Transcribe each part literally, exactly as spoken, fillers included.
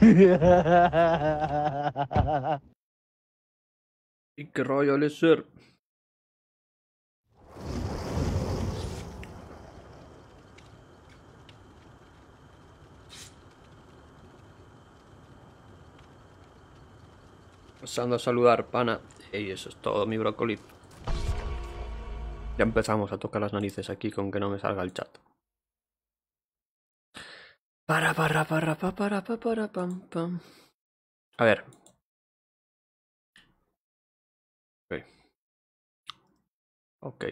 ¿Y qué rollo le ser? Pasando a saludar, pana. Y eso es todo, mi brócoli. Ya empezamos a tocar las narices aquí con que no me salga el chat. Para, para, para, para, para, para, para, pam, pam. A ver. Ok. Ok.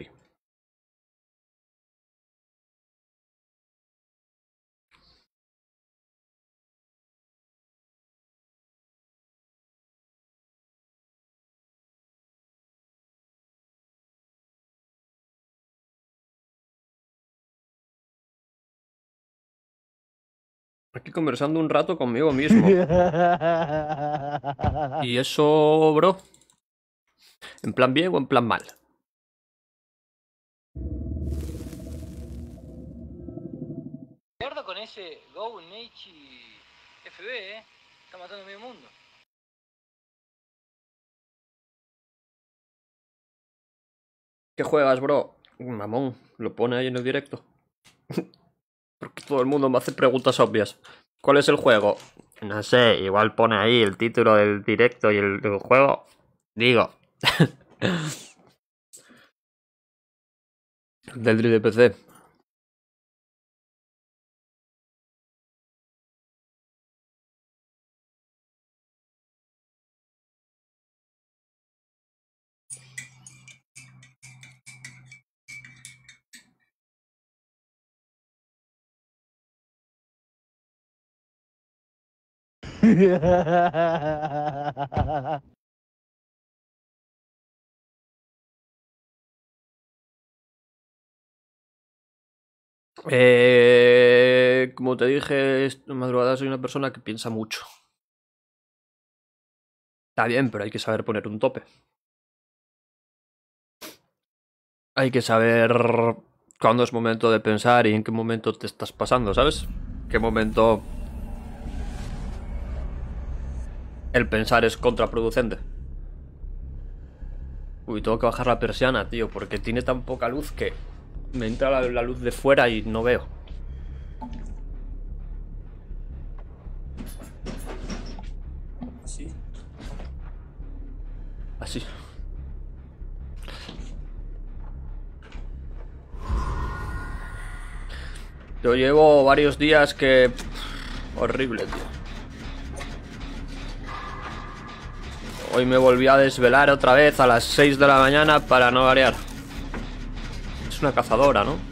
Aquí conversando un rato conmigo mismo. ¿Y eso, bro? ¿En plan bien o en plan mal? Con ese Go Neichi F B, eh. Está matando a medio mundo. ¿Qué juegas, bro? Mamón, lo pone ahí en el directo. Porque todo el mundo me hace preguntas obvias. ¿Cuál es el juego? No sé, igual pone ahí el título del directo y el, el juego. Digo. Del Dri de P C. Eh, como te dije, esta madrugada soy una persona que piensa mucho. Está bien, pero hay que saber poner un tope. Hay que saber cuándo es momento de pensar y en qué momento te estás pasando, ¿sabes? ¿Qué momento el pensar es contraproducente? Uy, tengo que bajar la persiana, tío, porque tiene tan poca luz que me entra la, la luz de fuera y no veo. Así. Así. Yo llevo varios días que... Horrible, tío. Hoy me volví a desvelar otra vez a las seis de la mañana para no variar. Es una cazadora, ¿no?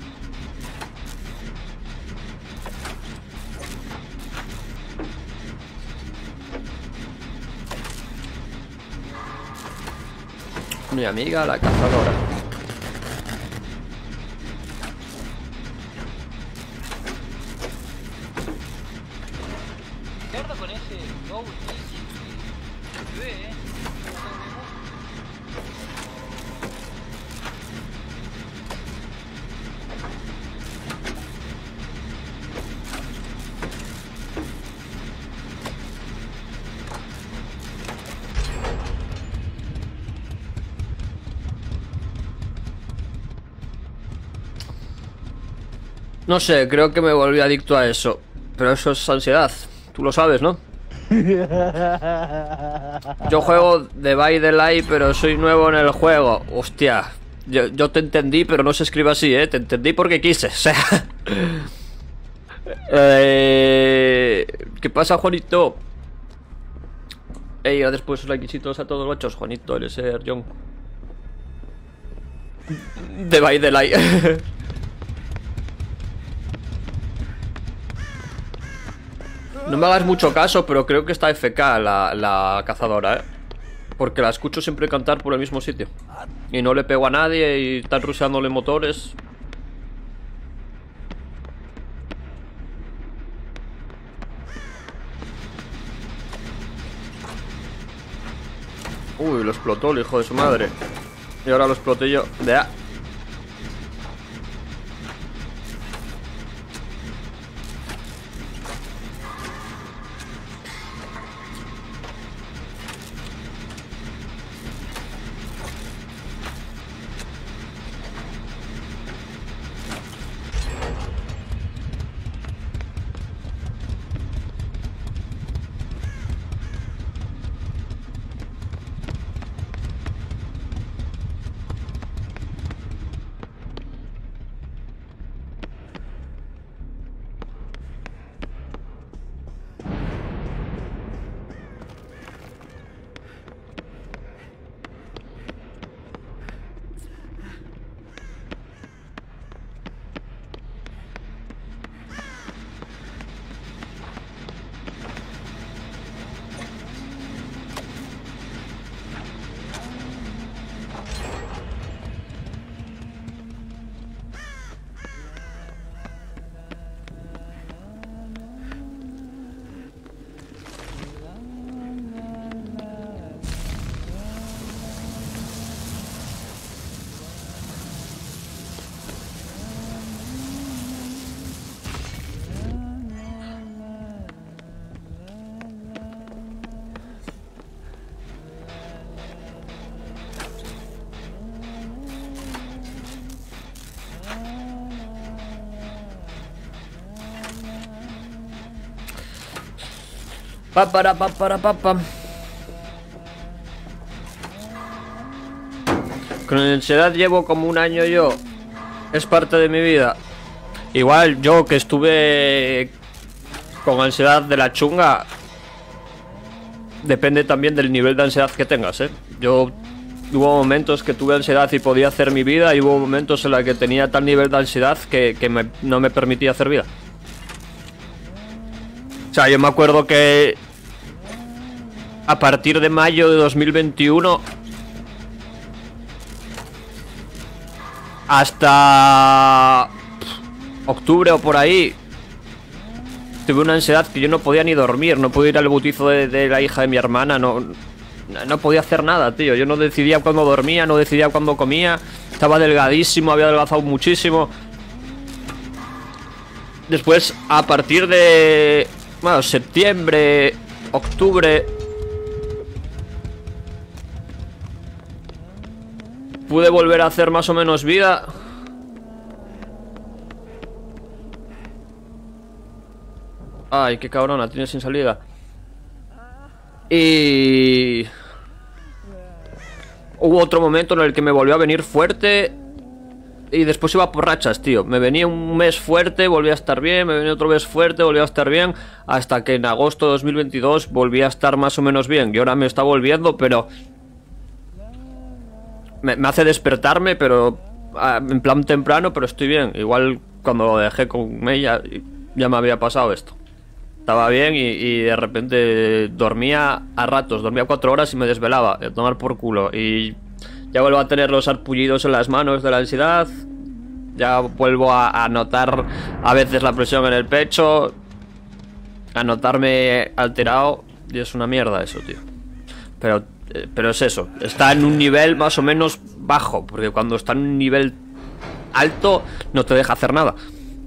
Mi amiga la cazadora. Con ese Go Neichi F B, eh. Está matando a medio mundo. No sé, creo que me volví adicto a eso. Pero eso es ansiedad. Tú lo sabes, ¿no? Yo juego de by the light, pero soy nuevo en el juego. Hostia. Yo, yo te entendí, pero no se escribe así, ¿eh? Te entendí porque quise. O sea... eh... ¿Qué pasa, Juanito? Ey, gracias por sus likecitos a todos los guachos. Juanito, L S R, John. De by the light. No me hagas mucho caso, pero creo que está F K la, la cazadora, ¿eh? Porque la escucho siempre cantar por el mismo sitio. Y no le pego a nadie y están rusheándole motores. Uy, lo explotó el hijo de su madre. Y ahora lo exploté yo. De a... Pa para pa para pa pa. Con la ansiedad llevo como un año yo. Es parte de mi vida. Igual yo que estuve con ansiedad de la chunga. Depende también del nivel de ansiedad que tengas, ¿eh? Yo hubo momentos que tuve ansiedad y podía hacer mi vida. Y hubo momentos en los que tenía tal nivel de ansiedad que, que me, no me permitía hacer vida. O sea, yo me acuerdo que a partir de mayo de dos mil veintiuno hasta octubre o por ahí tuve una ansiedad que yo no podía ni dormir, no podía ir al bautizo de, de la hija de mi hermana, no, no podía hacer nada, tío. Yo no decidía cuándo dormía, no decidía cuándo comía, estaba delgadísimo, había adelgazado muchísimo. Después, a partir de... bueno, septiembre, octubre, pude volver a hacer más o menos vida. Ay, qué cabrona, tiene sin salida. Y... hubo otro momento en el que me volvió a venir fuerte. Y después iba por rachas, tío. Me venía un mes fuerte, volvía a estar bien. Me venía otro mes fuerte, volvía a estar bien. Hasta que en agosto de dos mil veintidós volví a estar más o menos bien. Y ahora me está volviendo, pero... Me, me hace despertarme, pero... en plan temprano, pero estoy bien. Igual cuando lo dejé con ella, ya me había pasado esto. Estaba bien y, y de repente dormía a ratos. Dormía cuatro horas y me desvelaba. A tomar por culo. Y... ya vuelvo a tener los arpullidos en las manos de la ansiedad. Ya vuelvo a, a notar a veces la presión en el pecho. A notarme alterado. Y es una mierda eso, tío. Pero, eh, pero es eso. Está en un nivel más o menos bajo. Porque cuando está en un nivel alto no te deja hacer nada.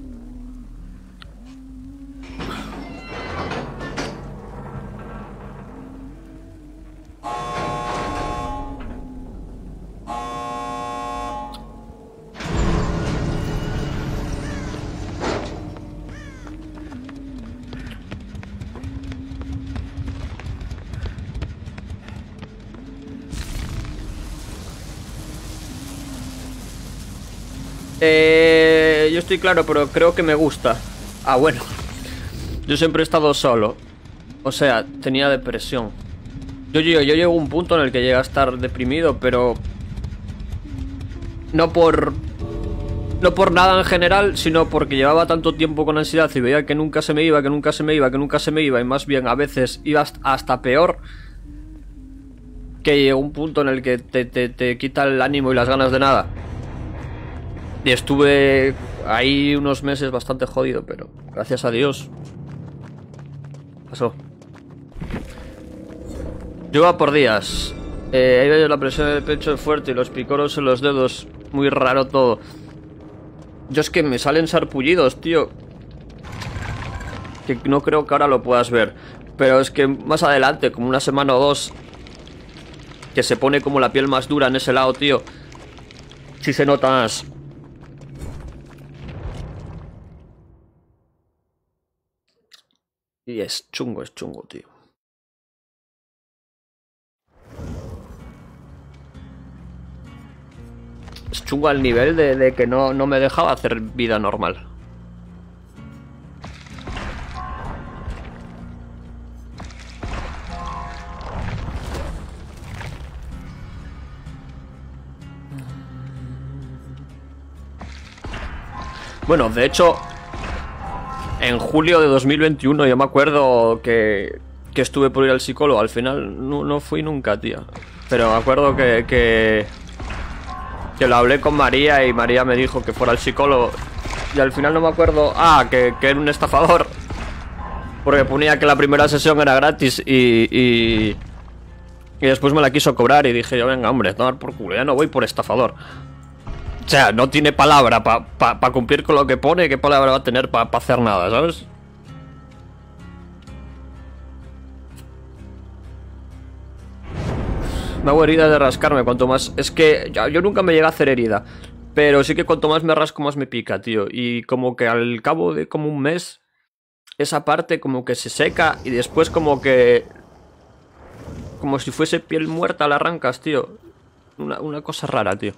Eh, yo estoy claro, pero creo que me gusta. Ah, bueno. Yo siempre he estado solo. O sea, tenía depresión. Yo, yo, yo llego a un punto en el que llegué a estar deprimido, pero... no por... no por nada en general, sino porque llevaba tanto tiempo con ansiedad y veía que nunca se me iba, que nunca se me iba, que nunca se me iba. Y más bien a veces iba hasta peor. Que llegó un punto en el que te, te, te quita el ánimo y las ganas de nada. Y estuve ahí unos meses bastante jodido, pero gracias a Dios pasó. Yo iba por días. Eh, la presión en el pecho es fuerte y los picoros en los dedos. Muy raro todo. Yo es que me salen sarpullidos, tío. Que no creo que ahora lo puedas ver. Pero es que más adelante, como una semana o dos, que se pone como la piel más dura en ese lado, tío. Sí se nota más. Y es chungo, es chungo, tío. Es chungo al nivel de, de que no, no me dejaba hacer vida normal. Bueno, de hecho... en julio de dos mil veintiuno yo me acuerdo que, que estuve por ir al psicólogo. Al final no, no fui nunca, tío. Pero me acuerdo que, que, que lo hablé con María y María me dijo que fuera al psicólogo. Y al final no me acuerdo... ah, que, que era un estafador. Porque ponía que la primera sesión era gratis y, y... y después me la quiso cobrar y dije yo, venga, hombre, tomar por culo, ya no voy por estafador. O sea, no tiene palabra para pa, pa cumplir con lo que pone. ¿Qué palabra va a tener para pa hacer nada, sabes? Me hago herida de rascarme, cuanto más... es que yo, yo nunca me llegué a hacer herida. Pero sí que cuanto más me rasco, más me pica, tío. Y como que al cabo de como un mes... esa parte como que se seca y después como que... Como si fuese piel muerta la arrancas, tío. Una, una cosa rara, tío.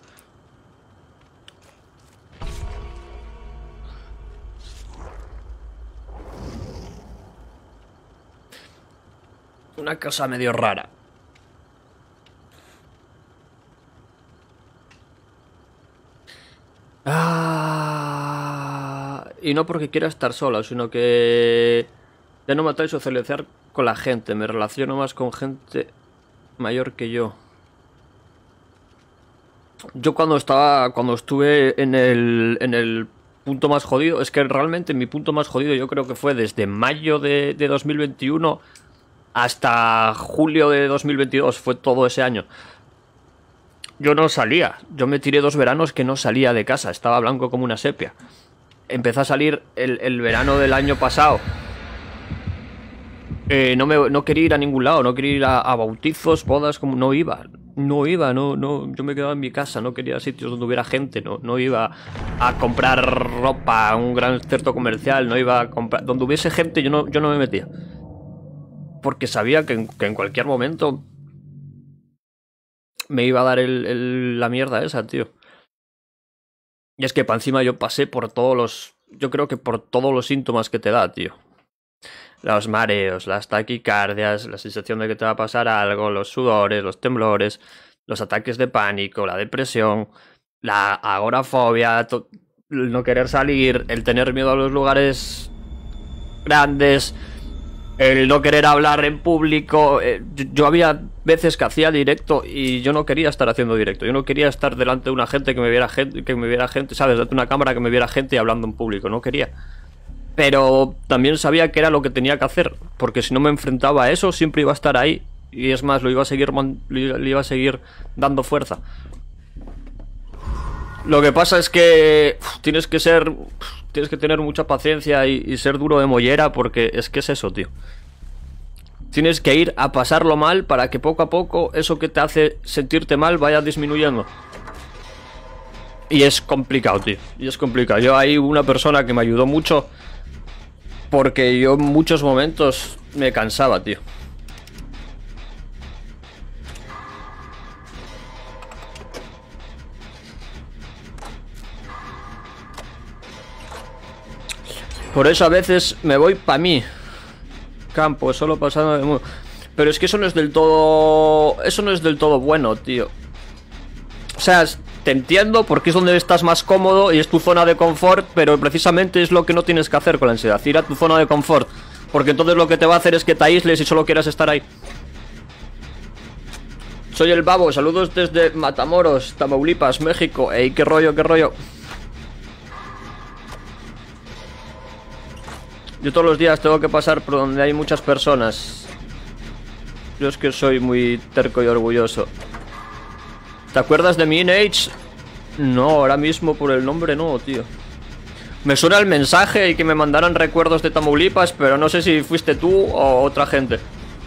Una cosa medio rara. Ah, y no porque quiera estar sola, sino que ya no me atrae socializar con la gente. Me relaciono más con gente mayor que yo. Yo cuando estaba, cuando estuve en el, en el punto más jodido, es que realmente mi punto más jodido yo creo que fue desde mayo de, de dos mil veintiuno hasta julio de dos mil veintidós, fue todo ese año. Yo no salía, yo me tiré dos veranos que no salía de casa, estaba blanco como una sepia. Empecé a salir el, el verano del año pasado. Eh, no, me, no quería ir a ningún lado, no quería ir a, a bautizos, bodas, como no iba. No iba, no, no, yo me quedaba en mi casa, no quería sitios donde hubiera gente, no, no iba a comprar ropa a un gran centro comercial, no iba a comprar... Donde hubiese gente yo no, yo no me metía. Porque sabía que en, que en cualquier momento me iba a dar el, el, la mierda esa, tío. Y es que para encima yo pasé por todos los... Yo creo que por todos los síntomas que te da, tío. Los mareos, las taquicardias, la sensación de que te va a pasar algo, los sudores, los temblores, los ataques de pánico, la depresión, la agorafobia, el no querer salir, el tener miedo a los lugares grandes, el no querer hablar en público. Eh, yo, yo había veces que hacía directo y yo no quería estar haciendo directo. Yo no quería estar delante de una gente que me viera gente, que me viera gente, ¿sabes? Delante de una cámara que me viera gente hablando en público. No quería. Pero también sabía que era lo que tenía que hacer, porque si no me enfrentaba a eso siempre iba a estar ahí. Y es más, lo iba a seguir, le iba a seguir dando fuerza. Lo que pasa es que uf, tienes que ser, uf, tienes que tener mucha paciencia y, y ser duro de mollera, porque es que es eso, tío. Tienes que ir a pasarlo mal para que poco a poco eso que te hace sentirte mal vaya disminuyendo. Y es complicado, tío. Y es complicado. Yo ahí hubo una persona que me ayudó mucho, porque yo en muchos momentos me cansaba, tío. Por eso a veces me voy pa' mí. Campo, solo pasando de mundo. Pero es que eso no es del todo... Eso no es del todo bueno, tío. O sea, te entiendo porque es donde estás más cómodo y es tu zona de confort, pero precisamente es lo que no tienes que hacer con la ansiedad, ir a tu zona de confort, porque entonces lo que te va a hacer es que te aísles y solo quieras estar ahí. Soy el Babo, saludos desde Matamoros, Tamaulipas, México. Ey, qué rollo, qué rollo. Yo todos los días tengo que pasar por donde hay muchas personas. Yo es que soy muy terco y orgulloso. ¿Te acuerdas de mi Age? No, ahora mismo por el nombre no, tío. Me suena el mensaje y que me mandaran recuerdos de Tamaulipas, pero no sé si fuiste tú o otra gente.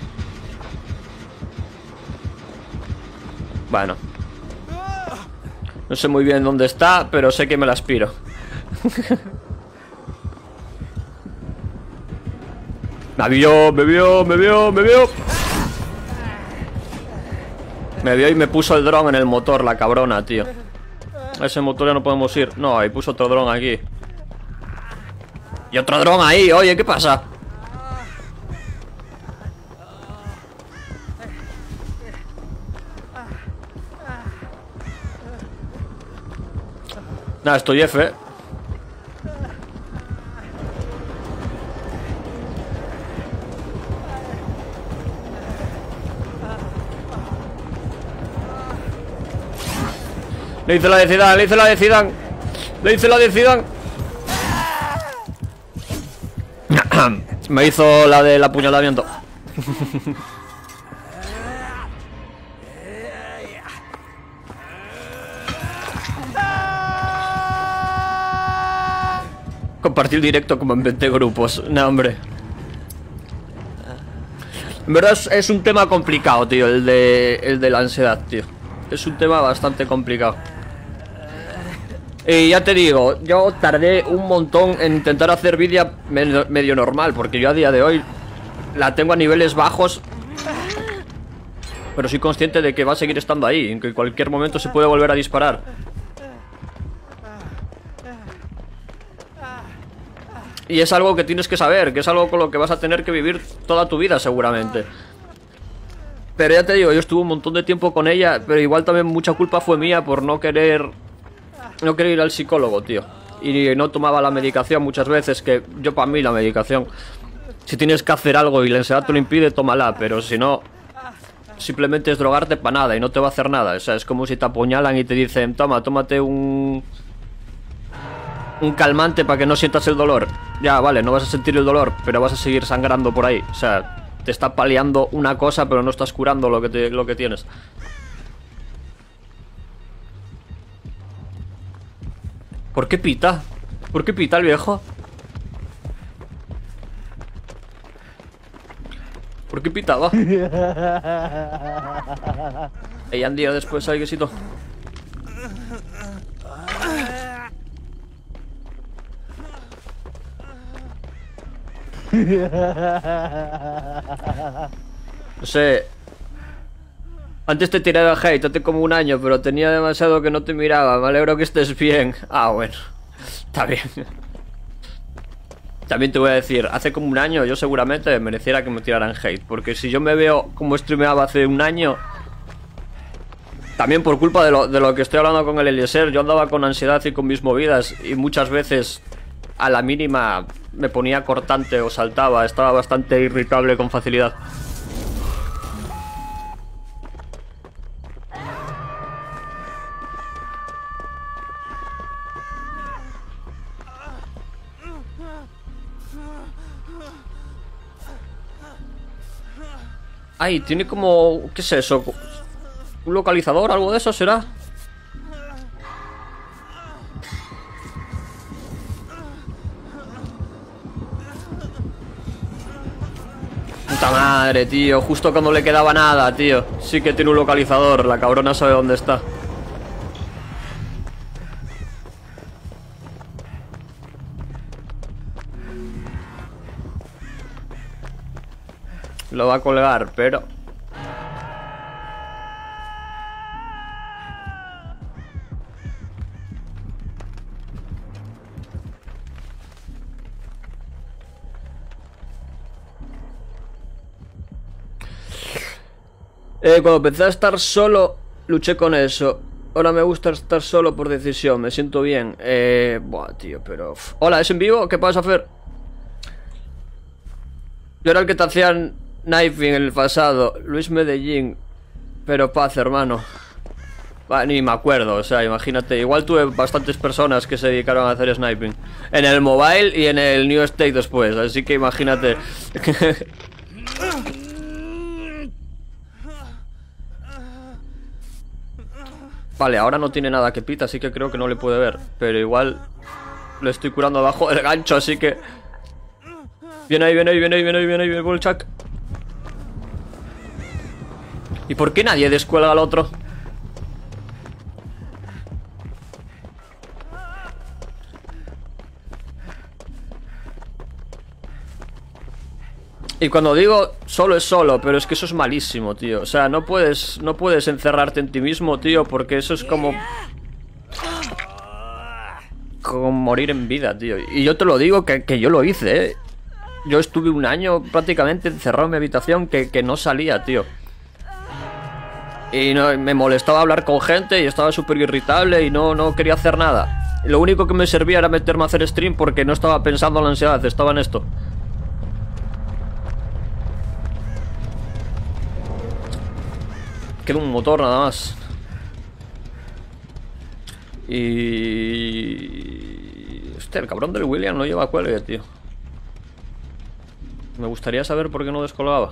Bueno. No sé muy bien dónde está, pero sé que me la aspiro. Me vio, me vio, me vio, me vio. Me vio y me puso el dron en el motor, la cabrona, tío. A ese motor ya no podemos ir. No, ahí puso otro dron aquí. Y otro dron ahí, oye, ¿qué pasa? Nada, estoy F. Le hice la de Zidane, le hice la de Zidane. Le hice la de Zidane. Me hizo la del apuñalamiento. Compartir directo como en veinte grupos. No, hombre. En verdad es, es un tema complicado, tío, el de, el de la ansiedad, tío. Es un tema bastante complicado. Y ya te digo, yo tardé un montón en intentar hacer vida medio, medio normal, porque yo a día de hoy la tengo a niveles bajos, pero soy consciente de que va a seguir estando ahí, en que en cualquier momento se puede volver a disparar. Y es algo que tienes que saber, que es algo con lo que vas a tener que vivir toda tu vida seguramente. Pero ya te digo, yo estuve un montón de tiempo con ella, pero igual también mucha culpa fue mía por no querer... No querer ir al psicólogo, tío. Y no tomaba la medicación muchas veces, que yo para mí la medicación... Si tienes que hacer algo y la ansiedad te lo impide, tómala, pero si no... Simplemente es drogarte para nada y no te va a hacer nada. O sea, es como si te apuñalan y te dicen, toma, tómate un... Un calmante para que no sientas el dolor. Ya, vale, no vas a sentir el dolor, pero vas a seguir sangrando por ahí. O sea, te está paliando una cosa, pero no estás curando lo que, te, lo que tienes. ¿Por qué pita? ¿Por qué pita el viejo? ¿Por qué pitaba? Ey, Andy, después hay quesito. No sé. Antes te tiraba hate, hace como un año, pero tenía demasiado que no te miraba. Me alegro que estés bien. Ah, bueno. Está bien. También te voy a decir, hace como un año yo seguramente mereciera que me tiraran hate. Porque si yo me veo como streameaba hace un año... También por culpa de lo, de lo que estoy hablando con el Eliezer, yo andaba con ansiedad y con mis movidas. Y muchas veces, a la mínima, me ponía cortante o saltaba. Estaba bastante irritable con facilidad. Ay, tiene como... ¿Qué es eso? ¿Un localizador? ¿Algo de eso será? Puta madre, tío. Justo cuando le quedaba nada, tío. Sí que tiene un localizador. La cabrona sabe dónde está. Lo va a colgar, pero... Eh, cuando empecé a estar solo, luché con eso. Ahora me gusta estar solo por decisión, me siento bien. Eh... Buah, tío, pero... Hola, ¿es en vivo? ¿Qué pasa, Fer? Yo era el que te hacían knifing en el pasado. Luis Medellín. Pero paz, hermano. Bah, ni me acuerdo, o sea, imagínate. Igual tuve bastantes personas que se dedicaron a hacer sniping. En el mobile y en el New State después. Así que imagínate. Vale, ahora no tiene nada que pita, así que creo que no le puede ver. Pero igual le estoy curando abajo del gancho, así que... Viene ahí, viene ahí, viene ahí, viene ahí, viene ahí, viene el Chuck. ¿Y por qué nadie descuelga al otro? Y cuando digo solo es solo, pero es que eso es malísimo, tío. O sea, no puedes, no puedes encerrarte en ti mismo, tío, porque eso es como... Como morir en vida, tío. Y yo te lo digo que, que yo lo hice, ¿eh? Yo estuve un año prácticamente encerrado en mi habitación que, que no salía, tío. Y no, me molestaba hablar con gente y estaba súper irritable y no, no quería hacer nada. Lo único que me servía era meterme a hacer stream porque no estaba pensando en la ansiedad, estaba en esto. Queda un motor nada más. Y... Hostia, el cabrón del William no lleva cuelgue, tío. Me gustaría saber por qué no descolgaba.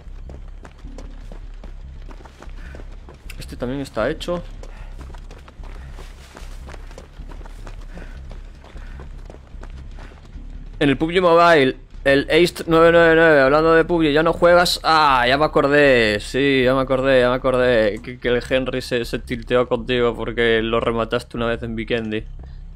Este también está hecho. En el P U B G Mobile, el Ace nueve nueve nueve, hablando de P U B G, ¿ya no juegas? Ah, ya me acordé. Sí, ya me acordé, ya me acordé. Que, que el Henry se, se tilteó contigo porque lo remataste una vez en Vikendi.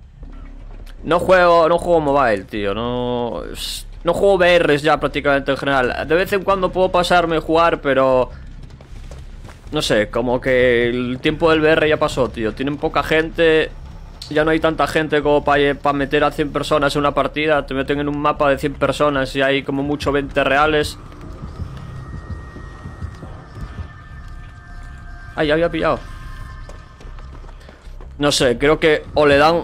No juego, no juego mobile, tío. No, no juego V Rs ya prácticamente en general. De vez en cuando puedo pasarme a jugar, pero... No sé, como que el tiempo del V R ya pasó, tío. Tienen poca gente. Ya no hay tanta gente como para pa meter a cien personas en una partida. Te meten en un mapa de cien personas y hay como mucho veinte reales. Ay, ya había pillado. No sé, creo que o le dan...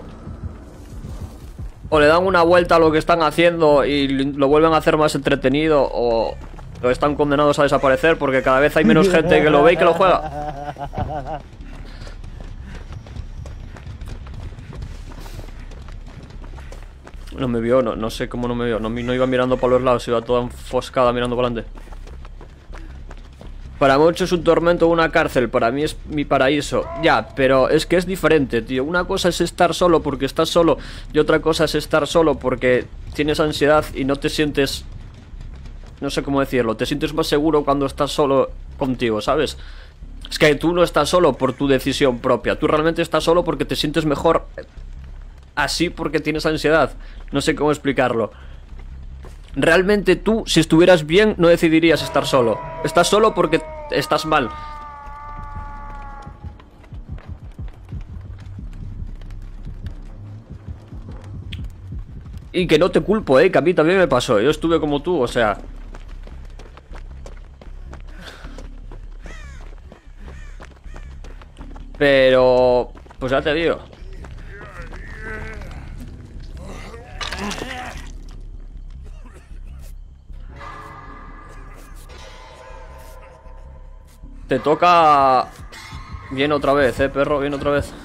O le dan una vuelta a lo que están haciendo y lo vuelven a hacer más entretenido, o... o están condenados a desaparecer porque cada vez hay menos gente que lo ve y que lo juega. No me vio, no, no sé cómo no me vio. No, no iba mirando para los lados, iba toda enfoscada mirando para adelante. Para muchos es un tormento o una cárcel, para mí es mi paraíso. Ya, pero es que es diferente, tío. Una cosa es estar solo porque estás solo, y otra cosa es estar solo porque tienes ansiedad y no te sientes... No sé cómo decirlo, te sientes más seguro cuando estás solo contigo, ¿sabes? Es que tú no estás solo por tu decisión propia. Tú realmente estás solo porque te sientes mejor así porque tienes ansiedad. No sé cómo explicarlo. Realmente tú, si estuvieras bien, no decidirías estar solo. Estás solo porque estás mal. Y que no te culpo, eh, que a mí también me pasó. Yo estuve como tú, o sea... Pero... Pues ya te digo. Te toca... Viene otra vez, eh, perro, viene otra vez.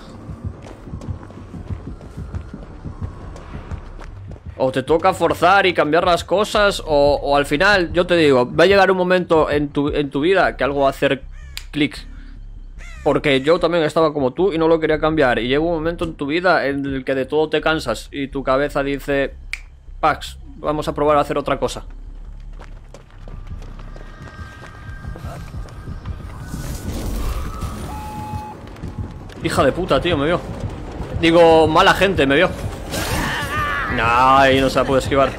O te toca forzar y cambiar las cosas, o, o al final, yo te digo, va a llegar un momento en tu, en tu vida que algo va a hacer clic. Porque yo también estaba como tú y no lo quería cambiar. Y llega un momento en tu vida en el que de todo te cansas y tu cabeza dice: Pax, vamos a probar a hacer otra cosa. Hija de puta, tío, me vio. Digo, mala gente, me vio. No, y no se la puede esquivar.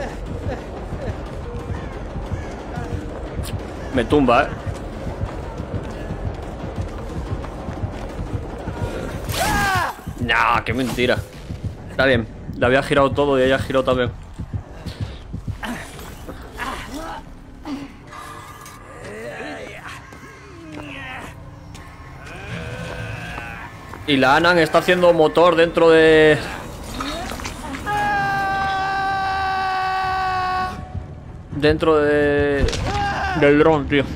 Me tumba, eh. Nah, qué mentira. Está bien, le había girado todo y ella giró también. Y la Anan está haciendo motor dentro de... Dentro de... Del dron, tío.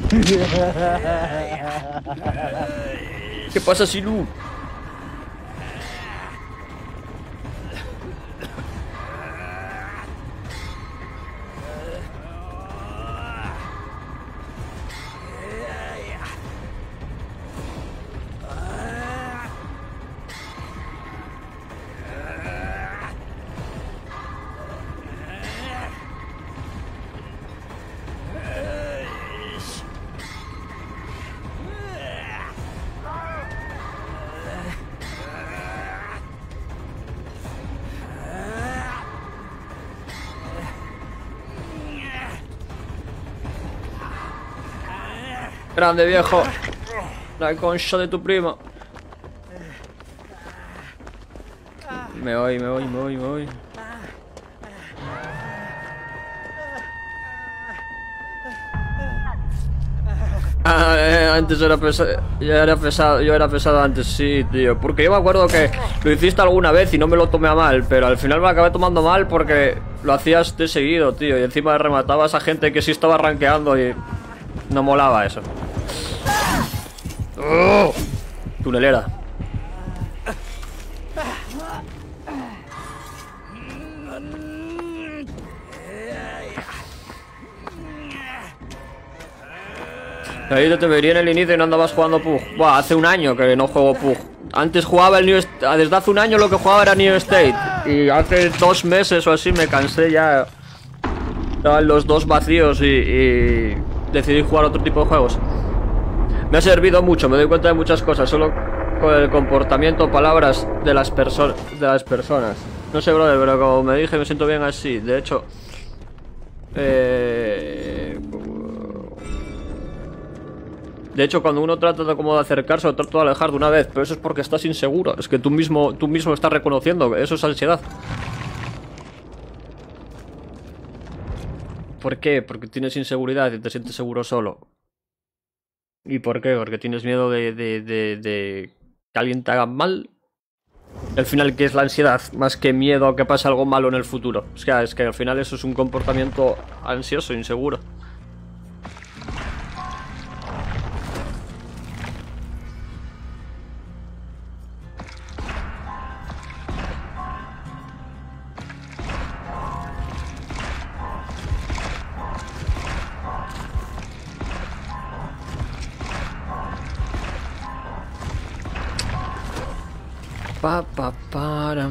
¿Qué pasa, Silu? Grande, viejo. La concha de tu prima. Me voy, me voy, me voy, me voy. Ah, eh, antes era pesado. Ya era pesado. Yo era pesado antes, sí, tío. Porque yo me acuerdo que lo hiciste alguna vez y no me lo tomé a mal. Pero al final me acabé tomando mal porque lo hacías de seguido, tío. Y encima rematabas a gente que sí estaba rankeando y no molaba eso. ¡Oh! Tunelera. Ahí te vería en el inicio y no andabas jugando Pug. Buah, hace un año que no juego Pug. Antes jugaba el New State. Desde hace un año lo que jugaba era New State. Y hace dos meses o así me cansé ya. Estaban los dos vacíos y, y decidí jugar otro tipo de juegos. Me ha servido mucho, me doy cuenta de muchas cosas, solo con el comportamiento, palabras de las, perso de las personas. No sé, brother, pero como me dije, me siento bien así. De hecho... Eh... De hecho, cuando uno trata de como de acercarse o trata de alejar de una vez, pero eso es porque estás inseguro. Es que tú mismo, tú mismo estás reconociendo que eso es ansiedad. ¿Por qué? Porque tienes inseguridad y te sientes seguro solo. ¿Y por qué? Porque tienes miedo de, de, de, de que alguien te haga mal. Al final, ¿qué es la ansiedad? Más que miedo a que pase algo malo en el futuro. O sea, es que al final eso es un comportamiento ansioso, inseguro. Pa, pa, para.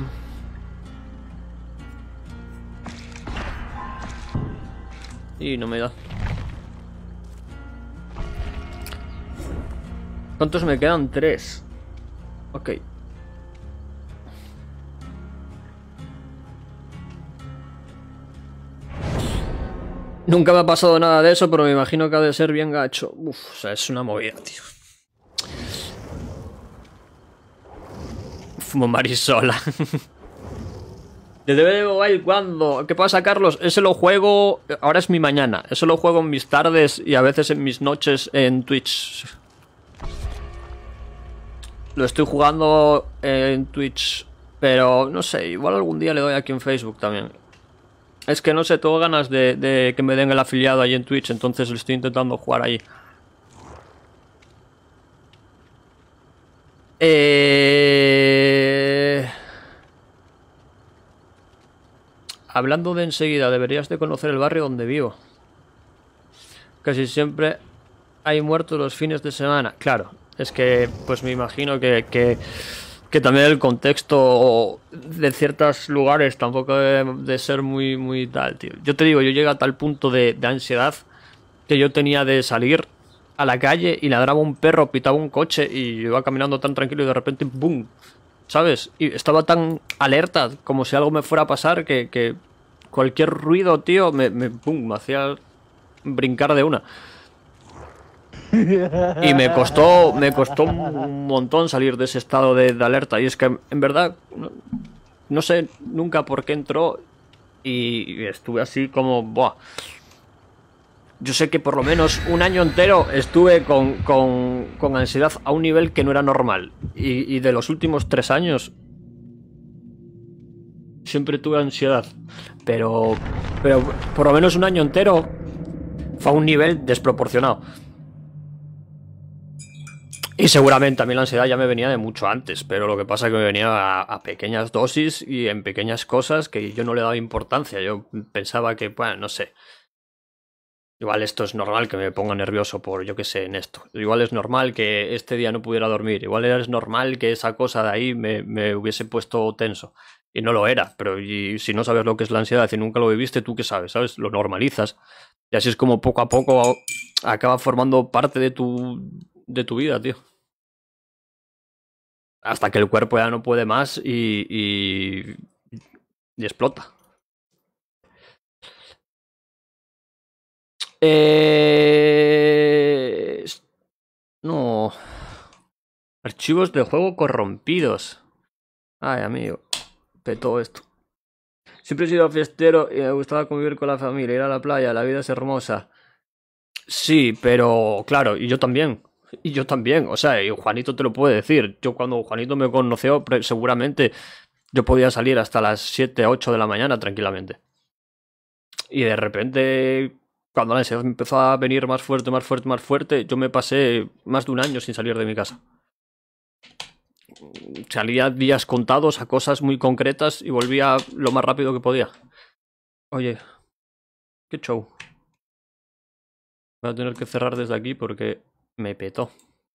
Y no me da. ¿Cuántos me quedan? Tres. Ok. Nunca me ha pasado nada de eso, pero me imagino que ha de ser bien gacho. Uf, o sea, es una movida, tío. Fumo marisola. De D V D Mobile, ¿cuándo? ¿Qué pasa, Carlos? Ese lo juego... Ahora es mi mañana. Eso lo juego en mis tardes y a veces en mis noches en Twitch. Lo estoy jugando en Twitch. Pero, no sé, igual algún día le doy aquí en Facebook también. Es que no sé, tengo ganas de, de que me den el afiliado ahí en Twitch, entonces lo estoy intentando jugar ahí. Eh... Hablando de enseguida, deberías de conocer el barrio donde vivo. Casi siempre hay muertos los fines de semana. Claro, es que pues me imagino que, que, que también el contexto de ciertos lugares tampoco debe de ser muy, muy tal, tío. Yo te digo, yo llegué a tal punto de, de ansiedad que yo tenía de salir a la calle y ladraba un perro, pitaba un coche y iba caminando tan tranquilo y de repente ¡boom! ¿Sabes? Y estaba tan alerta como si algo me fuera a pasar que, que cualquier ruido, tío, me, me, ¡pum! Me hacía brincar de una. Y me costó, me costó un montón salir de ese estado de, de alerta. Y es que, en verdad, no, no sé nunca por qué entró y estuve así como, buah. Yo sé que por lo menos un año entero estuve con, con, con ansiedad a un nivel que no era normal. Y, y de los últimos tres años siempre tuve ansiedad. Pero, pero por lo menos un año entero fue a un nivel desproporcionado. Y seguramente a mí la ansiedad ya me venía de mucho antes, pero lo que pasa es que me venía a, a pequeñas dosis y en pequeñas cosas que yo no le daba importancia. Yo pensaba que, bueno, no sé. Igual esto es normal que me ponga nervioso por, yo qué sé, en esto. Igual es normal que este día no pudiera dormir. Igual es normal que esa cosa de ahí me, me hubiese puesto tenso. Y no lo era, pero y si no sabes lo que es la ansiedad y nunca lo viviste, ¿tú qué sabes? ¿Sabes? Lo normalizas. Y así es como poco a poco acaba formando parte de tu, de tu vida, tío. Hasta que el cuerpo ya no puede más y, y, y explota. Eh... No. Archivos de juego corrompidos. Ay, amigo. Petó esto. Siempre he sido fiestero y me gustaba convivir con la familia, ir a la playa, la vida es hermosa. Sí, pero claro, y yo también. Y yo también, o sea, y Juanito te lo puede decir. Yo cuando Juanito me conoció, seguramente yo podía salir hasta las siete, ocho de la mañana tranquilamente. Y de repente, cuando la ansiedad me empezó a venir más fuerte, más fuerte, más fuerte, yo me pasé más de un año sin salir de mi casa. Salía días contados a cosas muy concretas y volvía lo más rápido que podía. Oye, qué show. Voy a tener que cerrar desde aquí porque me petó.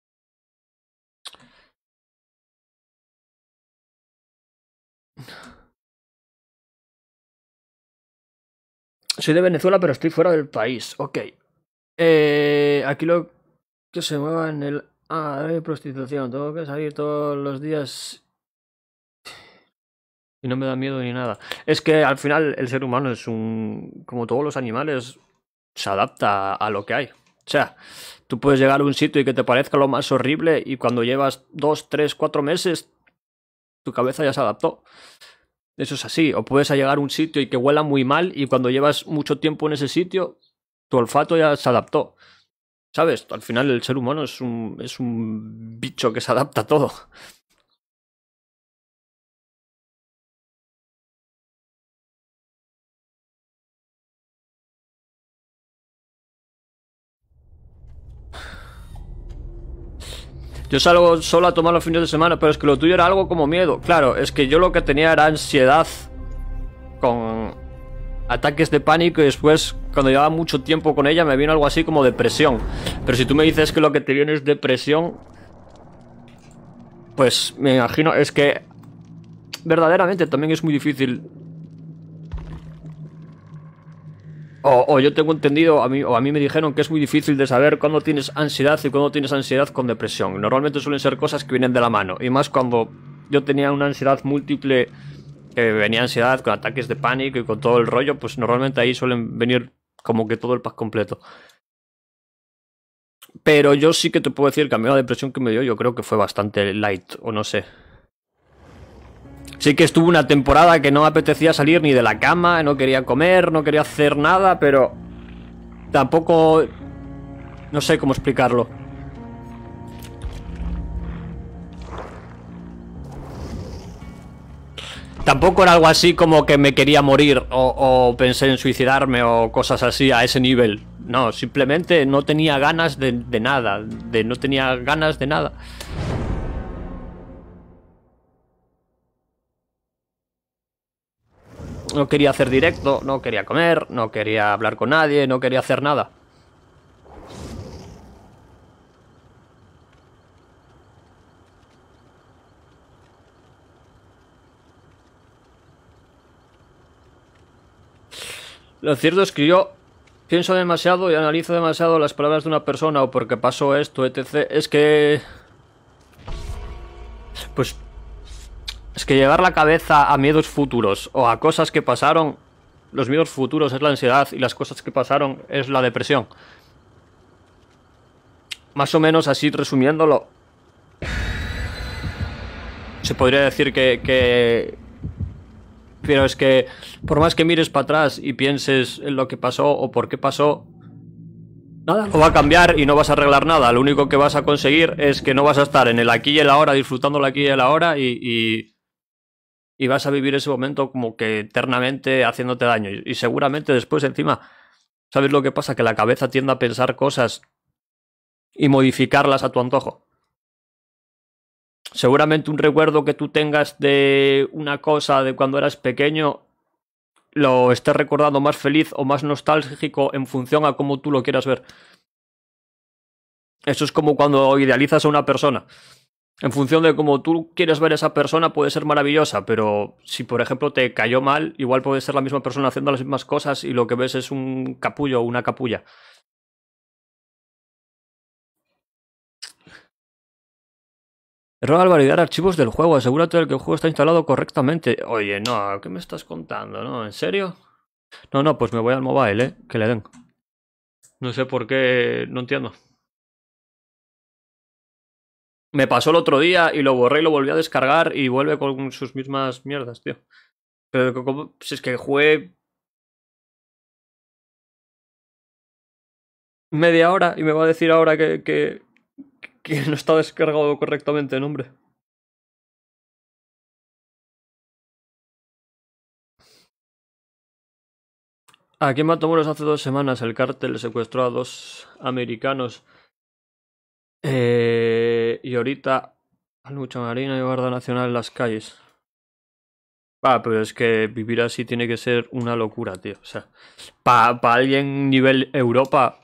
Soy de Venezuela, pero estoy fuera del país. Ok. Eh, aquí lo que se mueva en el... Ah, hay prostitución. Tengo que salir todos los días Y no me da miedo ni nada. Es que al final el ser humano es un... Como todos los animales, se adapta a lo que hay. O sea, tú puedes llegar a un sitio y que te parezca lo más horrible y cuando llevas dos, tres, cuatro meses, tu cabeza ya se adaptó. Eso es así. O puedes llegar a un sitio y que huela muy mal y cuando llevas mucho tiempo en ese sitio, tu olfato ya se adaptó. ¿Sabes? Al final el ser humano es un, es un bicho que se adapta a todo. Yo salgo solo a tomar los fines de semana, pero es que lo tuyo era algo como miedo. Claro, es que yo lo que tenía era ansiedad con ataques de pánico y después, cuando llevaba mucho tiempo con ella, me vino algo así como depresión. Pero si tú me dices que lo que te viene es depresión, pues me imagino, es que verdaderamente también es muy difícil. O, o yo tengo entendido, a mí, o a mí me dijeron que es muy difícil de saber cuándo tienes ansiedad y cuándo tienes ansiedad con depresión. Normalmente suelen ser cosas que vienen de la mano. Y más cuando yo tenía una ansiedad múltiple, que venía ansiedad con ataques de pánico y con todo el rollo, pues normalmente ahí suelen venir como que todo el pack completo. Pero yo sí que te puedo decir que a mí la depresión que me dio yo creo que fue bastante light, o no sé. Sí que estuve una temporada que no me apetecía salir ni de la cama, no quería comer, no quería hacer nada, pero tampoco... No sé cómo explicarlo. Tampoco era algo así como que me quería morir o, o pensé en suicidarme o cosas así a ese nivel. No, simplemente no tenía ganas de, de nada, de no tenía ganas de nada. No quería hacer directo, no quería comer, no quería hablar con nadie, no quería hacer nada. Lo cierto es que yo pienso demasiado y analizo demasiado las palabras de una persona o porque pasó esto, etcétera. Es que... Pues... Es que llevar la cabeza a miedos futuros o a cosas que pasaron... Los miedos futuros es la ansiedad y las cosas que pasaron es la depresión. Más o menos así resumiéndolo. Se podría decir que... que... Pero es que por más que mires para atrás y pienses en lo que pasó o por qué pasó, nada lo va a cambiar y no vas a arreglar nada. Lo único que vas a conseguir es que no vas a estar en el aquí y el ahora, disfrutando el aquí y el ahora y, y, y vas a vivir ese momento como que eternamente haciéndote daño. Y, y seguramente después encima, ¿sabes lo que pasa? Que la cabeza tiende a pensar cosas y modificarlas a tu antojo. Seguramente un recuerdo que tú tengas de una cosa de cuando eras pequeño lo estés recordando más feliz o más nostálgico en función a cómo tú lo quieras ver. Eso es como cuando idealizas a una persona. En función de cómo tú quieres ver a esa persona puede ser maravillosa, pero si por ejemplo te cayó mal, igual puede ser la misma persona haciendo las mismas cosas y lo que ves es un capullo o una capulla. Error al validar archivos del juego. Asegúrate de que el juego está instalado correctamente. Oye, no, ¿qué me estás contando? ¿No? ¿En serio? No, no, pues me voy al mobile, ¿eh? Que le den. No sé por qué... No entiendo. Me pasó el otro día y lo borré y lo volví a descargar y vuelve con sus mismas mierdas, tío. Pero como, si es que jugué media hora y me va a decir ahora que, que, que no está descargado correctamente, no, hombre. Aquí en Matamoros hace dos semanas el cártel secuestró a dos americanos eh, y ahorita hay mucha marina y guardia nacional en las calles. Ah, pero es que vivir así tiene que ser una locura, tío. O sea, para pa alguien nivel Europa,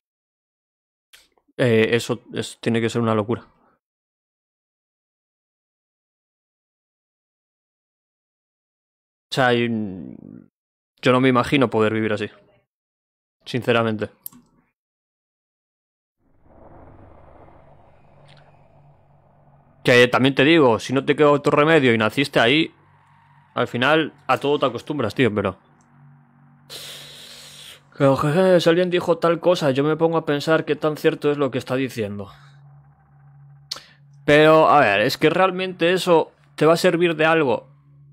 eh, eso es, tiene que ser una locura. O sea, y, yo no me imagino poder vivir así. Sinceramente. Que también te digo, si no te queda otro remedio y naciste ahí, Al final, a todo te acostumbras, tío, pero... Pero, jeje, si alguien dijo tal cosa, yo me pongo a pensar qué tan cierto es lo que está diciendo. Pero, a ver, es que realmente eso te va a servir de algo.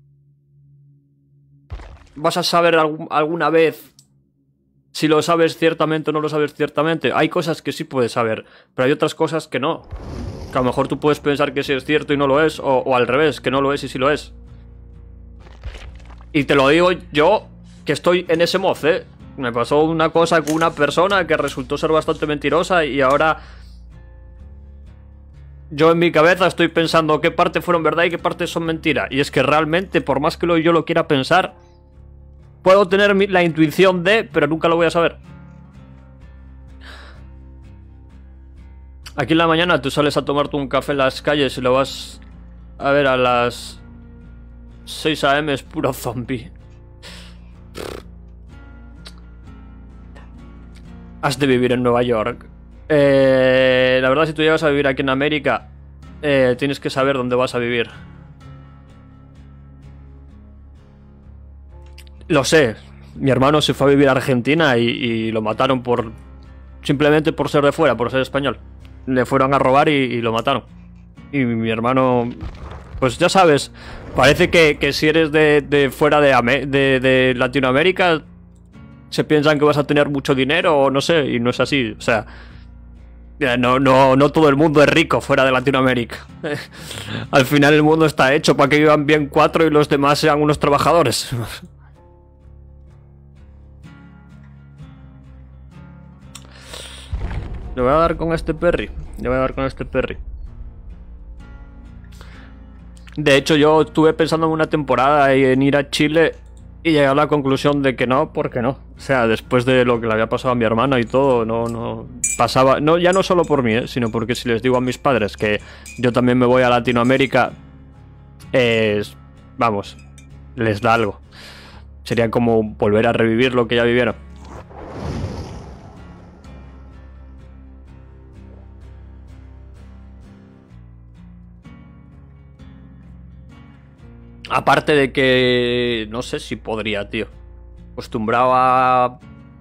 Vas a saber algún, alguna vez si lo sabes ciertamente o no lo sabes ciertamente. Hay cosas que sí puedes saber, pero hay otras cosas que no. Que a lo mejor tú puedes pensar que sí es cierto y no lo es, o, o al revés, que no lo es y sí lo es. Y te lo digo yo, que estoy en ese mod, ¿eh? Me pasó una cosa con una persona que resultó ser bastante mentirosa y ahora... Yo en mi cabeza estoy pensando qué partes fueron verdad y qué partes son mentira. Y es que realmente, por más que lo, yo lo quiera pensar, puedo tener mi, la intuición de, pero nunca lo voy a saber. Aquí en la mañana tú sales a tomarte un café en las calles y lo vas a ver a las seis a eme, es puro zombie. Has de vivir en Nueva York. Eh, la verdad, si tú llegas a vivir aquí en América, eh, tienes que saber dónde vas a vivir. Lo sé. Mi hermano se fue a vivir a Argentina y, y lo mataron por... Simplemente por ser de fuera, por ser español. Le fueron a robar y, y lo mataron. Y mi hermano... Pues ya sabes, parece que, que si eres de, de fuera de, de, de Latinoamérica, se piensan que vas a tener mucho dinero o no sé, y no es así. O sea... No, no, no todo el mundo es rico fuera de Latinoamérica. Al final el mundo está hecho para que vivan bien cuatro y los demás sean unos trabajadores. Le voy a dar con este Perry. Le voy a dar con este Perry. De hecho, yo estuve pensando en una temporada y en ir a Chile y llegué a la conclusión de que no, porque no. O sea, después de lo que le había pasado a mi hermano y todo, no, no pasaba. No, ya no solo por mí, ¿eh? Sino porque si les digo a mis padres que yo también me voy a Latinoamérica, es, vamos, les da algo. Sería como volver a revivir lo que ya vivieron. Aparte de que... No sé si podría, tío. Acostumbrado a...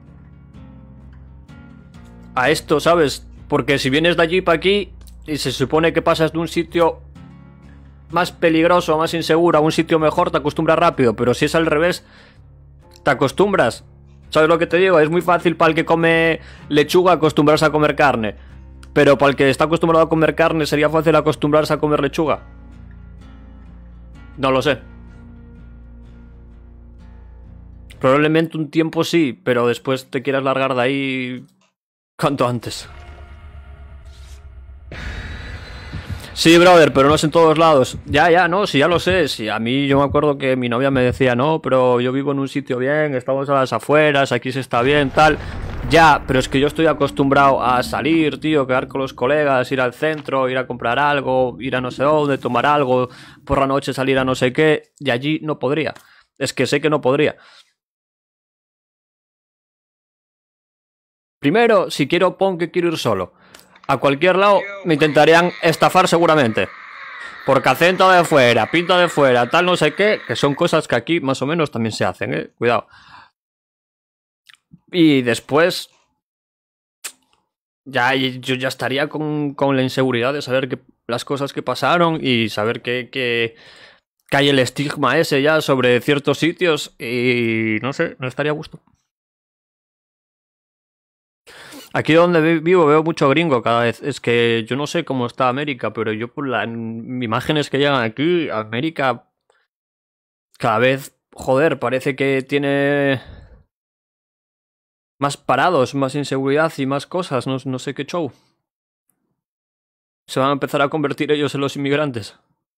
A esto, ¿sabes? Porque si vienes de allí para aquí y se supone que pasas de un sitio más peligroso, más inseguro a un sitio mejor, te acostumbras rápido. Pero si es al revés, te acostumbras. ¿Sabes lo que te digo? Es muy fácil para el que come lechuga acostumbrarse a comer carne. Pero para el que está acostumbrado a comer carne sería fácil acostumbrarse a comer lechuga. No lo sé. Probablemente un tiempo sí, pero después te quieras largar de ahí cuanto antes. Sí, brother, pero no es en todos lados. Ya, ya, no, sí, ya lo sé. Sí, a mí yo me acuerdo que mi novia me decía, no, pero yo vivo en un sitio bien, estamos a las afueras, aquí se está bien, tal. Ya, pero es que yo estoy acostumbrado a salir, tío, quedar con los colegas, ir al centro, ir a comprar algo, ir a no sé dónde, tomar algo, por la noche salir a no sé qué, y allí no podría. Es que sé que no podría. Primero, si quiero pon que quiero ir solo. A cualquier lado me intentarían estafar seguramente. Porque acento de fuera, pinta de fuera, tal no sé qué, que son cosas que aquí más o menos también se hacen, eh, cuidado. Y después... Ya, yo ya estaría con, con la inseguridad de saber que, las cosas que pasaron y saber que, que, que hay el estigma ese ya sobre ciertos sitios y no sé, no estaría a gusto. Aquí donde vivo veo mucho gringo cada vez. Es que yo no sé cómo está América, pero yo por las imágenes que llegan aquí, América cada vez, joder, parece que tiene... más parados, más inseguridad y más cosas, no, no sé qué show. Se van a empezar a convertir ellos en los inmigrantes.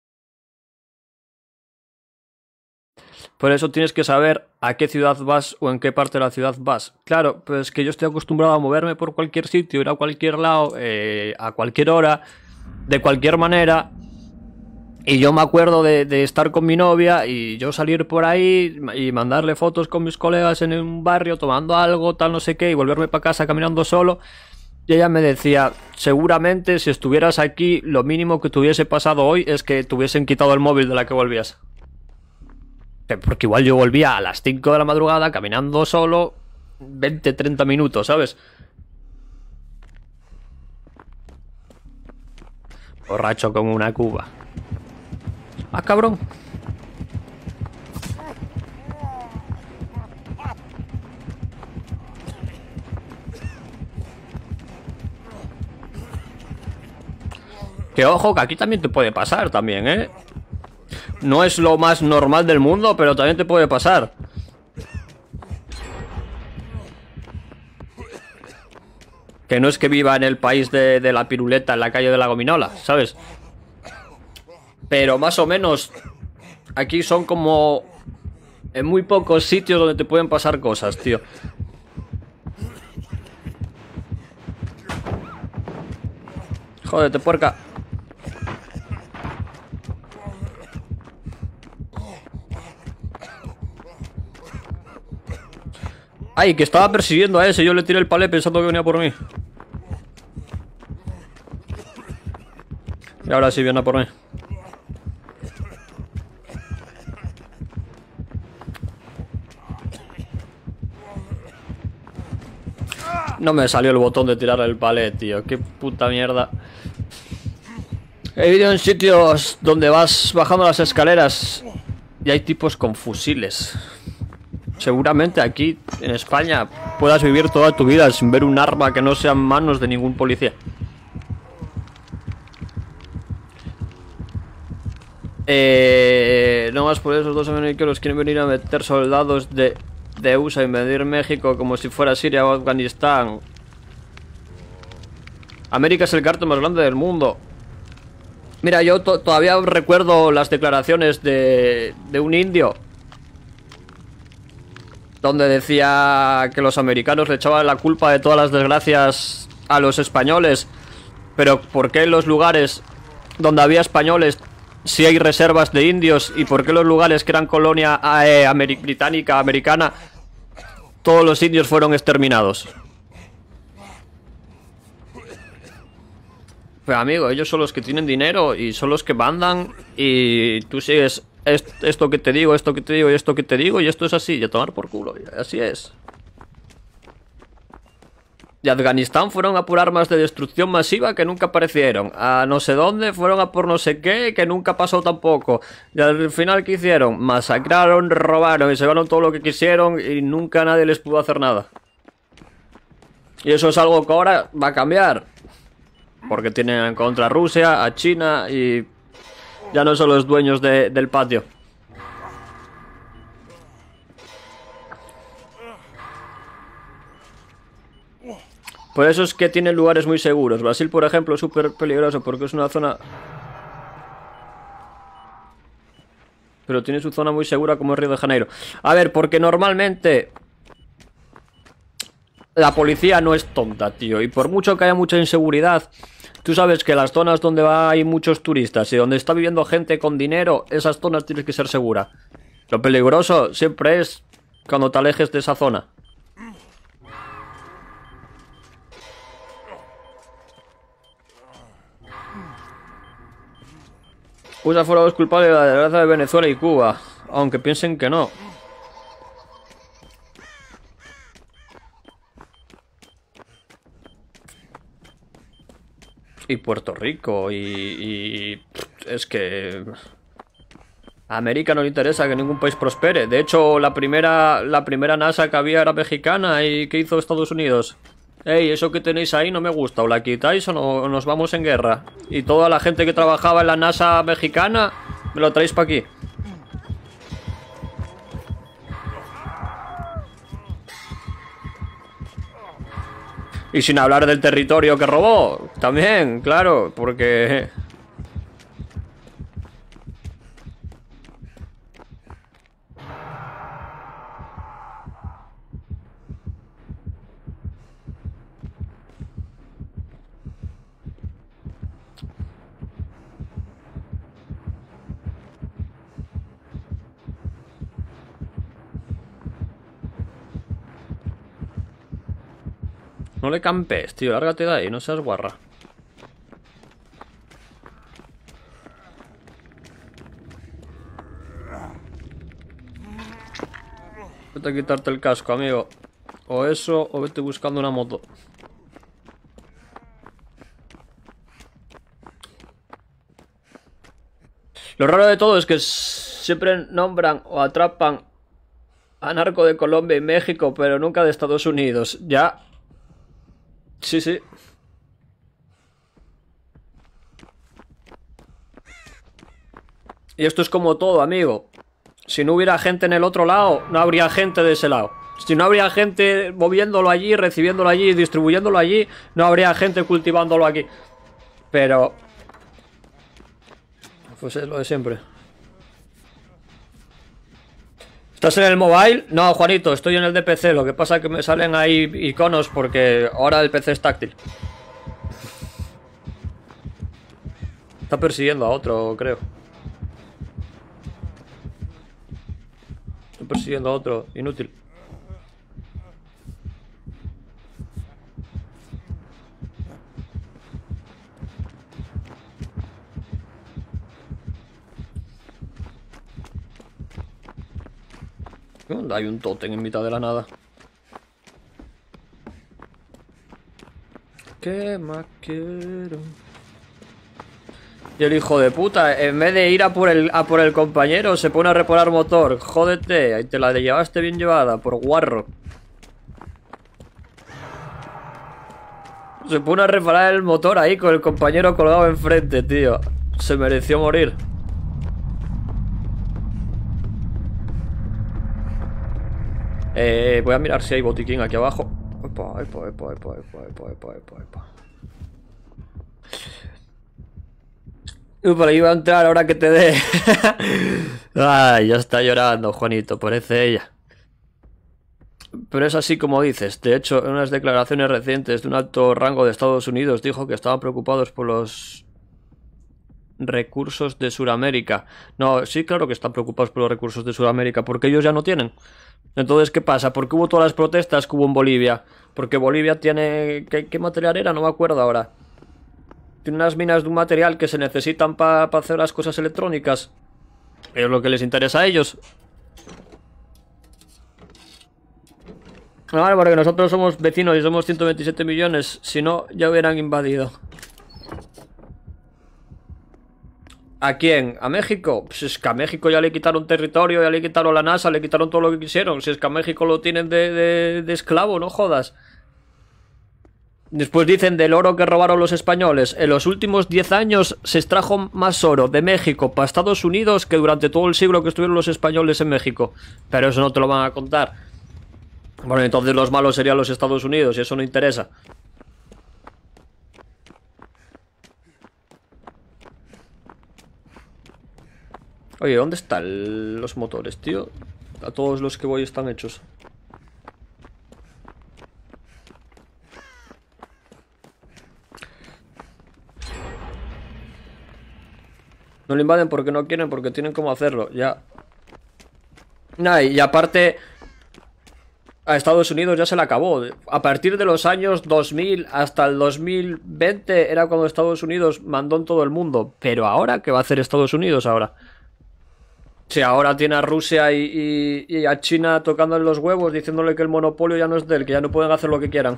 Por eso tienes que saber a qué ciudad vas o en qué parte de la ciudad vas. Claro, pues que yo estoy acostumbrado a moverme por cualquier sitio, ir a cualquier lado, eh, a cualquier hora, de cualquier manera. Y yo me acuerdo de, de estar con mi novia y yo salir por ahí y mandarle fotos con mis colegas en un barrio tomando algo, tal no sé qué, y volverme para casa caminando solo. Y ella me decía, seguramente si estuvieras aquí, lo mínimo que te hubiese pasado hoy es que te hubiesen quitado el móvil de la que volvías. Porque igual yo volvía a las cinco de la madrugada caminando solo veinte treinta minutos, ¿sabes? Borracho como una cuba. ¡Ah, cabrón! Que ojo, que aquí también te puede pasar también, ¿eh? No es lo más normal del mundo, pero también te puede pasar. Que no es que viva en el país de, de la piruleta, en la calle de la gominola, ¿sabes? Pero más o menos aquí son como en muy pocos sitios donde te pueden pasar cosas, tío. Jódete, puerca. Ay, que estaba persiguiendo a ese. Yo le tiré el palé pensando que venía por mí. Y ahora sí viene a por mí. No me salió el botón de tirar el palé, tío. Qué puta mierda. He ido en sitios donde vas bajando las escaleras y hay tipos con fusiles. Seguramente aquí, en España, puedas vivir toda tu vida sin ver un arma que no sea en manos de ningún policía. Eh, no más por eso, los dos americanos quieren venir a meter soldados de, de U S A y invadir México como si fuera Siria o Afganistán. América es el cártel más grande del mundo. Mira, yo to todavía recuerdo las declaraciones de, de un indio, donde decía que los americanos le echaban la culpa de todas las desgracias a los españoles. Pero ¿por qué en los lugares donde había españoles si hay reservas de indios? ¿Y por qué los lugares que eran colonia eh, amer británica, americana, todos los indios fueron exterminados? Pues amigo, ellos son los que tienen dinero y son los que mandan y tú sigues esto que te digo, esto que te digo y esto que te digo y esto es así, y a tomar por culo, así es. De Afganistán fueron a por armas de destrucción masiva que nunca aparecieron. A no sé dónde fueron a por no sé qué que nunca pasó tampoco. Y al final, ¿qué hicieron? Masacraron, robaron y se llevaron todo lo que quisieron y nunca nadie les pudo hacer nada. Y eso es algo que ahora va a cambiar. Porque tienen en contra a Rusia, a China y ya no son los dueños de, del patio. Por eso es que tienen lugares muy seguros. Brasil, por ejemplo, es súper peligroso porque es una zona... Pero tiene su zona muy segura como es Río de Janeiro. A ver, porque normalmente... la policía no es tonta, tío. Y por mucho que haya mucha inseguridad... Tú sabes que las zonas donde va hay muchos turistas y donde está viviendo gente con dinero, esas zonas tienes que ser segura. Lo peligroso siempre es cuando te alejes de esa zona. U S A fueron los culpables de la desgracia de Venezuela y Cuba, aunque piensen que no. Y Puerto Rico, y, y... es que... a América no le interesa que ningún país prospere. De hecho, la primera, la primera NASA que había era mexicana. ¿Y qué hizo Estados Unidos? Ey, eso que tenéis ahí no me gusta. O la quitáis o, no, o nos vamos en guerra. Y toda la gente que trabajaba en la NASA mexicana, me lo traéis para aquí. Y sin hablar del territorio que robó, también, claro, porque... No le campes, tío, lárgate de ahí, no seas guarra. Vete a quitarte el casco, amigo. O eso, o vete buscando una moto. Lo raro de todo es que siempre nombran o atrapan a narco de Colombia y México, pero nunca de Estados Unidos. Ya. Sí, sí. Y esto es como todo, amigo. Si no hubiera gente en el otro lado, no habría gente de ese lado. Si no habría gente moviéndolo allí, recibiéndolo allí, distribuyéndolo allí, no habría gente cultivándolo aquí. Pero... pues es lo de siempre. ¿Estás en el mobile? No, Juanito, estoy en el de P C. Lo que pasa es que me salen ahí iconos porque ahora el P C es táctil. Está persiguiendo a otro, creo. Está persiguiendo a otro, inútil. ¿Dónde hay un tótem en mitad de la nada? ¿Qué más quiero? Y el hijo de puta, en vez de ir a por el, a por el compañero, se pone a reparar motor. Jódete, ahí te la llevaste bien llevada, por guarro. Se pone a reparar el motor ahí con el compañero colgado enfrente, tío. Se mereció morir. Eh, voy a mirar si hay botiquín aquí abajo. Epa, epa, epa, epa, epa, epa, epa, epa, epa. Upa, iba a entrar ahora que te dé. Ay, ya está llorando, Juanito, parece ella. Pero es así como dices. De hecho, en unas declaraciones recientes de un alto rango de Estados Unidos dijo que estaban preocupados por los recursos de Sudamérica. No, sí, claro que están preocupados por los recursos de Sudamérica, porque ellos ya no tienen. Entonces, ¿qué pasa? ¿Por qué hubo todas las protestas que hubo en Bolivia? Porque Bolivia tiene... ¿Qué, qué material era? No me acuerdo ahora. Tiene unas minas de un material que se necesitan para pa hacer las cosas electrónicas. Es lo que les interesa a ellos. Vale, porque nosotros somos vecinos y somos ciento veintisiete millones. Si no, ya hubieran invadido. ¿A quién? ¿A México? Pues es que a México ya le quitaron territorio, ya le quitaron la NASA, le quitaron todo lo que quisieron. Si es que a México lo tienen de, de, de esclavo, no jodas. Después dicen del oro que robaron los españoles. En los últimos diez años se extrajo más oro de México para Estados Unidos que durante todo el siglo que estuvieron los españoles en México. Pero eso no te lo van a contar. Bueno, entonces los malos serían los Estados Unidos y eso no interesa. Oye, ¿dónde están los motores, tío? A todos los que voy están hechos. No lo invaden porque no quieren, porque tienen cómo hacerlo, ya. Nah, y aparte... a Estados Unidos ya se le acabó. A partir de los años dos mil hasta el dos mil veinte era cuando Estados Unidos mandó en todo el mundo. Pero ahora, ¿qué va a hacer Estados Unidos ahora? Si ahora tiene a Rusia y, y, y a China tocando en los huevos, diciéndole que el monopolio ya no es de él, que ya no pueden hacer lo que quieran.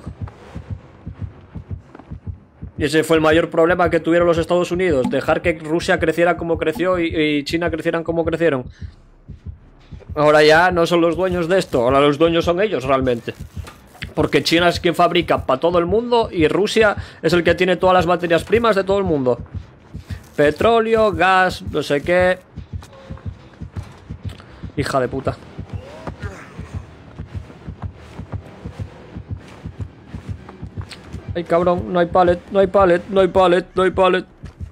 Y ese fue el mayor problema que tuvieron los Estados Unidos, dejar que Rusia creciera como creció y, y China crecieran como crecieron. Ahora ya no son los dueños de esto, ahora los dueños son ellos realmente. Porque China es quien fabrica para todo el mundo y Rusia es el que tiene todas las materias primas de todo el mundo. Petróleo, gas, no sé qué. Hija de puta. Ay, cabrón, no hay pallet, no hay pallet, no hay pallet, no hay pallet.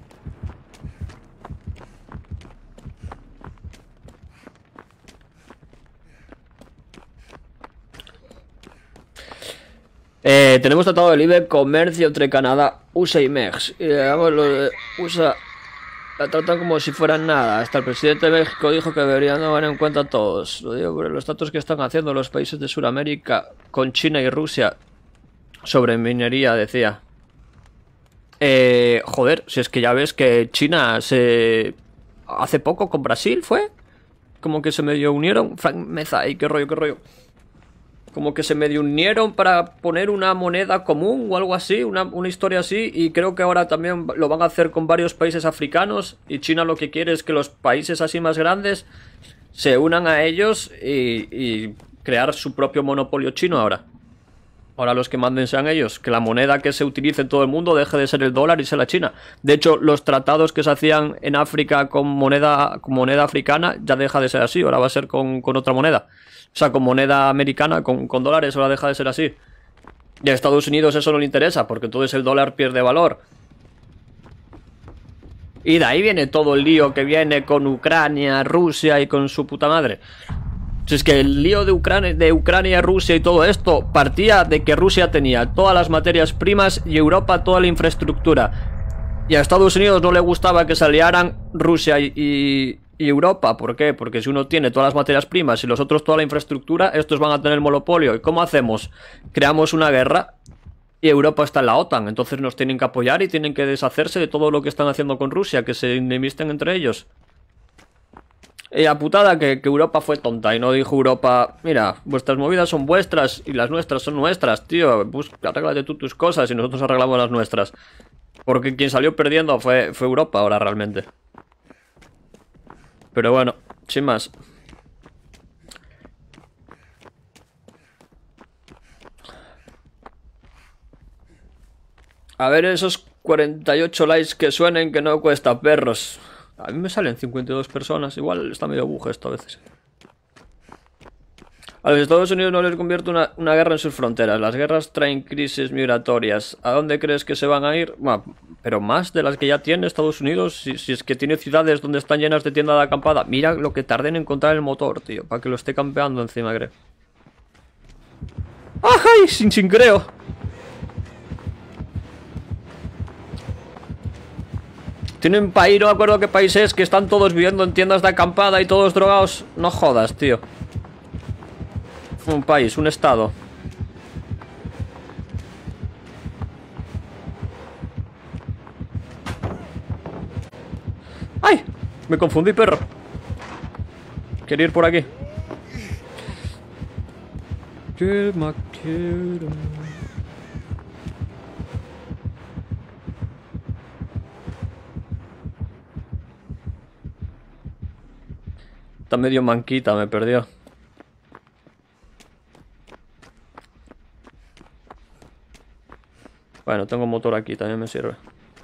Eh, tenemos tratado de libre comercio entre Canadá, U S A y México. Y digamos, lo de U S A la tratan como si fueran nada. Hasta el presidente de México dijo que deberían tomar en cuenta a todos. Lo digo por los tratos que están haciendo los países de Sudamérica con China y Rusia sobre minería, decía. Eh, joder, si es que ya ves que China se... hace poco con Brasil, ¿fue? como que se medio unieron. Frank Meza, ey, qué rollo, qué rollo. Como que se medio unieron para poner una moneda común o algo así, una, una historia así. Y creo que ahora también lo van a hacer con varios países africanos. Y China lo que quiere es que los países así más grandes se unan a ellos y, y crear su propio monopolio chino ahora. Ahora los que manden sean ellos. Que la moneda que se utilice en todo el mundo deje de ser el dólar y sea la China. De hecho, los tratados que se hacían en África con moneda, con moneda africana ya deja de ser así. Ahora va a ser con, con otra moneda. O sea, con moneda americana, con, con dólares, ahora deja de ser así. Y a Estados Unidos eso no le interesa, porque entonces el dólar pierde valor. Y de ahí viene todo el lío que viene con Ucrania, Rusia y con su puta madre. Si es que el lío de Ucrania, de Ucrania, Rusia y todo esto partía de que Rusia tenía todas las materias primas y Europa toda la infraestructura. Y a Estados Unidos no le gustaba que se aliaran Rusia y, y, y Europa. ¿Por qué? Porque si uno tiene todas las materias primas y los otros toda la infraestructura, estos van a tener monopolio. ¿Y cómo hacemos? Creamos una guerra y Europa está en la OTAN. Entonces nos tienen que apoyar y tienen que deshacerse de todo lo que están haciendo con Rusia, que se enemisten entre ellos. Y la putada que, que Europa fue tonta y no dijo Europa, mira, vuestras movidas son vuestras y las nuestras son nuestras, tío, busca, arréglate tú tus cosas y nosotros arreglamos las nuestras. Porque quien salió perdiendo fue, fue Europa ahora realmente. Pero bueno, sin más. A ver esos cuarenta y ocho likes que suenen, que no cuesta perros. A mí me salen cincuenta y dos personas. Igual está medio buje esto a veces. A los Estados Unidos no les convierte una, una guerra en sus fronteras. Las guerras traen crisis migratorias. ¿A dónde crees que se van a ir? Bueno, pero más de las que ya tiene Estados Unidos. Si, si es que tiene ciudades donde están llenas de tiendas de acampada. Mira lo que tarden en encontrar el motor, tío. Para que lo esté campeando encima, creo. ¡Ay! Sin, sin creo. Tienen un país, no me acuerdo qué país es, que están todos viviendo en tiendas de acampada y todos drogados. No jodas, tío. Un país, un estado. ¡Ay! Me confundí, perro. Quiero ir por aquí. Que me quiero. Está medio manquita, me perdió. Bueno, tengo motor aquí, también me sirve.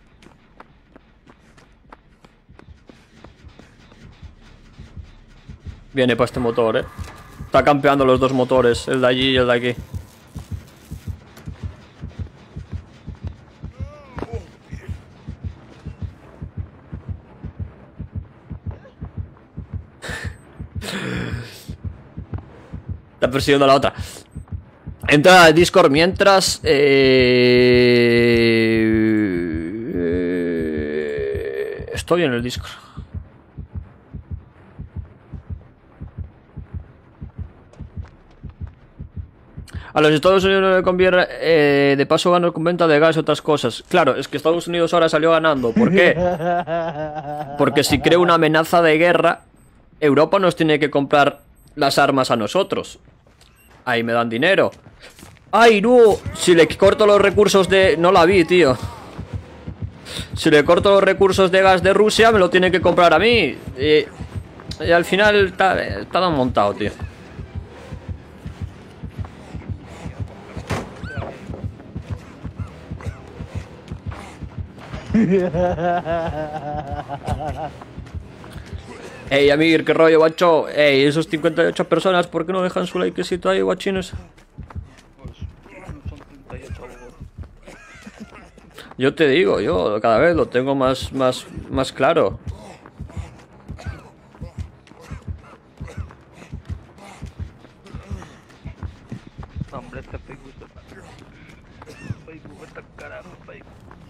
Viene para este motor, eh. Está campeando los dos motores, el de allí y el de aquí. Está persiguiendo a la otra. Entra al Discord mientras... Eh... Estoy en el Discord. A los Estados Unidos no le conviene, eh, de paso ganan con venta de gas y otras cosas. Claro, es que Estados Unidos ahora salió ganando. ¿Por qué? Porque si crea una amenaza de guerra, Europa nos tiene que comprar las armas a nosotros. Ahí me dan dinero. ¡Ay, no! Si le corto los recursos de... No la vi, tío. Si le corto los recursos de gas de Rusia, me lo tiene que comprar a mí. Y, y al final está, está tan montado, tío. Ey, Amir, qué rollo, guacho. Ey, esos cincuenta y ocho personas, ¿por qué no dejan su likecito ahí, guachines? Yo te digo, yo cada vez lo tengo más, más, más claro. Hombre, este Facebook, Facebook está carajo, Facebook.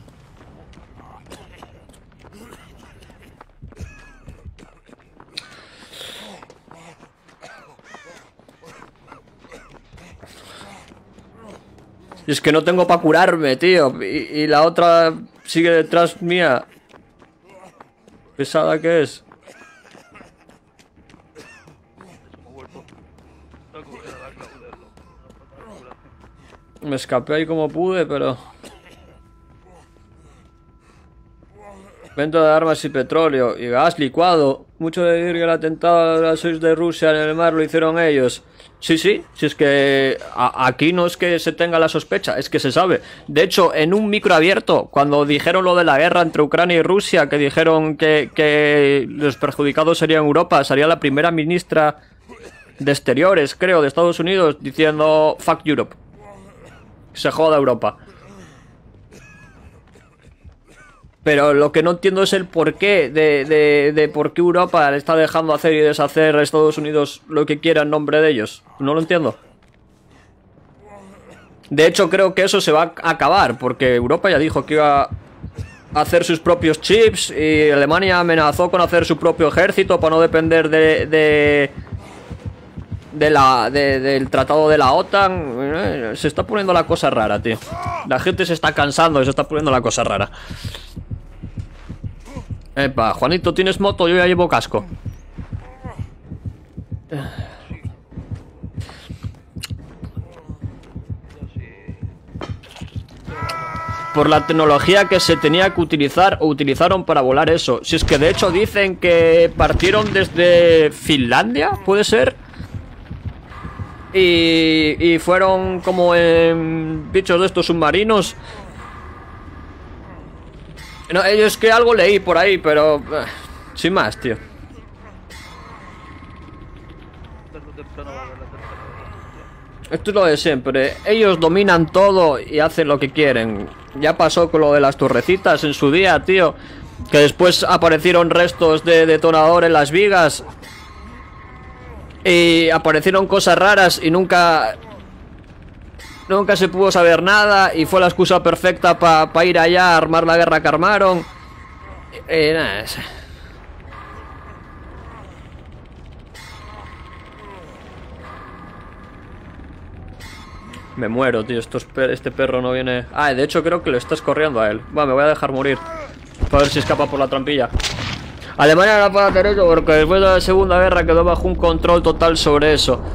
Y es que no tengo para curarme, tío. Y, y la otra sigue detrás mía. Pesada que es. Me escapé ahí como pude, pero... Venta de armas y petróleo y gas licuado. Mucho de decir que el atentado de las seis de Rusia en el mar lo hicieron ellos. Sí, sí, si es que a aquí no es que se tenga la sospecha, es que se sabe. De hecho, en un micro abierto, cuando dijeron lo de la guerra entre Ucrania y Rusia, que dijeron que, que los perjudicados serían Europa, salía la primera ministra de Exteriores, creo, de Estados Unidos, diciendo fuck Europe. Se joda Europa. Pero lo que no entiendo es el porqué de, de, de por qué Europa le está dejando hacer y deshacer a Estados Unidos lo que quiera en nombre de ellos. No lo entiendo. De hecho, creo que eso se va a acabar, porque Europa ya dijo que iba a hacer sus propios chips y Alemania amenazó con hacer su propio ejército para no depender de... de De la, de, del tratado de la OTAN. Se está poniendo la cosa rara, tío. La gente se está cansando y se está poniendo la cosa rara. Epa, Juanito, ¿tienes moto? Yo ya llevo casco. Por la tecnología que se tenía que utilizar o utilizaron para volar eso. Si es que de hecho dicen que partieron desde Finlandia, ¿puede ser? Y, y fueron como en bichos de estos submarinos. No, es que algo leí por ahí, pero... Uh, sin más, tío. Esto es lo de siempre. Ellos dominan todo y hacen lo que quieren. Ya pasó con lo de las torrecitas en su día, tío. Que después aparecieron restos de detonador en las vigas. Y aparecieron cosas raras y nunca... Nunca se pudo saber nada. Y fue la excusa perfecta para pa ir allá a armar la guerra que armaron. Y nada, es... Me muero, tío. Esto es per... Este perro no viene... Ah, de hecho creo que lo estás corriendo a él. Va, me voy a dejar morir. Para ver si escapa por la trampilla. Alemania no puede hacer eso porque después de la Segunda Guerra quedó bajo un control total sobre eso.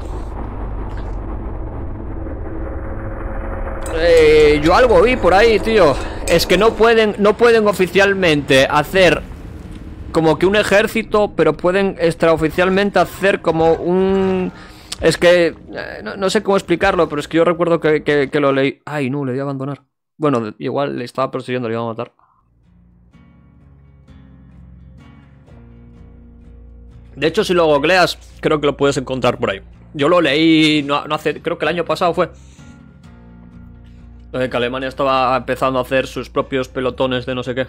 Eh, yo algo vi por ahí, tío. Es que no pueden, no pueden oficialmente hacer como que un ejército, pero pueden extraoficialmente hacer como un... Es que... Eh, no, no sé cómo explicarlo, pero es que yo recuerdo que, que, que lo leí... Ay, no, le di a abandonar. Bueno, igual le estaba persiguiendo, le iba a matar. De hecho, si lo googleas, creo que lo puedes encontrar por ahí. Yo lo leí no, no hace... Creo que el año pasado fue. Que Alemania estaba empezando a hacer sus propios pelotones de no sé qué.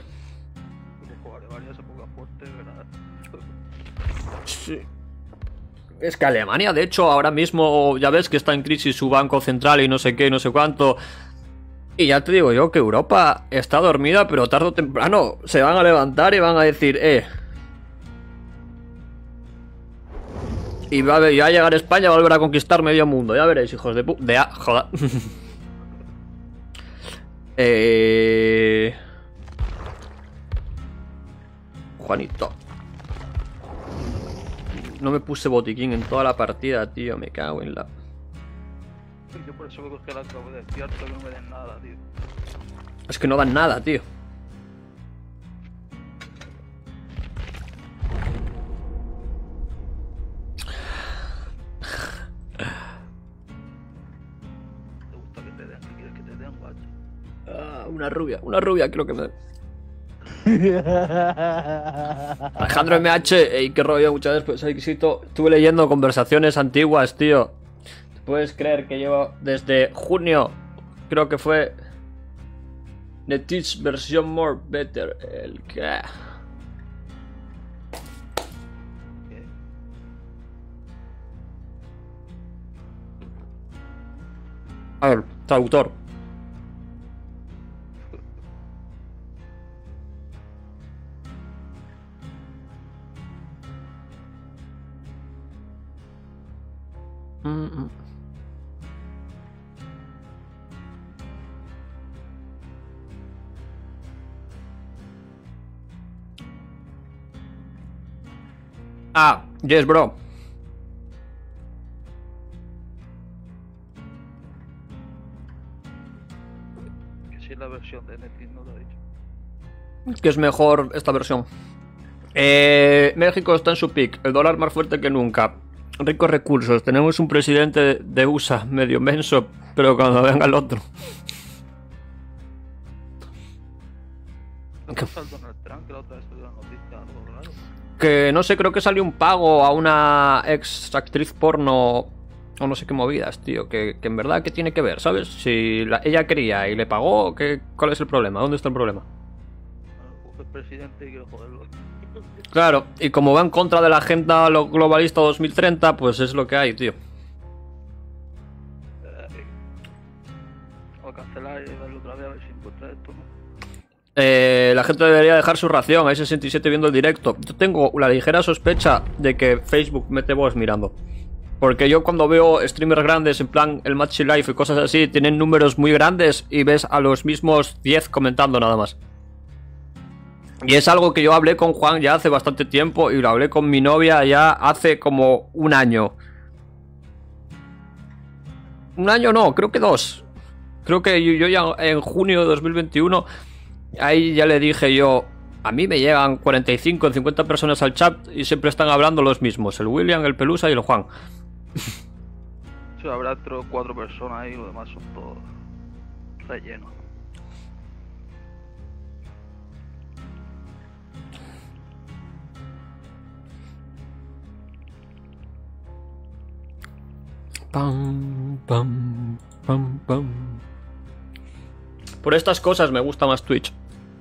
Sí. Es que Alemania, de hecho, ahora mismo ya ves que está en crisis su banco central y no sé qué, y no sé cuánto. Y ya te digo yo que Europa está dormida, pero tarde o temprano se van a levantar y van a decir, eh... Y va a, va a llegar España a volver a conquistar medio mundo. Ya veréis, hijos de pu... De a... Joda. eh... Juanito. No me puse botiquín en toda la partida, tío. Me cago en la... Yo por eso me cogí la cabo de cierto que no me den nada, tío. Es que no dan nada, tío. ¿Te gusta que te den? ¿Qué quieres que te den, guacho? Ah, una rubia, una rubia creo que me... Alejandro M H, ey, qué rollo, muchas veces, pues, estuve leyendo conversaciones antiguas, tío. ¿Te puedes creer que llevo desde junio, creo que fue, The Teach versión More Better, el que... A ver, traductor. Mm-mm. Ah, yes, bro. Benetín no lo ha dicho. Que es mejor esta versión. Eh, México está en su pick, el dólar más fuerte que nunca. Ricos recursos, tenemos un presidente de U S A medio menso, pero cuando venga el otro. ¿Qué pasa el Donald Trump? Que la otra vez salió la noticia, algo raro. Que no sé, creo que salió un pago a una ex actriz porno o no sé qué movidas, tío. Que, que en verdad, ¿qué tiene que ver? ¿Sabes? Si la, ella quería y le pagó, ¿qué, ¿cuál es el problema? ¿Dónde está el problema? El presidente y quiere joderlo. Claro, y como va en contra de la agenda globalista dos mil treinta, pues es lo que hay, tío. Eh, o cancelar y verlo otra vez a ver si encuentra esto, ¿no? Eh, la gente debería dejar su ración. Hay sesenta y siete viendo el directo. Yo tengo la ligera sospecha de que Facebook mete voz mirando. Porque yo cuando veo streamers grandes, en plan el Matchy Life y cosas así, tienen números muy grandes y ves a los mismos diez comentando nada más. Y es algo que yo hablé con Juan ya hace bastante tiempo y lo hablé con mi novia ya hace como un año. Un año no, creo que dos. Creo que yo, yo ya en junio de dos mil veintiuno, ahí ya le dije yo, a mí me llegan cuarenta y cinco, cincuenta personas al chat y siempre están hablando los mismos, el William, el Pelusa y el Juan. Sí, habrá tres o cuatro personas ahí, lo demás son todos rellenos. Pam, pam, pam, pam. Por estas cosas me gusta más Twitch.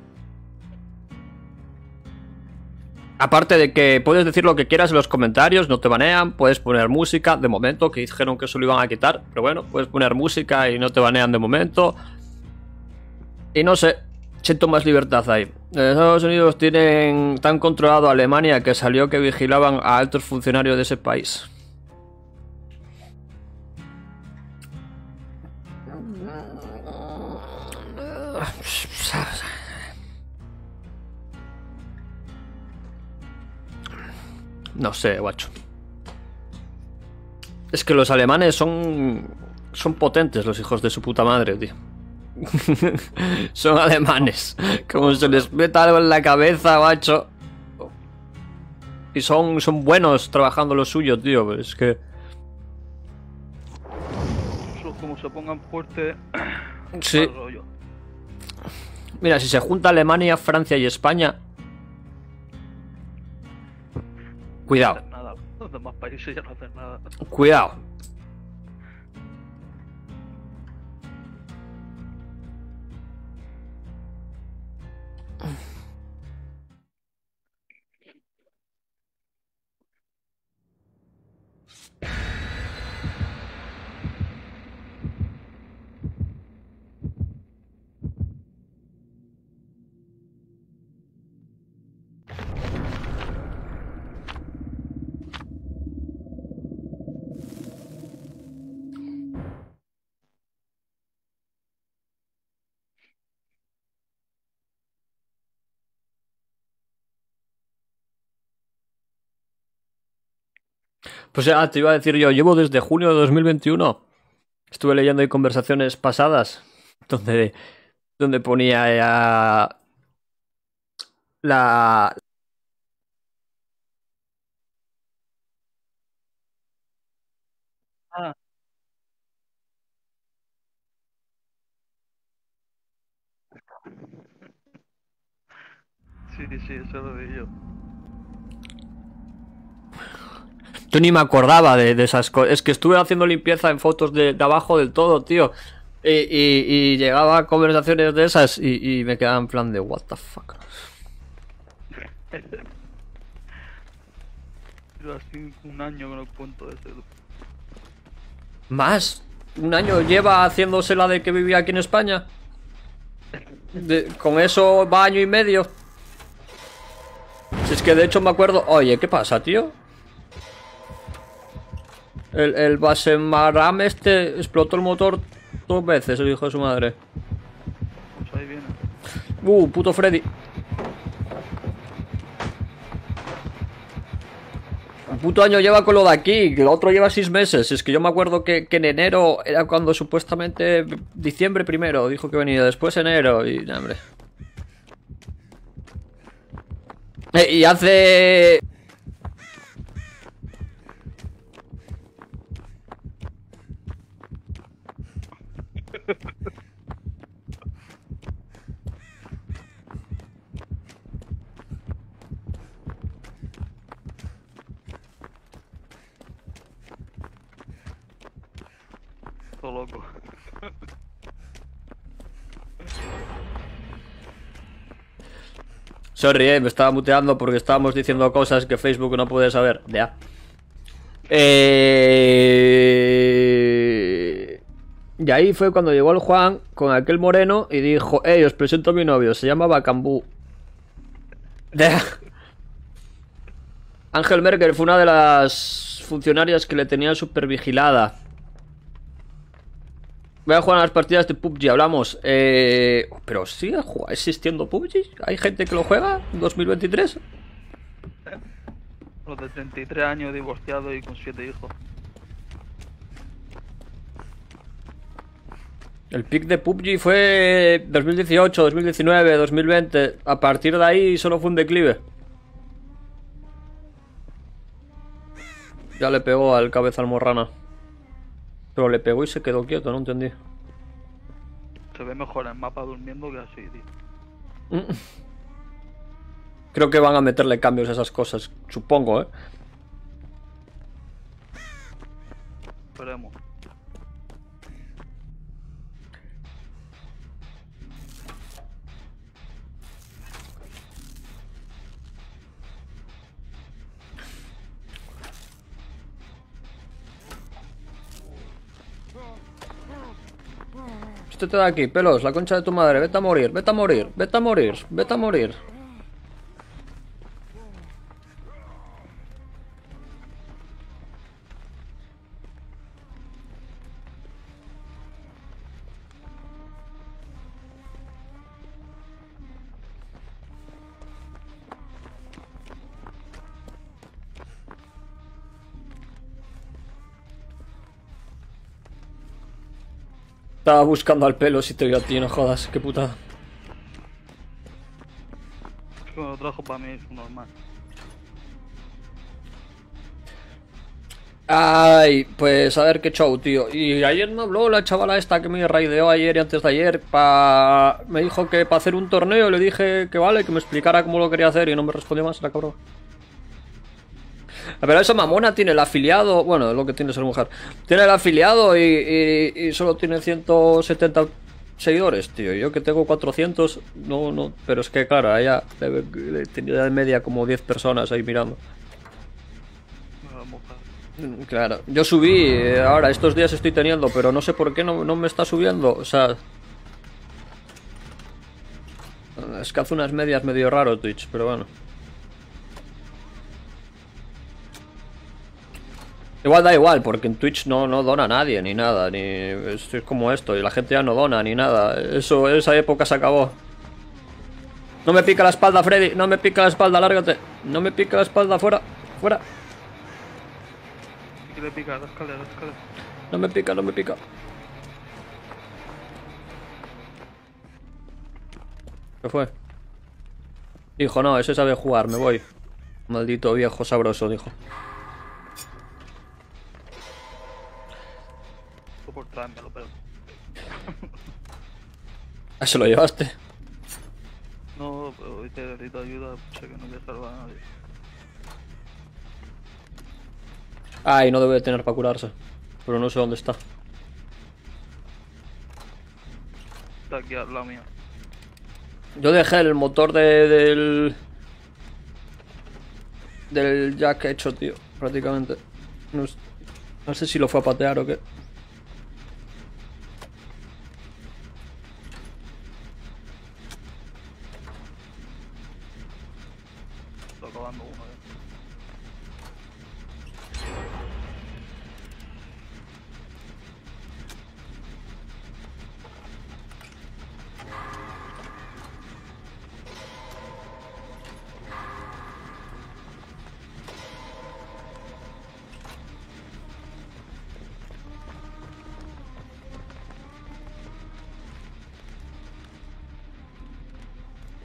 Aparte de que puedes decir lo que quieras en los comentarios, no te banean, puedes poner música, de momento, que dijeron que eso lo iban a quitar, pero bueno, puedes poner música y no te banean de momento. Y no sé, siento más libertad ahí. En Estados Unidos tienen tan controlado a Alemania que salió que vigilaban a altos funcionarios de ese país. No sé, guacho. Es que los alemanes son... Son potentes los hijos de su puta madre, tío. Son alemanes. Como se les meta algo en la cabeza, guacho. Y son, son buenos trabajando lo suyo, tío. Pero es que... Eso, como se pongan fuertes... Sí. rollo. Mira, si se junta Alemania, Francia y España... Cuidado. No hacen nada. Los demás países ya no hacen nada. Cuidado. Pues ya, te iba a decir yo, llevo desde junio de dos mil veintiuno. Estuve leyendo ahí conversaciones pasadas donde, donde ponía ya la... Ah. Sí, sí, eso lo vi yo. Yo ni me acordaba de, de esas cosas. Es que estuve haciendo limpieza en fotos de, de abajo del todo, tío. Y, y, y llegaba a conversaciones de esas y, y me quedaba en plan de what the fuck. Pero así un año que no cuento de ese. ¿Más? ¿Un año lleva haciéndose la de que vivía aquí en España? De, con eso va año y medio. Si es que de hecho me acuerdo... Oye, ¿qué pasa, tío? El, el Basemaram este explotó el motor dos veces, el hijo de su madre. Pues ahí viene. Uh, puto Freddy. Un puto año lleva con lo de aquí, que el otro lleva seis meses. Es que yo me acuerdo que, que en enero era cuando supuestamente... Diciembre primero dijo que venía, después enero y... No, hombre. Eh, y hace... Todo loco. Sorry, eh, me estaba muteando porque estábamos diciendo cosas que Facebook no puede saber. Ya. Eh... Y ahí fue cuando llegó el Juan con aquel moreno y dijo: hey, os presento a mi novio, se llama Bacambú. Ya. Ángel Merkel fue una de las funcionarias que le tenían súper vigilada. Voy a jugar a las partidas de P U B G, hablamos. Eh... Pero sigue existiendo P U B G. ¿Hay gente que lo juega en dos mil veintitrés? Los de treinta y tres años, divorciado y con siete hijos. El pick de P U B G fue dos mil dieciocho, dos mil diecinueve, dos mil veinte. A partir de ahí solo fue un declive. Ya le pegó al cabeza almorrana. Pero le pegó y se quedó quieto, no entendí. Se ve mejor en el mapa durmiendo que así, tío. Creo que van a meterle cambios a esas cosas, supongo, ¿eh? Esperemos. Este te da aquí, pelos, la concha de tu madre. Vete a morir, vete a morir, vete a morir, vete a morir. Estaba buscando al pelo si te veo a ti, no jodas, qué putada. Es que me lo trajo para mí, es normal. Ay, pues a ver qué show, tío. Y ayer me habló la chavala esta que me raideó ayer y antes de ayer. Pa... Me dijo que para hacer un torneo le dije que vale, que me explicara cómo lo quería hacer y no me respondió más, la cabrón. Pero esa mamona tiene el afiliado. Bueno, lo que tiene ser mujer. Tiene el afiliado y, y, y solo tiene ciento setenta seguidores, tío. Yo que tengo cuatrocientos, no, no. Pero es que, claro, a ella le, le tenía de media como diez personas ahí mirando. Claro, yo subí, eh, ahora estos días estoy teniendo, pero no sé por qué no, no me está subiendo. O sea, es que hace unas medias medio raro Twitch, pero bueno. Igual da igual, porque en Twitch no, no dona nadie, ni nada, ni es, es como esto, y la gente ya no dona, ni nada. Eso, esa época se acabó. No me pica la espalda, Freddy, no me pica la espalda, lárgate. No me pica la espalda, fuera, fuera. ¿Qué le pica? La escalera, la escalera. No me pica, no me pica. ¿Qué fue? Dijo, no, ese sabe jugar, me voy. Maldito viejo sabroso, dijo. Por traérmelo, pero... ¿Ah, se lo llevaste? No, pero hoy te necesito ayuda, sé que no voy a salvar a nadie. Ay, no debe de tener para curarse. Pero no sé dónde está. Está aquí al lado mío. Yo dejé el motor de, del... Del jack hecho, tío, prácticamente. No, no sé si lo fue a patear o qué. Estoy acabando uno, eh.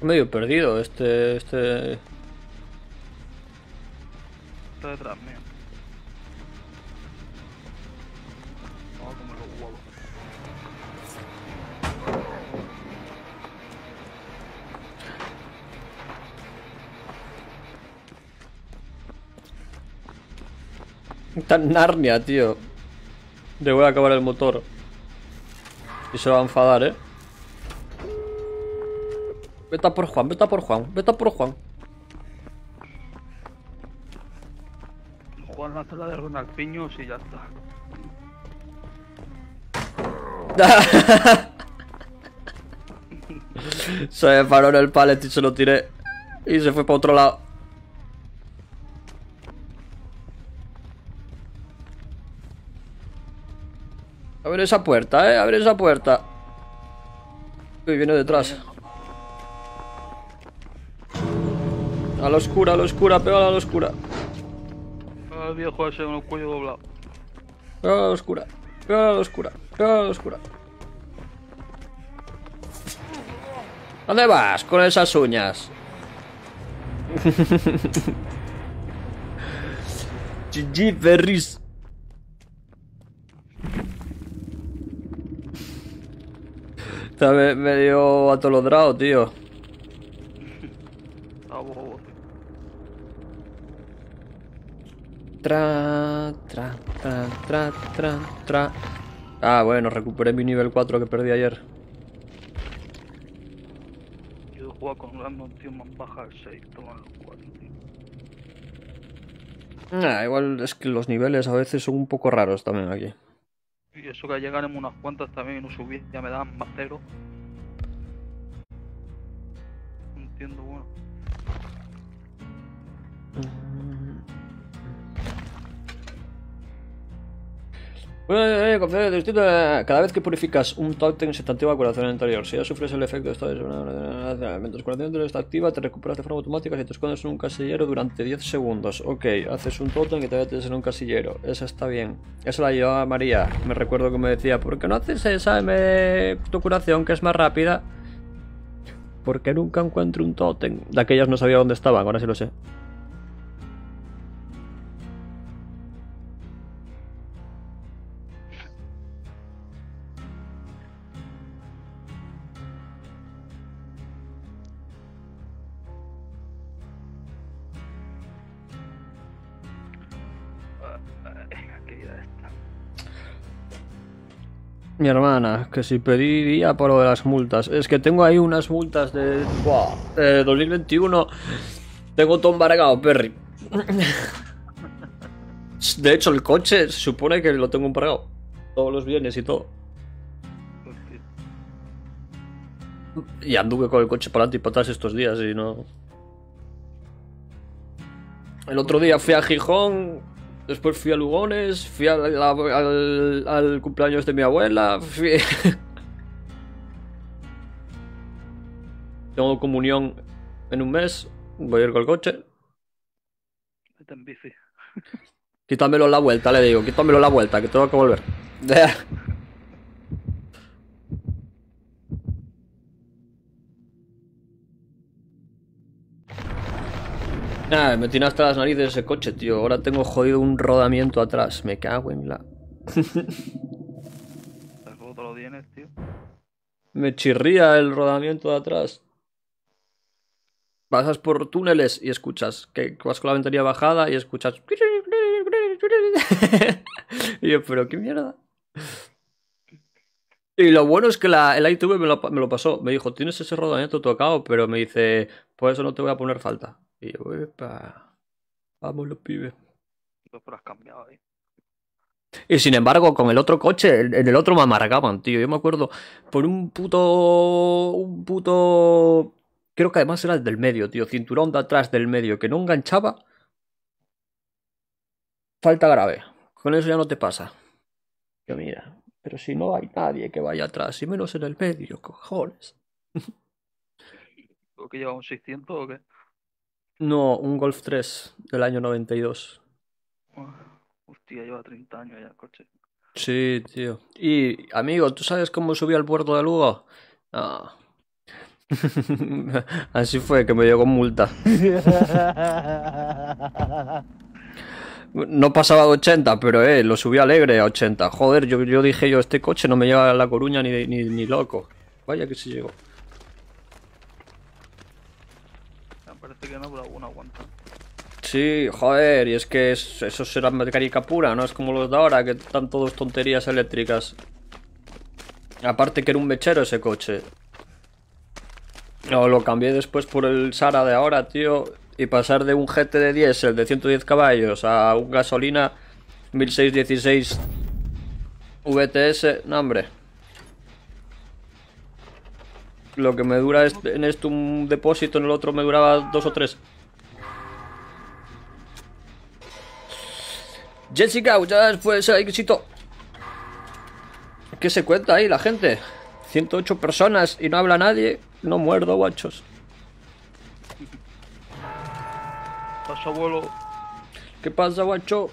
Medio perdido este... este... Está detrás mío. Vamos a comer los huevos. Está en Narnia, tío. Le voy a acabar el motor. Y se va a enfadar, eh. Vete a por Juan, vete a por Juan, vete a por Juan. Juan hace la de Ronaldinho y ya está. Se me paró en el pallet y se lo tiré. Y se fue para otro lado. Abre esa puerta, eh, abre esa puerta. Uy, viene detrás. A la oscura, a la oscura, pégale a la oscura. El viejo ese con el cuello doblado. Pégale a la oscura, pégale a la oscura, pégale a la oscura. ¿Dónde vas con esas uñas? G G Ferris. Está me- medio atolodrado, tío. A bobo. Tra, tra, tra, tra, tra, tra. Ah, bueno, recuperé mi nivel cuatro que perdí ayer. Yo he jugado con un tío más baja el seis, toma los cuatro, tío. Ah, igual es que los niveles a veces son un poco raros también aquí. Y eso que llegaremos unas cuantas también y no subí, ya me daban más cero. No entiendo, bueno. Eh, eh, confianza de distinto, eh, cada vez que purificas un tótem se te activa el corazón interior. Si ya sufres el efecto de esto, mientras el corazón interior está activa, te recuperas de forma automática si te escondes en un casillero durante diez segundos. Ok, haces un tótem y te metes en un casillero. Esa está bien. Esa la llevaba María. Me recuerdo que me decía, ¿por qué no haces esa M tu curación que es más rápida? Porque nunca encuentro un tótem. De aquellas no sabía dónde estaban, ahora sí lo sé. Qué vida esta. Mi hermana, que si pediría por lo de las multas. Es que tengo ahí unas multas de... Buah, de dos mil veintiuno. Tengo todo embargado, Perry. De hecho, el coche se supone que lo tengo embargado. Todos los bienes y todo. Hostia. Y anduve con el coche para adelante y para atrás estos días y no... El otro día fui a Gijón, después fui a Lugones, fui al, al, al cumpleaños de mi abuela, fui... Tengo comunión en un mes, voy a ir con el coche. Vete en bici. Quítamelo la vuelta, le digo, quítamelo la vuelta, que tengo que volver. Nah, me tiene hasta las narices ese coche, tío. Ahora tengo jodido un rodamiento atrás. Me cago en la... ¿Cómo te lo tienes, tío? Me chirría el rodamiento de atrás. Pasas por túneles y escuchas que vas con la ventanilla bajada y escuchas... Y yo, pero qué mierda. Y lo bueno es que la, el I T V me lo, me lo pasó. Me dijo, tienes ese rodamiento tocado, pero me dice, por eso no te voy a poner falta. Y yo, epa, vámonos, pibe. Tú lo has cambiado ahí. Y sin embargo, con el otro coche, en el otro me amargaban, tío. Yo me acuerdo por un puto... Un puto... Creo que además era el del medio, tío. Cinturón de atrás del medio que no enganchaba. Falta grave. Con eso ya no te pasa. Yo mira, pero si no hay nadie que vaya atrás, y menos en el medio, cojones. ¿O que lleva un seiscientos o qué? No, un Golf tres del año noventa y dos. Uf, hostia, lleva treinta años ya el coche. Sí, tío. Y, amigo, ¿tú sabes cómo subí al puerto de Lugo? Ah. Así fue, que me llegó multa. No pasaba de ochenta, pero eh, lo subí alegre a ochenta. Joder, yo, yo dije yo, este coche no me lleva a La Coruña ni, ni, ni loco. Vaya que sí llegó. Me parece que no, pero alguno aguanta. Sí, joder, y es que es, eso será mecánica pura, no es como los de ahora, que están todos tonterías eléctricas. Aparte que era un mechero ese coche. No, lo cambié después por el Sara de ahora, tío. Y pasar de un G T de diésel de ciento diez caballos a un gasolina mil seiscientos dieciséis V T S, no hombre. Lo que me dura es, en esto un depósito, en el otro me duraba dos o tres. Jessica, ya después el éxito. ¿Qué se cuenta ahí la gente? ciento ocho personas y no habla nadie. No muerdo, guachos. Pasa, abuelo. ¿Qué pasa, guacho?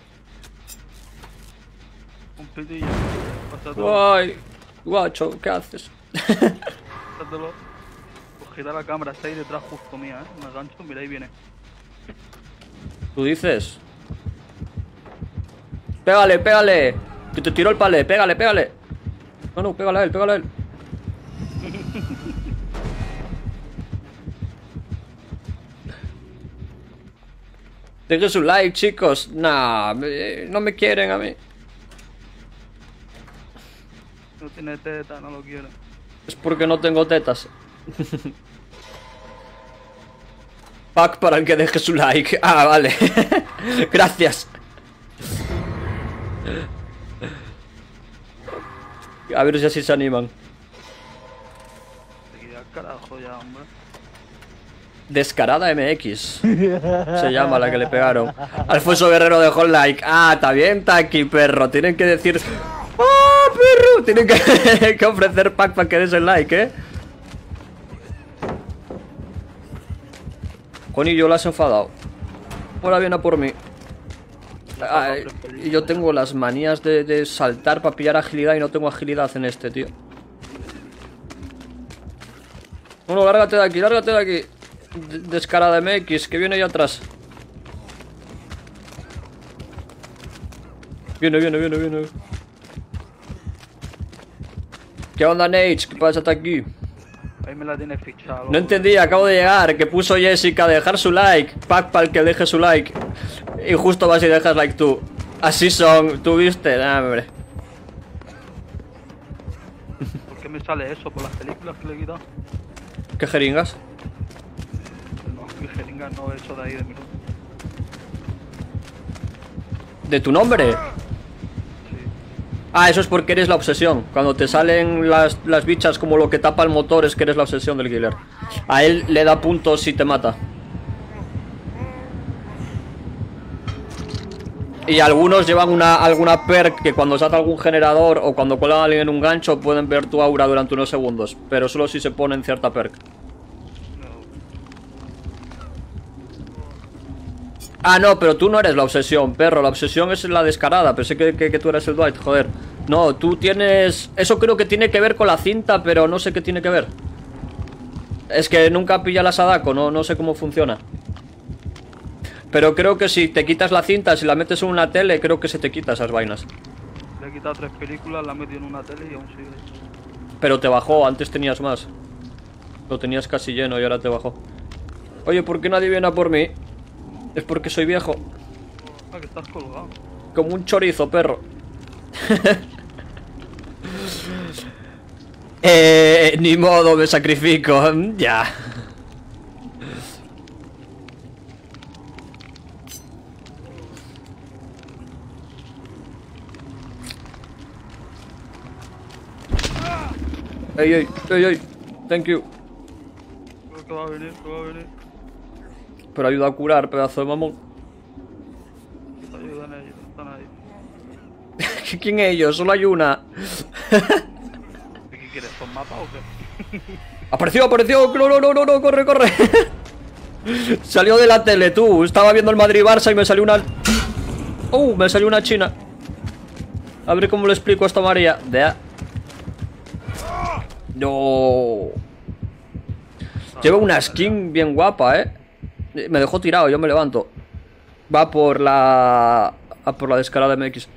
Un pitillo. Pásatelo. Ay, guacho, ¿qué haces? Pásatelo. Pues gira la cámara, está ahí detrás justo mía, ¿eh? Me gancho, mira, ahí viene. ¿Tú dices? Pégale, pégale. Que te tiró el palé, pégale, pégale. No, no, pégale a él, pégale a él. Dejen su like, chicos. Nah, me- no me quieren a mí. No tiene teta, no lo quiere. Es porque no tengo tetas. Pack para el que deje su like. Ah, vale. Gracias. A ver si así se animan. Te queda carajo ya, hombre. Descarada M X se llama la que le pegaron. Alfonso Guerrero dejó el like. Ah, está bien, está aquí, perro. Tienen que decir... ¡Ah, perro! Tienen que, que ofrecer pack para que des el like, ¿eh? Juanillo, lo has enfadado. Ahora viene a por mí. Ay, y yo tengo las manías de, de saltar para pillar agilidad y no tengo agilidad en este, tío. Bueno, lárgate de aquí, lárgate de aquí. D- Descarada M X, que viene ahí atrás. Viene, viene, viene, viene. ¿Qué onda, Nate? ¿Qué pasa hasta aquí? Ahí me la tienes fichada. No entendí, acabo de llegar. Que puso Jessica dejar su like. Pack para el que deje su like. Y justo vas y dejas like tú. Así son, ¿tú viste? Nah, hombre. ¿Por qué me sale eso? ¿Por las películas que le he quitado? ¿Qué jeringas? No, mi jeringa no, eso de ahí de mi luz. ¿De tu nombre? Sí. Ah, eso es porque eres la obsesión. Cuando te salen las, las bichas como lo que tapa el motor es que eres la obsesión del killer. A él le da puntos si te mata. Y algunos llevan una, alguna perk que cuando salta algún generador o cuando cuelgan a alguien en un gancho pueden ver tu aura durante unos segundos. Pero solo si se ponen cierta perk. Ah, no, pero tú no eres la obsesión, perro. La obsesión es la descarada. Pensé que, que, que tú eres el Dwight, joder. No, tú tienes... Eso creo que tiene que ver con la cinta, pero no sé qué tiene que ver. Es que nunca pilla la Sadako, no, no sé cómo funciona. Pero creo que si te quitas la cinta, si la metes en una tele, creo que se te quita esas vainas. Le he quitado tres películas, la he metido en una tele y aún sigue. Pero te bajó, antes tenías más. Lo tenías casi lleno y ahora te bajó. Oye, ¿por qué nadie viene a por mí? Es porque soy viejo. Ah, que estás colgado. Como un chorizo, perro. eh, ni modo, me sacrifico. Ya. Ey, ey, ey, ey. Thank you. Creo que va a venir, que va a venir. Pero ayuda a curar, pedazo de mamón. Te ayudan ellos, están ahí. ¿Quién ellos? Solo hay una. ¿Qué quieres? ¿Son mapas o qué? Apareció, apareció. No, no, no, no, no, corre, corre. Salió de la tele, tú. Estaba viendo el Madrid-Barça y me salió una... Uh, me salió una china. A ver cómo le explico esto a María. Vea. No. Lleva una skin bien guapa, ¿eh? Me dejó tirado, yo me levanto. Va por la... a por la descarada M X.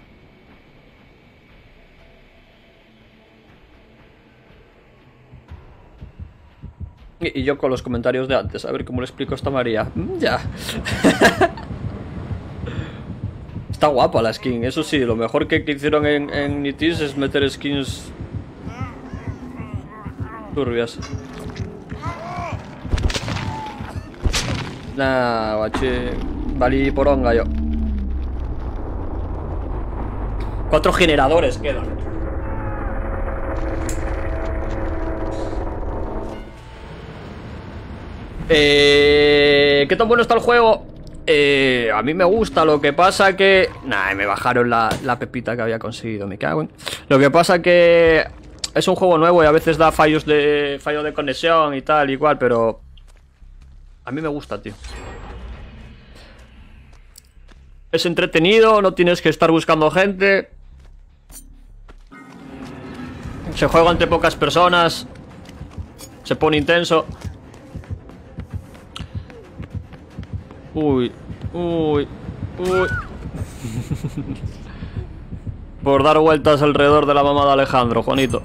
Y, y yo con los comentarios de antes, a ver cómo le explico esto a María. Mm, ya. Está guapa la skin, eso sí, lo mejor que, que hicieron en, en Nitis es meter skins turbias. Nah, guachi. Valí poronga yo. Cuatro generadores quedan. Eh, ¿Qué tan bueno está el juego? Eh, a mí me gusta, lo que pasa que... Nah, me bajaron la, la pepita que había conseguido, me cago en... Lo que pasa que es un juego nuevo y a veces da fallos de... fallo de conexión y tal, igual, pero... A mí me gusta, tío. Es entretenido, no tienes que estar buscando gente. Se juega entre pocas personas. Se pone intenso. Uy, uy, uy. Por dar vueltas alrededor de la mamá de Alejandro, Juanito.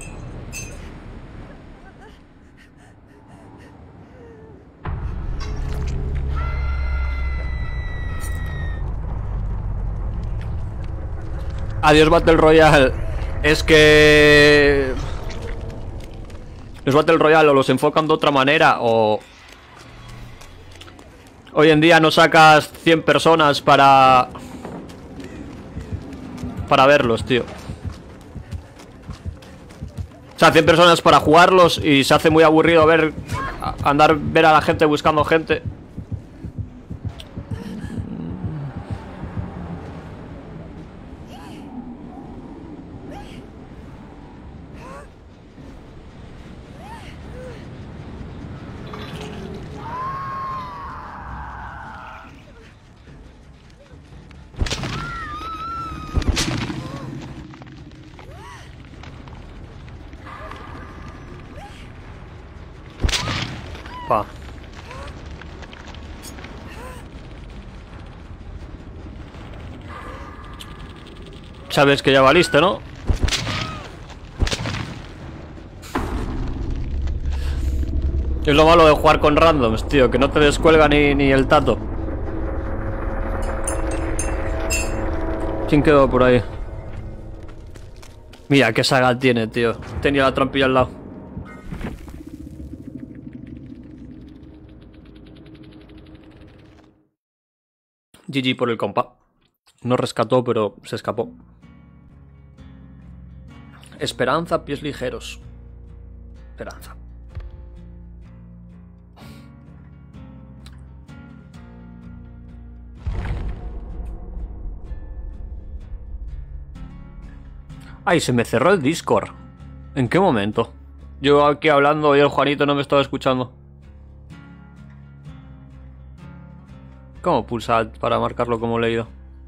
Adiós Battle Royale. Es que... los Battle Royale o los enfocan de otra manera o... Hoy en día no sacas cien personas para... para verlos, tío. O sea, cien personas para jugarlos y se hace muy aburrido ver... andar, ver a la gente buscando gente. Pa. Sabes que ya valiste, ¿no? Es lo malo de jugar con randoms, tío, que no te descuelga ni, ni el tato. ¿Quién quedó por ahí? Mira, qué saga tiene, tío. Tenía la trampilla al lado. G G por el compa. No rescató, pero se escapó. Esperanza, pies ligeros. Esperanza. Ay, se me cerró el Discord. ¿En qué momento? Yo aquí hablando y el Juanito no me estaba escuchando. ¿Cómo pulsa Alt para marcarlo como leído?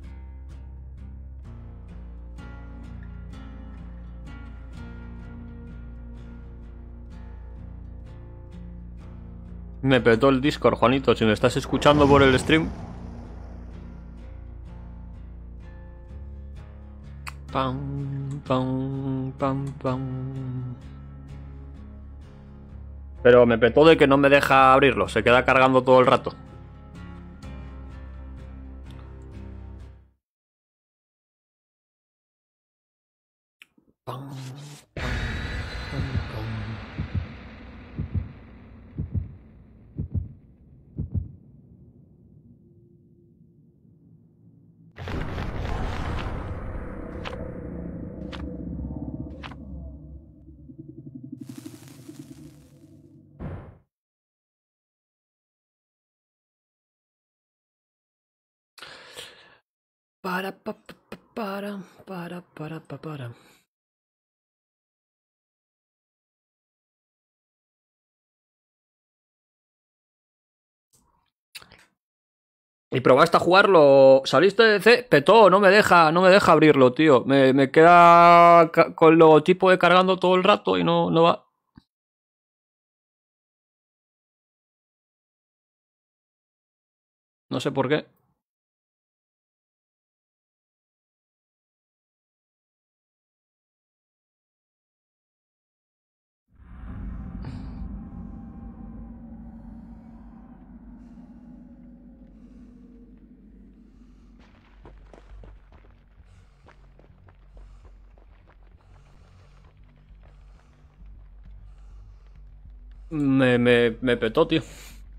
Me petó el Discord, Juanito. Si me estás escuchando por el stream. Pam, pam, pam, pam. Pero me petó de que no me deja abrirlo. Se queda cargando todo el rato. Pam, pam, pam, pam. Para, pa, pa, pa, para, para, para, pa, para. Y probaste a jugarlo, saliste de C, petó, no me deja, no me deja abrirlo, tío. Me, me queda con el logotipo de cargando todo el rato y no, no va. No sé por qué. Me, me, me petó, tío.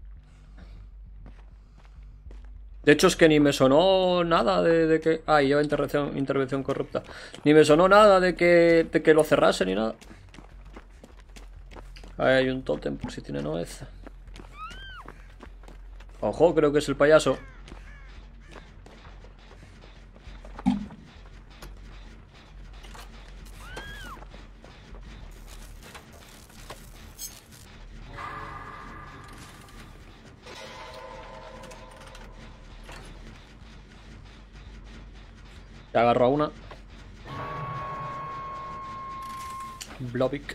De hecho, es que ni me sonó nada de, de que... Ah, lleva intervención, intervención corrupta. Ni me sonó nada de que, de que lo cerrase ni nada. Ahí hay un tótem por si tiene nuez. Ojo, creo que es el payaso. Te agarro a una. Blobic.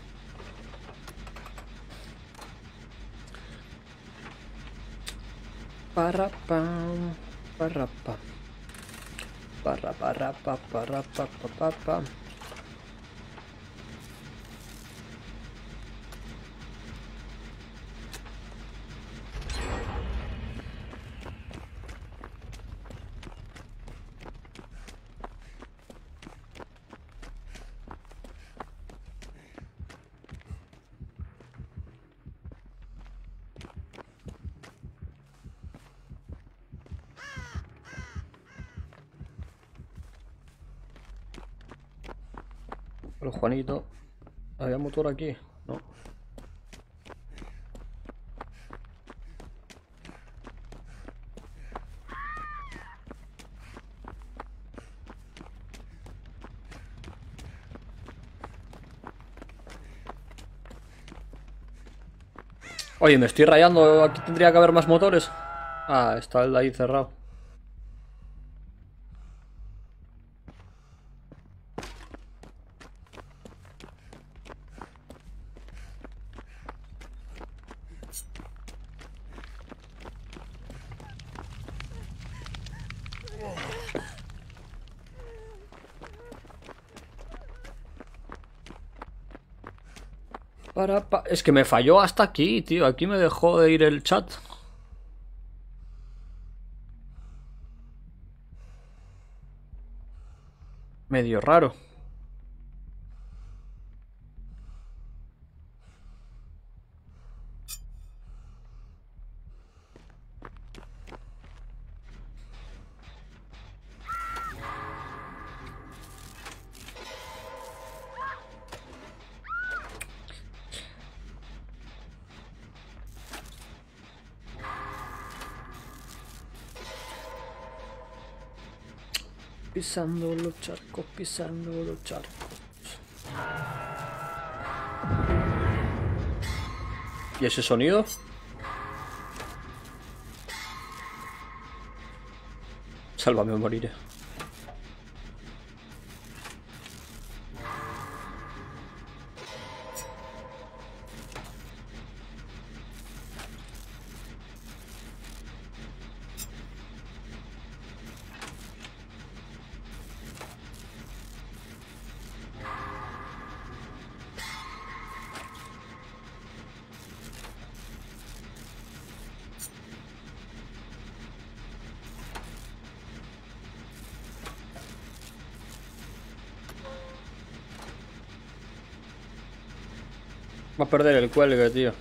Para pam, para pa. Para para pa para pa pa pa pa. El Juanito. ¿Había motor aquí? No. Oye, me estoy rayando. Aquí tendría que haber más motores. Ah, está el de ahí cerrado. Para, pa... Es que me falló hasta aquí, tío. Aquí me dejó de ir el chat. Medio raro. Pisando los charcos, pisando los charcos. ¿Y ese sonido? Sálvame o moriré. Va a perder el cuelgue, tío.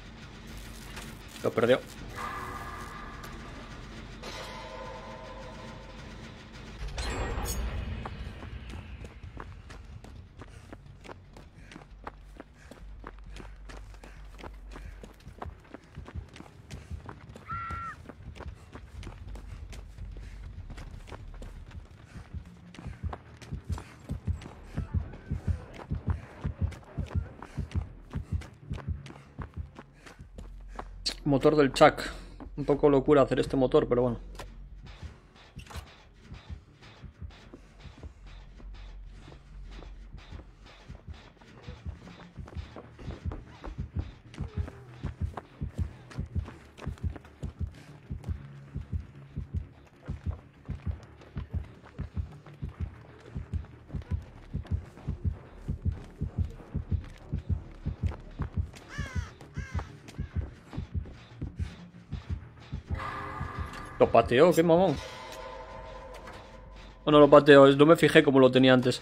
Lo perdió. Motor del Chuck. Un poco locura hacer este motor, pero bueno. Lo pateó, qué mamón. O no lo pateó, no me fijé como lo tenía antes.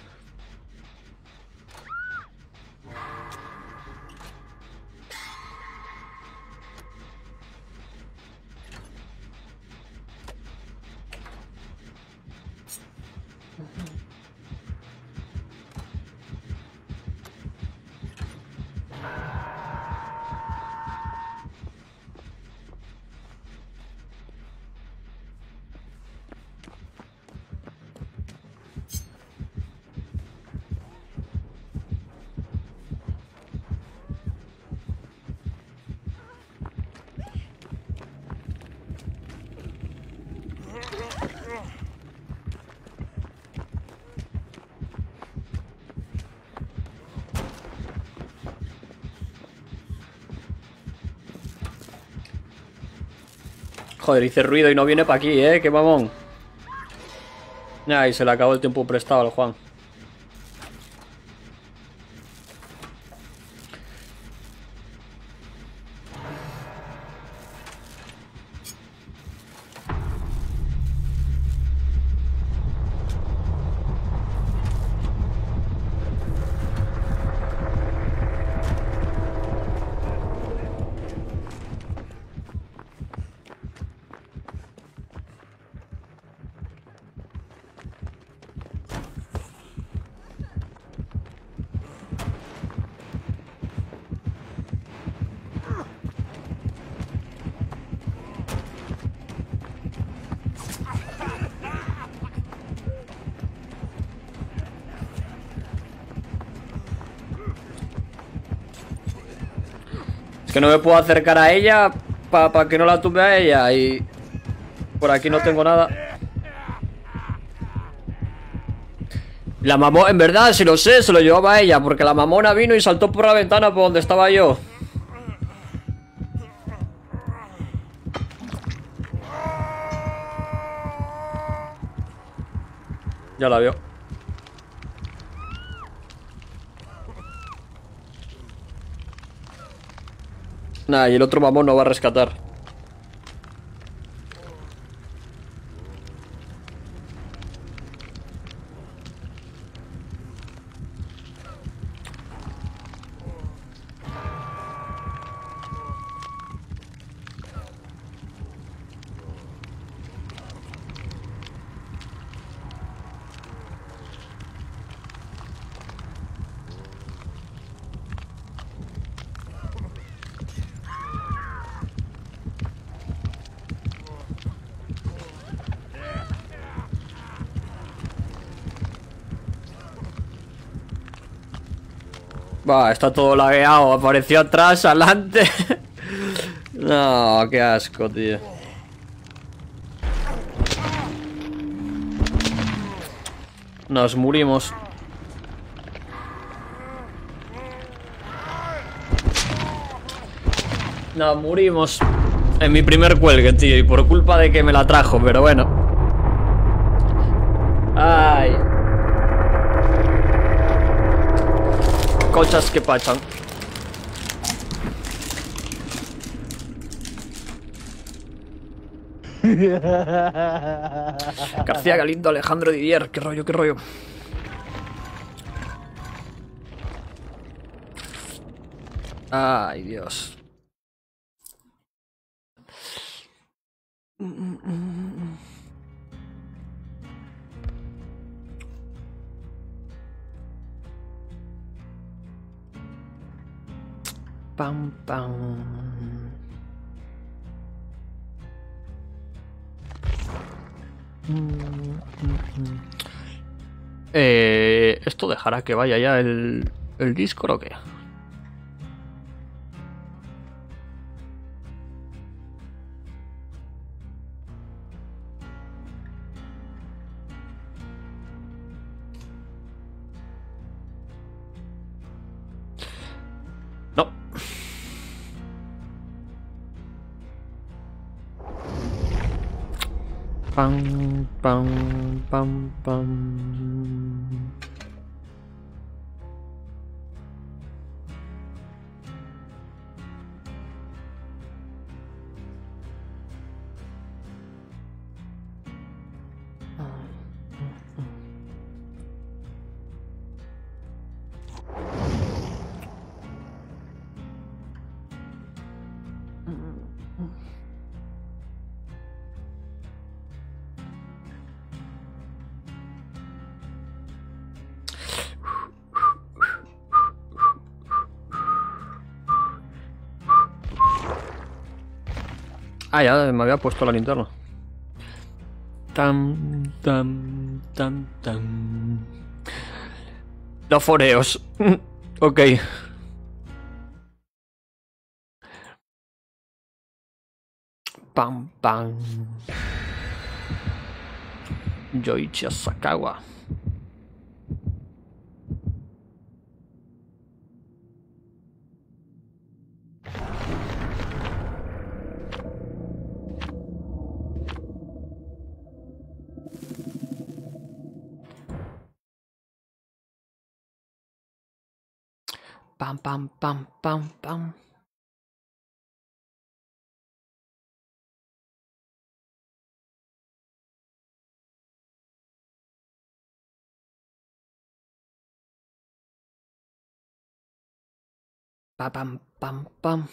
Joder, hice ruido y no viene para aquí, eh, qué mamón. Ay, se le acabó el tiempo prestado al Juan. Que no me puedo acercar a ella para pa que no la tumbe a ella. Y por aquí no tengo nada. La mamona, en verdad, si lo sé, se lo llevaba a ella. Porque la mamona vino y saltó por la ventana por donde estaba yo. Ya la vio. Nah, y el otro mamón no va a rescatar. Va, está todo lagueado. Apareció atrás, adelante. No, qué asco, tío. Nos murimos. Nos murimos. En mi primer cuelgue, tío. Y por culpa de que me la trajo, pero bueno. Ay. Cosas que pasan. García Galindo, Alejandro Didier. Qué rollo, qué rollo. Ay, Dios. Pam, pam. Eh, ¿Esto dejará que vaya ya el, el Discord o qué? No. Pam, pam, pam, pam. Ah, ya me había puesto la linterna. Tan, tan, tan, tan. Los foreos. Ok. Pam, pam. Yoichi Asakawa. Pam, pam, pam, pam, pam. Pa, pam, pam, pam.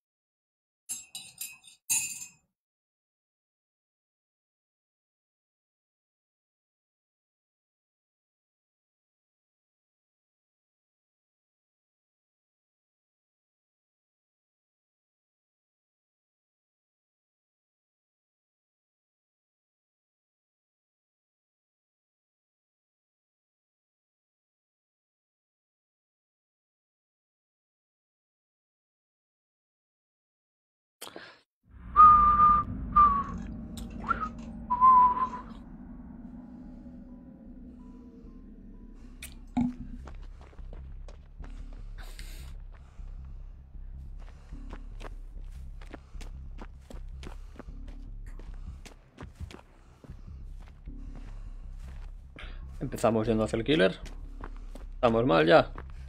Empezamos yendo hacia el killer. Estamos mal ya.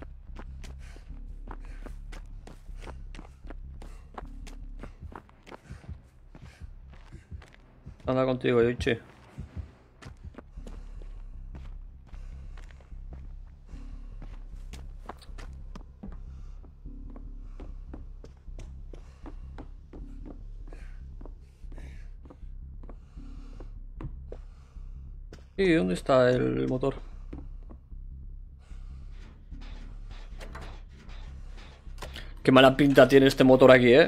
Anda contigo, Yoichi. ¿Y dónde está el motor? Qué mala pinta tiene este motor aquí, ¿eh?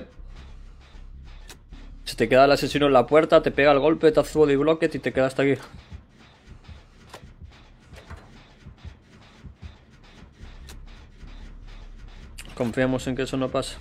Se te queda el asesino en la puerta, te pega el golpe, te hace body blocket y te queda hasta aquí. Confiamos en que eso no pase.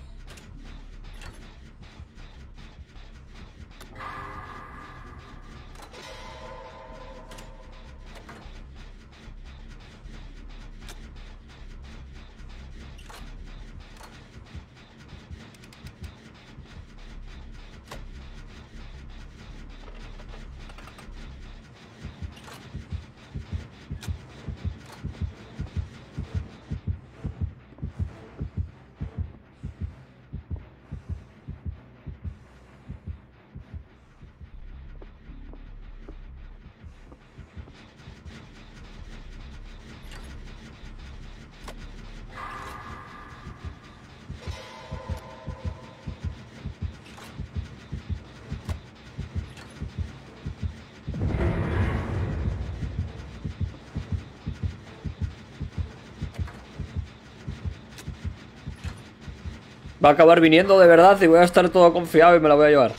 Va a acabar viniendo de verdad y voy a estar todo confiado y me la voy a llevar.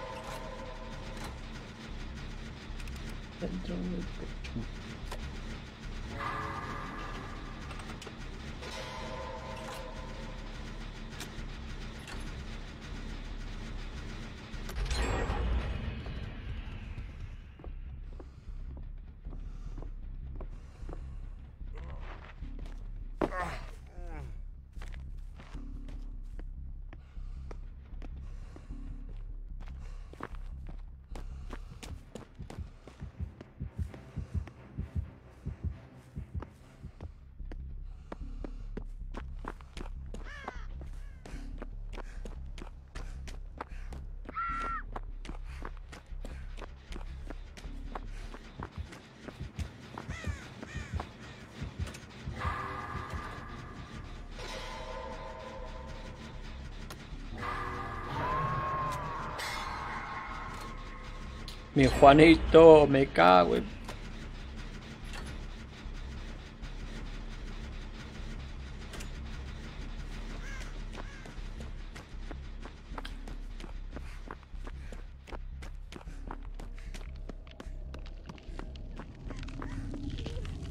Mi Juanito, me cago en...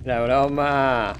La broma.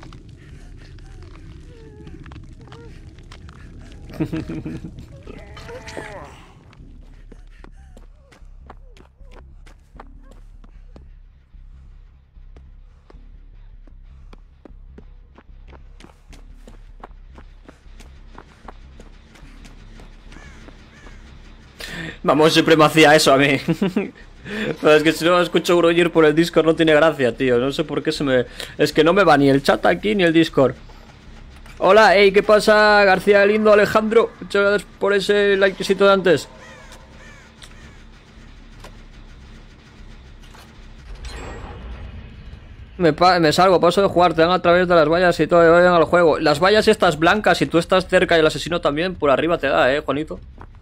Vamos, siempre me hacía eso a mí. Pero es que si no me escucho gruñir por el Discord no tiene gracia, tío. No sé por qué se me... Es que no me va ni el chat aquí ni el Discord. Hola, hey, ¿qué pasa, García Lindo, Alejandro? Muchas gracias por ese likecito de antes. Me, pa me salgo, paso de jugar, te dan a través de las vallas y todo, vayan al juego. Las vallas estas blancas, si tú estás cerca y el asesino también, por arriba te da, eh, Juanito.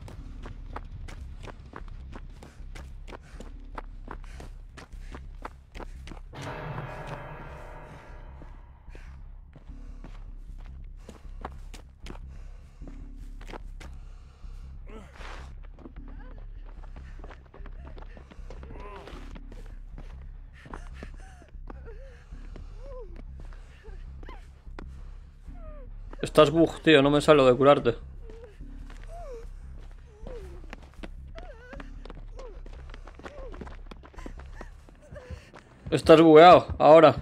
Estás bug, tío, no me sale lo de curarte. Estás bugueado, ahora.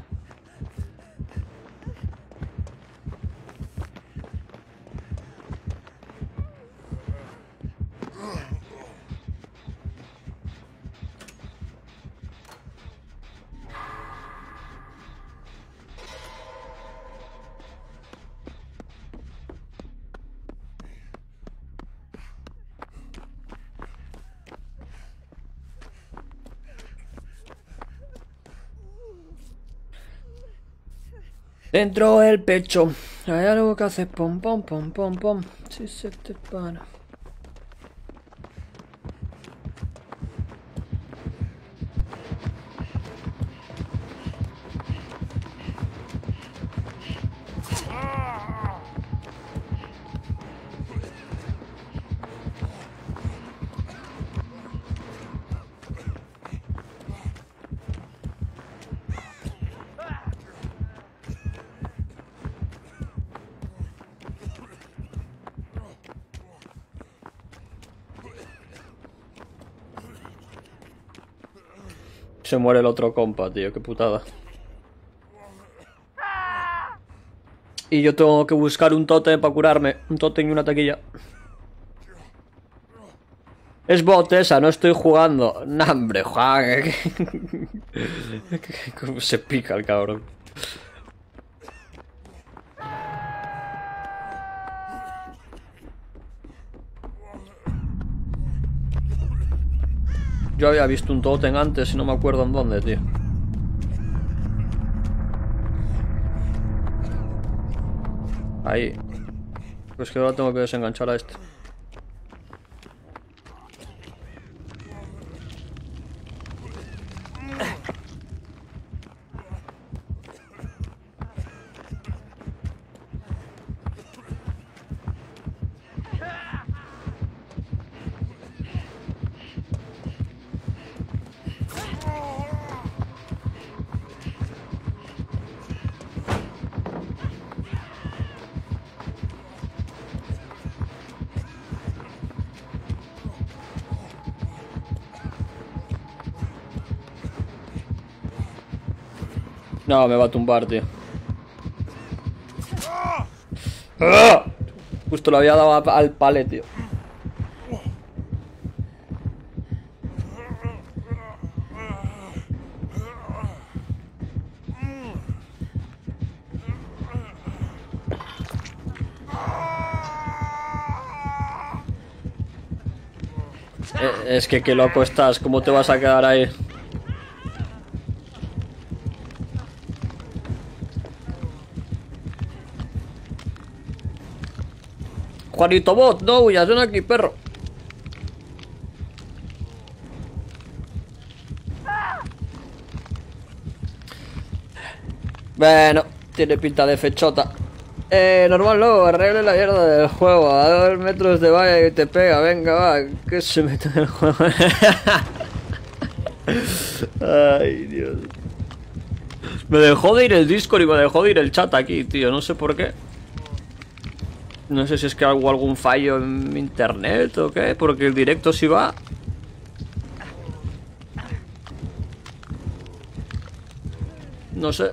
Dentro del pecho hay algo que hace pom pom pom pom pom. Si se te para. Se muere el otro compa, tío, qué putada. Y yo tengo que buscar un tótem para curarme. Un tótem y una taquilla. Es bot esa, no estoy jugando. Nah, hombre, Juan. Cómo se pica el cabrón. Yo había visto un tótem antes y no me acuerdo en dónde, tío. Ahí. Pues que ahora tengo que desenganchar a este. No, me va a tumbar, tío. ¡Ah! Justo le había dado al pale, tío. Eh, es que qué loco estás, ¿cómo te vas a quedar ahí? Juanito Bot, no huyas, ven aquí, perro. Bueno, tiene pinta de fechota. Eh, normal no, arregle la mierda del juego. A dos metros de valla y te pega, venga, va, que se mete en el juego. Ay, Dios. Me dejó de ir el Discord y me dejó de ir el chat aquí, tío. No sé por qué. No sé si es que hubo algún fallo en internet o qué, porque el directo sí va. No sé.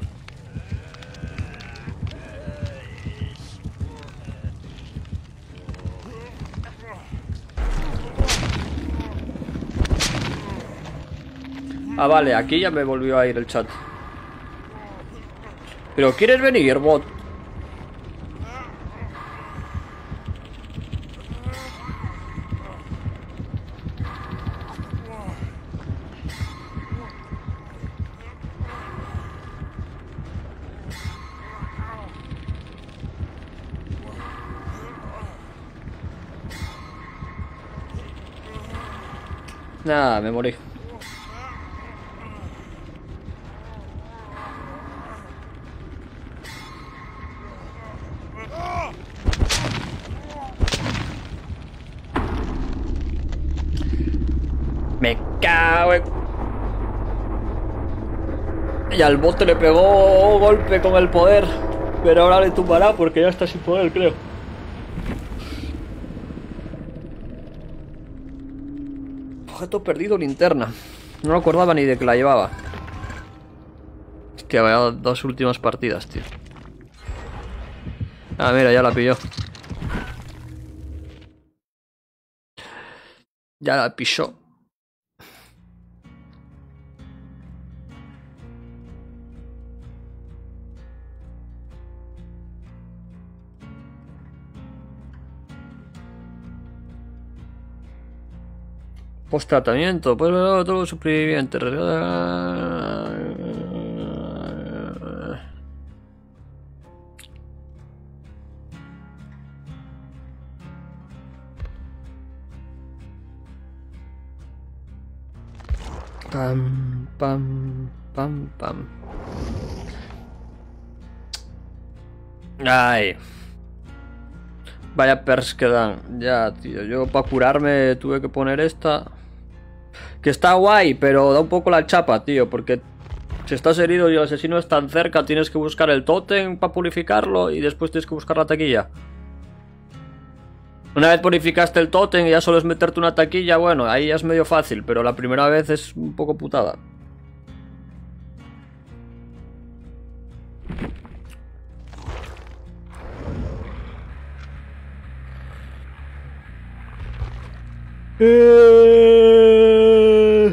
Ah, vale, aquí ya me volvió a ir el chat. ¿Pero quieres venir, bot? Nada, me morí. Me cago en... Y al bote le pegó golpe con el poder. Pero ahora le tumbará porque ya está sin poder, creo. Objeto perdido, linterna. No me acordaba ni de que la llevaba. Es que había dos últimas partidas, tío. Ah, mira, ya la pilló. Ya la pilló. Post-tratamiento, pues todos los supervivientes. Pam, pam, pam, pam. Ay. Vaya pers que dan. Ya, tío. Yo para curarme tuve que poner esta. Que está guay, pero da un poco la chapa, tío. Porque si estás herido y el asesino es tan cerca, tienes que buscar el tótem para purificarlo y después tienes que buscar la taquilla. Una vez purificaste el tótem y ya solo es meterte una taquilla, bueno, ahí ya es medio fácil, pero la primera vez es un poco putada. Eh...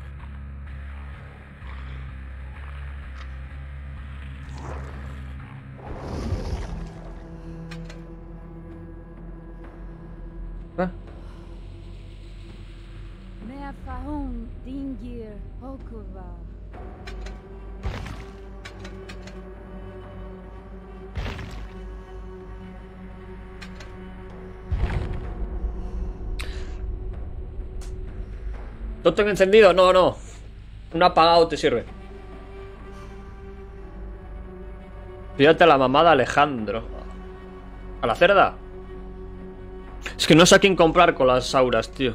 ¿Ah? Meafahun Dingir Hokuva. ¿Tótem encendido? No, no. Un apagado te sirve. Fíjate la mamada Alejandro. ¿A la cerda? Es que no sé a quién comprar con las auras, tío.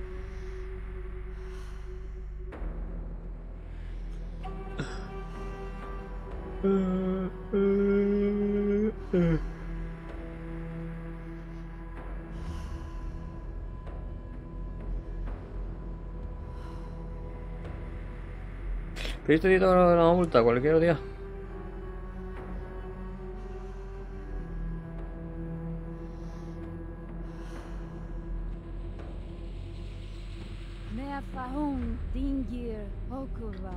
Pediste una multa cualquier día. Meafahun Dingir Hokuva.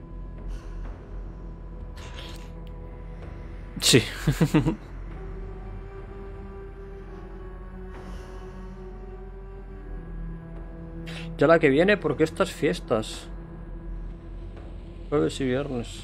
Sí. Ya la que viene, ¿por qué estas fiestas? Jueves y viernes.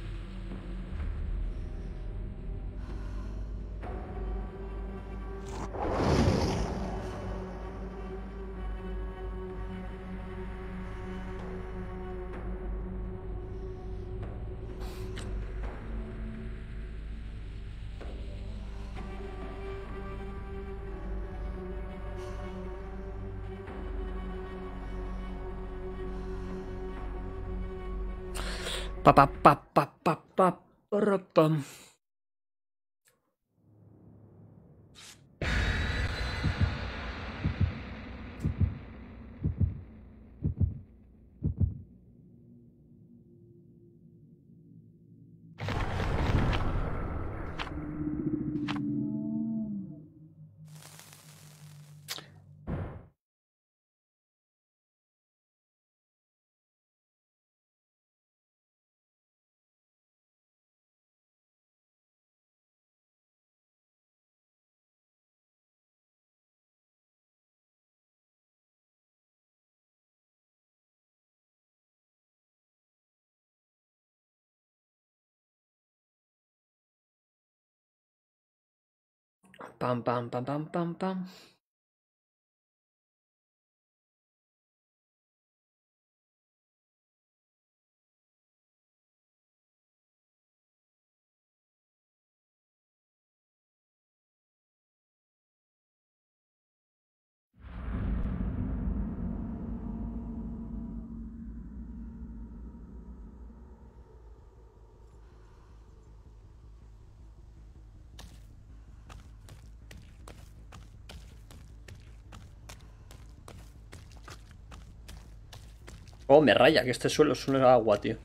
Pa pa pa pa pa pa pa pam. Pam pam pam pam pam pam. Oh, me raya que este suelo es un agua, tío.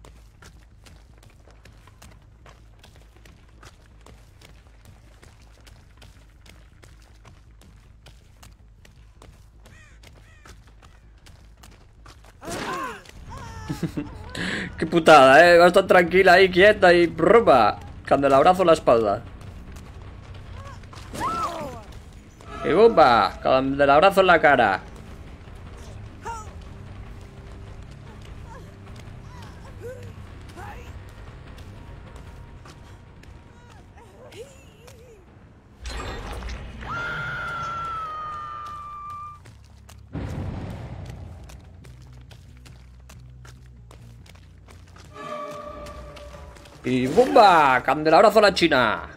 Qué putada, eh. Va a estar tranquila ahí, quieta y ¡rumba! Candelabrazo en la espalda. Y ¡bumba! Candelabrazo en la cara. Y ¡bumba! Candelabrazo a la China.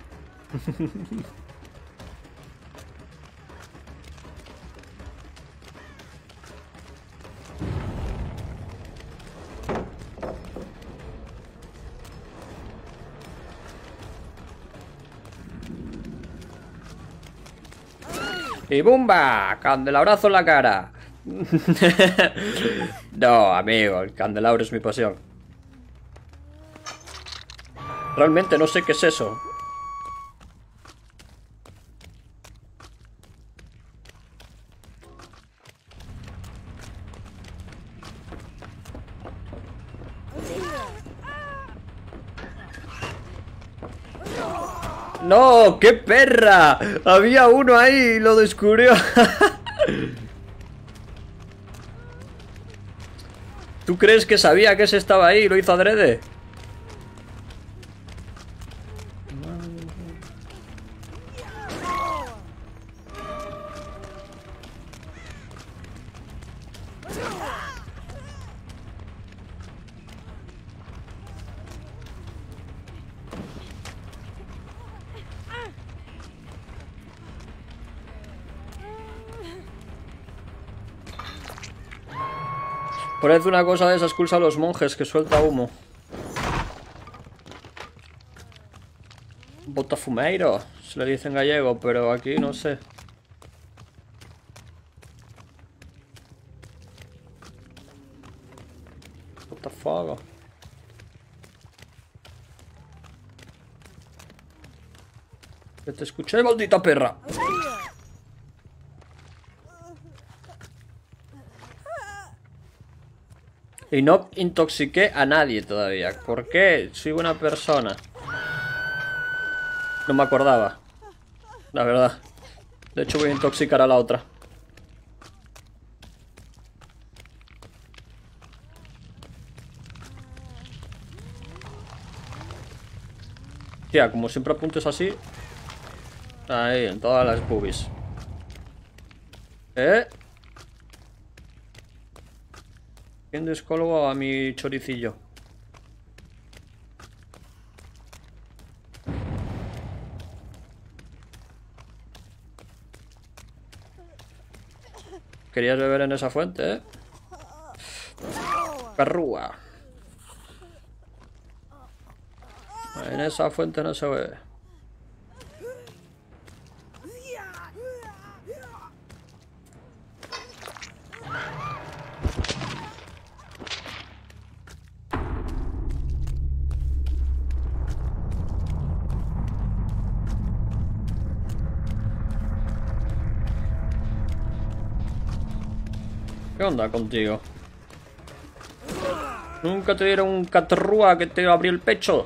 Y ¡bumba! Candelabrazo en la cara. No, amigo, el candelabro es mi pasión. Realmente no sé qué es eso. ¡No! ¡Qué perra! Había uno ahí y lo descubrió. ¿Tú crees que sabía que ese estaba ahí y lo hizo adrede? Parece una cosa de esas que usan los monjes que suelta humo. Botafumeiro, se le dice en gallego, pero aquí no sé. Botafogo. Que te escuché, maldita perra. Y no intoxiqué a nadie todavía. ¿Por qué? Soy buena persona. No me acordaba. La verdad. De hecho voy a intoxicar a la otra. Tía, como siempre apuntes así. Ahí, en todas las boobies. ¿Eh? ¿Quién descolgó a mi choricillo? ¿Querías beber en esa fuente, eh? Perrúa. En esa fuente no se bebe. ¿Qué onda contigo? ¿Nunca te dieron un catrúa que te abrió el pecho?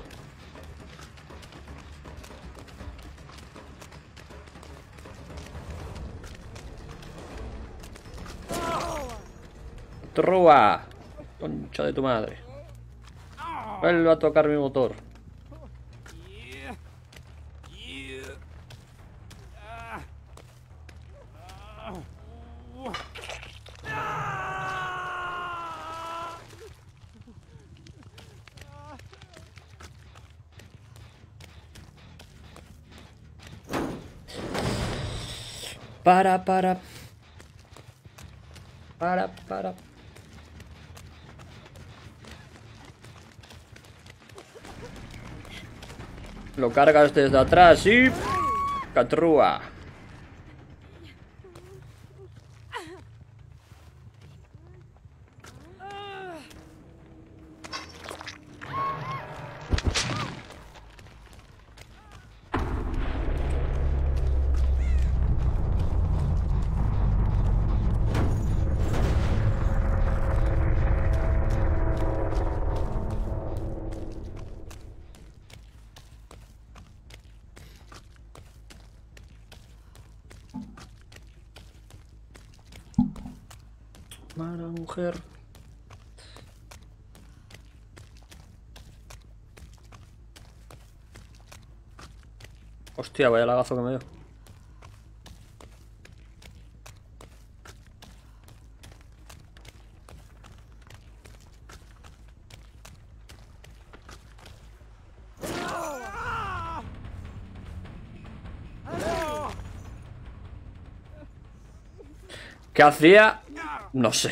Catrúa, concha de tu madre. Vuelve a tocar mi motor. Para, para. Para, para. Lo cargas desde atrás y... Catrúa. Mala mujer. Hostia, vaya lagazo que me dio. ¿Qué hacía? No sé.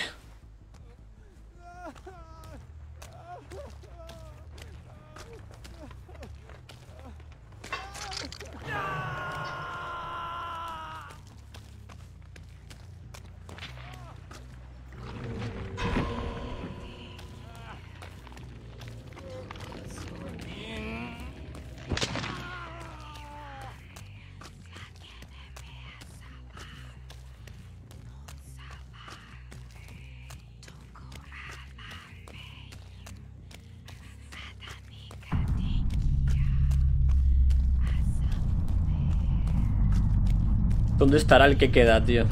¿Dónde estará el que queda, tío?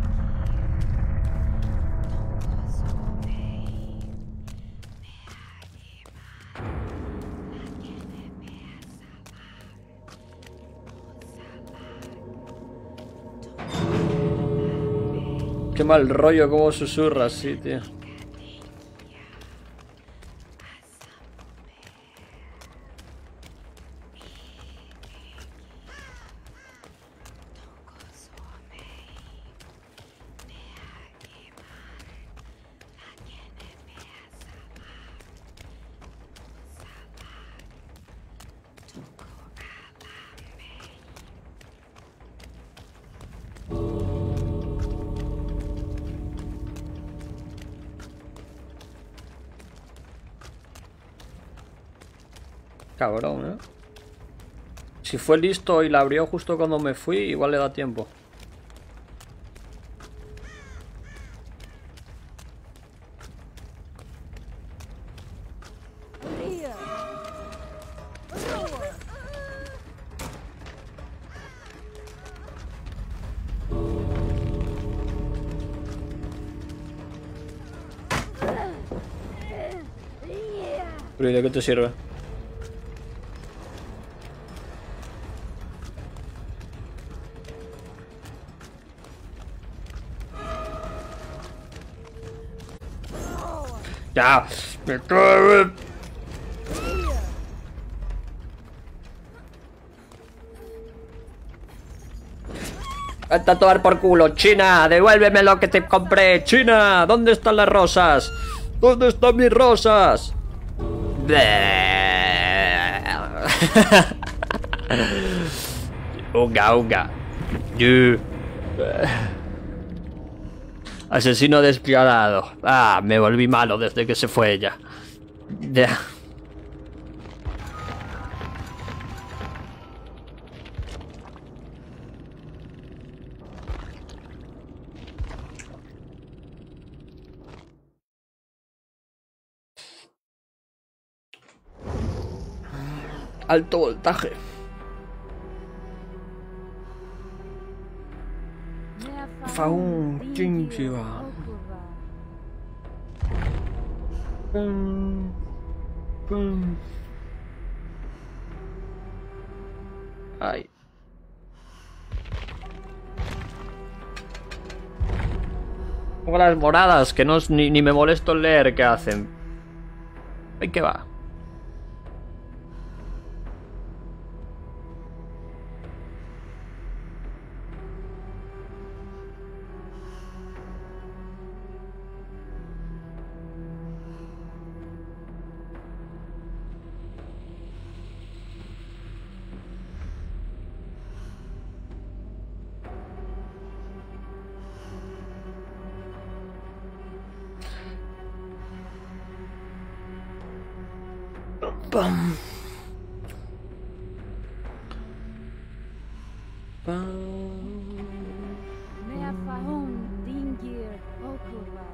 Qué mal rollo, como susurra así, tío. Cabrón, ¿eh? Si fue listo y la abrió justo cuando me fui, igual le da tiempo. ¿Pero y de qué te sirve? Ya. Me cago. Vete a tomar por culo, China. Devuélveme lo que te compré. China, ¿dónde están las rosas? ¿Dónde están mis rosas? Unga, unga. You. Asesino despiadado. Ah, me volví malo desde que se fue ella. Ya. Alto voltaje. Faun, Jinjiwa. Pum, pum. Ay. Como las moradas, que no ni, ni me molesto en leer qué hacen. Ay, ¿qué va? Pam. Mea Fahun Dingir Okuva.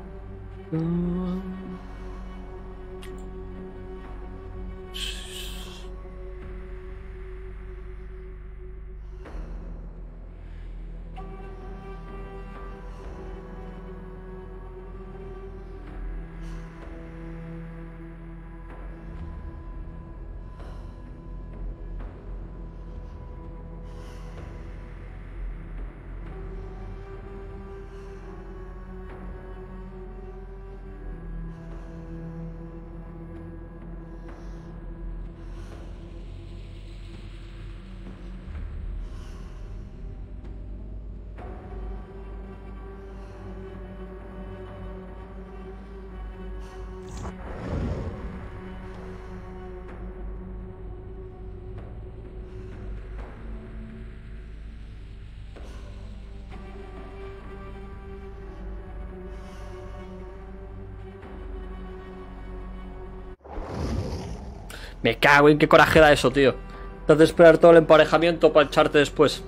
Me cago en qué coraje da eso, tío. Te has de esperar todo el emparejamiento para echarte después.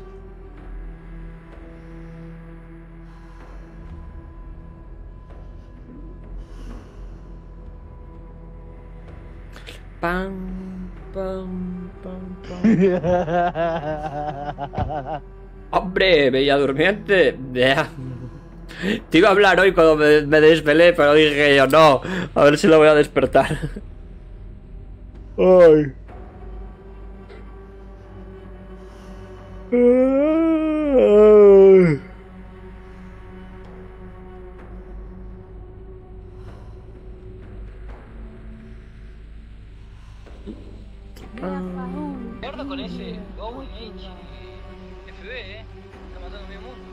Pam, pam, pam, pam. Hombre, bella durmiente. Yeah. Te iba a hablar hoy cuando me, me desvelé, pero dije yo no. A ver si lo voy a despertar. Ay. Ay. Mea Fahun Mierda con ese Golden Age F B, eh. Está matando medio mundo.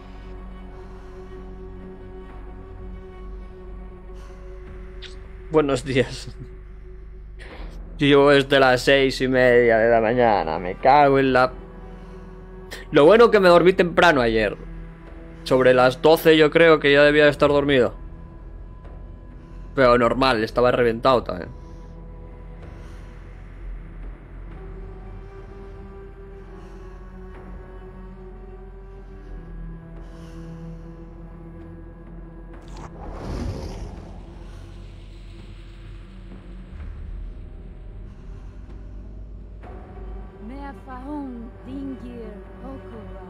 Buenos días. Yo desde las seis y media de la mañana. Me cago en la... Lo bueno que me dormí temprano ayer. Sobre las doce yo creo que ya debía de estar dormido. Pero normal, estaba reventado también. Mea Fahun Dingir Okuva.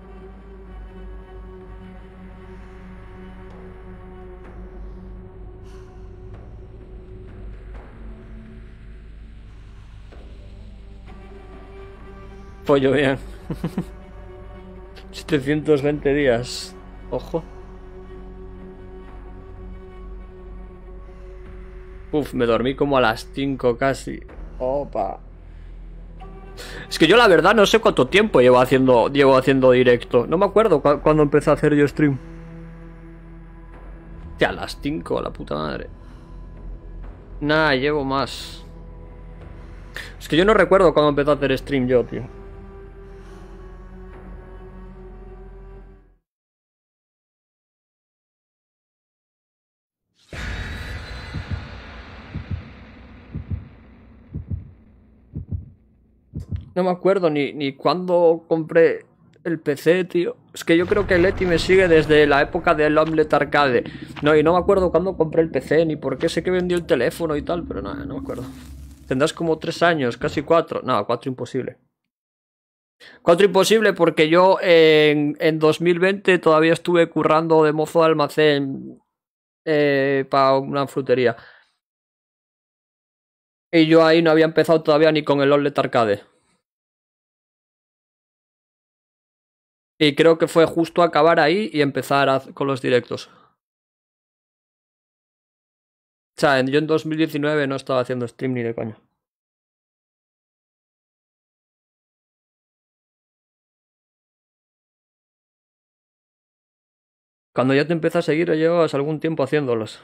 Pollo bien. setecientos veinte días. Ojo. Uf, me dormí como a las cinco casi. Opa. Es que yo la verdad no sé cuánto tiempo llevo haciendo, llevo haciendo directo. No me acuerdo cu cuándo empecé a hacer yo stream. Hostia, a las cinco, la puta madre. Nah, llevo más. Es que yo no recuerdo cuándo empecé a hacer stream yo, tío. No me acuerdo ni, ni cuándo compré el P C, tío. Es que yo creo que Leti me sigue desde la época del Omelette Arcade. No, y no me acuerdo cuándo compré el P C, ni por qué sé que vendió el teléfono y tal, pero nada, no me acuerdo. Tendrás como tres años, casi cuatro. No, cuatro imposible. Cuatro imposible porque yo en, en dos mil veinte todavía estuve currando de mozo de almacén eh, para una frutería. Y yo ahí no había empezado todavía ni con el Omelette Arcade. Y creo que fue justo acabar ahí y empezar a, con los directos. O sea, yo en dos mil diecinueve no estaba haciendo stream ni de coño. Cuando ya te empecé a seguir, llevas algún tiempo haciéndolos.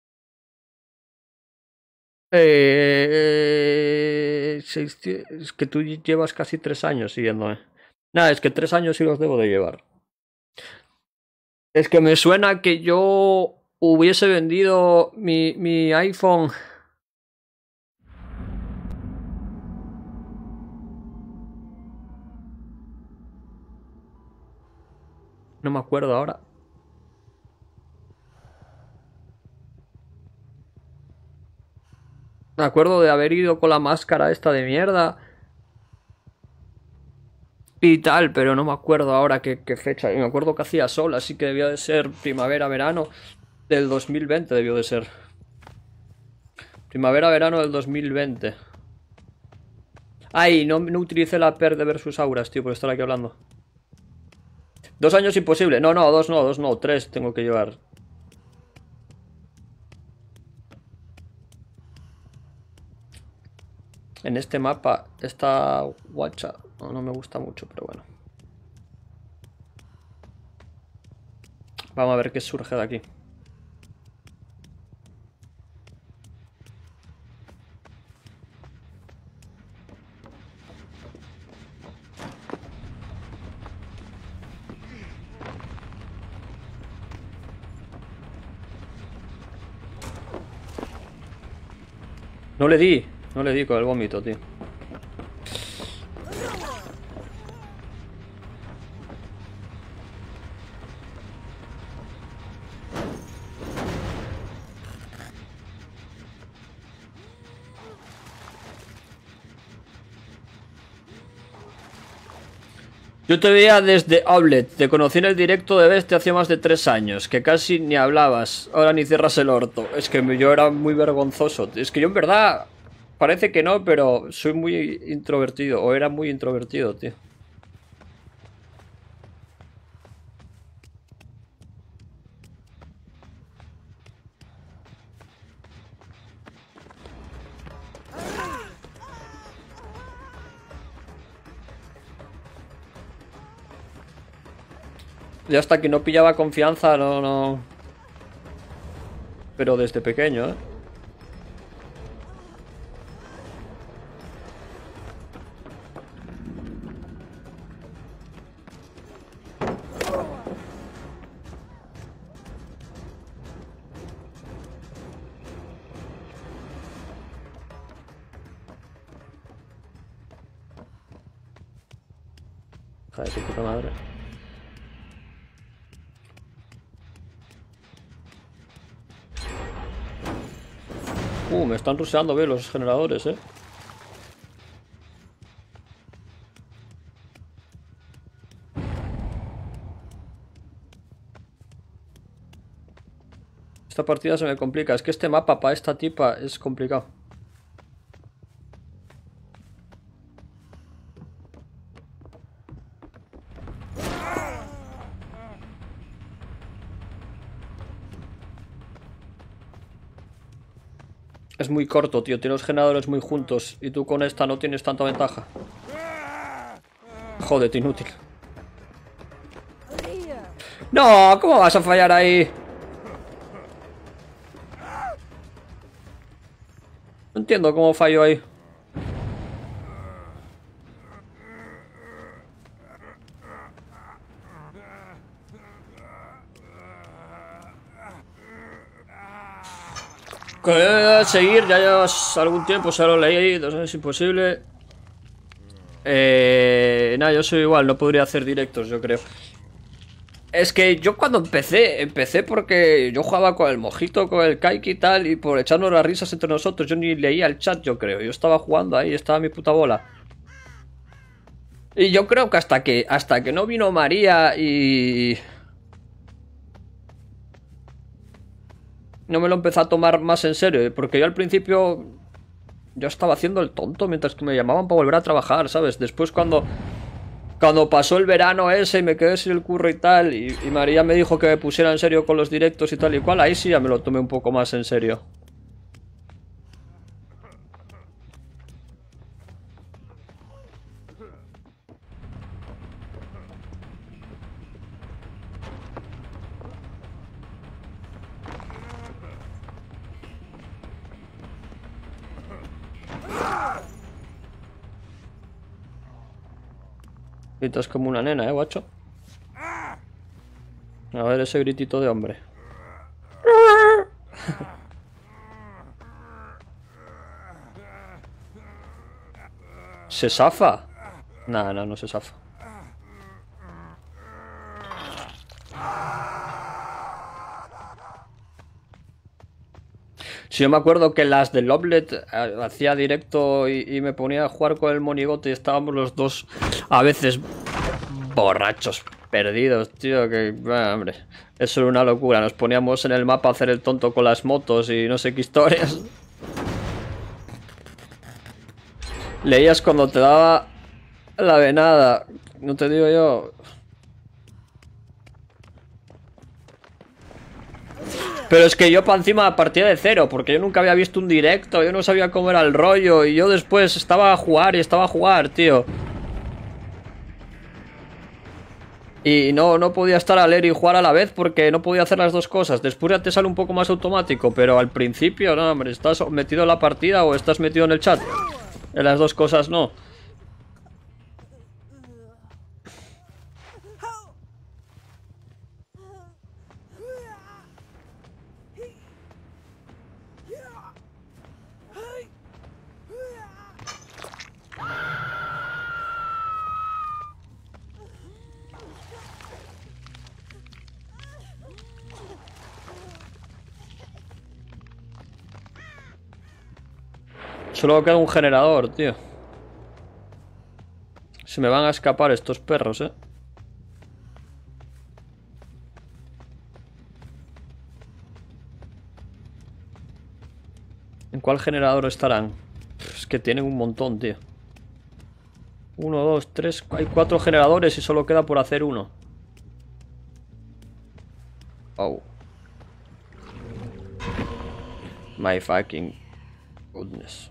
Eh, es que tú llevas casi tres años siguiéndome. Nada, es que tres años sí los debo de llevar. Es que me suena que yo hubiese vendido mi, mi iPhone. No me acuerdo ahora. Me acuerdo de haber ido con la máscara esta de mierda. Y tal, pero no me acuerdo ahora qué, qué fecha. Y me acuerdo que hacía sol, así que debía de ser primavera-verano del dos mil veinte, debió de ser. Primavera-verano del dos mil veinte. Ay, no, no utilicé la per de versus auras, tío, por estar aquí hablando. Dos años imposible. No, no, dos no, dos no, tres tengo que llevar. En este mapa está guacha. No, no me gusta mucho, pero bueno. Vamos a ver qué surge de aquí. No le di, no le di con el vómito, tío. Yo te veía desde Outlet, te conocí en el directo de Bestia hace más de tres años, que casi ni hablabas, ahora ni cierras el orto. Es que yo era muy vergonzoso. Es que yo en verdad, parece que no, pero soy muy introvertido, o era muy introvertido, tío. Y hasta que no pillaba confianza, no, no... Pero desde pequeño, ¿eh? Hija de tu puta madre. Uh, me están ruseando bien los generadores, eh. Esta partida se me complica. Es que este mapa para esta tipa es complicado. Es muy corto, tío. Tiene los generadores muy juntos. Y tú con esta no tienes tanta ventaja. Jódete, inútil. No, ¿cómo vas a fallar ahí? No entiendo cómo falló ahí. Que seguir, ya llevas algún tiempo, se lo leí, no sé, es imposible. Eh, nada, yo soy igual, no podría hacer directos, yo creo. Es que yo cuando empecé, empecé porque yo jugaba con el Mojito, con el Kaiki y tal, y por echarnos las risas entre nosotros, yo ni leía el chat, yo creo. Yo estaba jugando ahí, estaba mi puta bola. Y yo creo que hasta que, hasta que no vino María y... no me lo empecé a tomar más en serio, porque yo al principio yo estaba haciendo el tonto mientras que me llamaban para volver a trabajar, ¿sabes? Después cuando cuando pasó el verano ese y me quedé sin el curro y tal, y, y María me dijo que me pusiera en serio con los directos y tal y cual, ahí sí ya me lo tomé un poco más en serio. Gritas como una nena, eh, guacho. A ver ese gritito de hombre. ¿Se zafa? Nah, no, no se zafa. Si yo me acuerdo que las de Loblet eh, hacía directo y, y me ponía a jugar con el monigote y estábamos los dos a veces borrachos, perdidos, tío, que, bueno, hombre, eso era una locura. Nos poníamos en el mapa a hacer el tonto con las motos y no sé qué historias. Leías cuando te daba la venada, no te digo yo. Pero es que yo para encima partía de cero, porque yo nunca había visto un directo, yo no sabía cómo era el rollo, y yo después estaba a jugar y estaba a jugar, tío. Y no, no podía estar a leer y jugar a la vez porque no podía hacer las dos cosas. Después ya te sale un poco más automático, pero al principio, no, hombre, estás metido en la partida o estás metido en el chat. En las dos cosas no. Solo queda un generador, tío. Se me van a escapar estos perros, eh. ¿En cuál generador estarán? Es que tienen un montón, tío. Uno, dos, tres... Hay cuatro generadores y solo queda por hacer uno. Oh. My fucking goodness.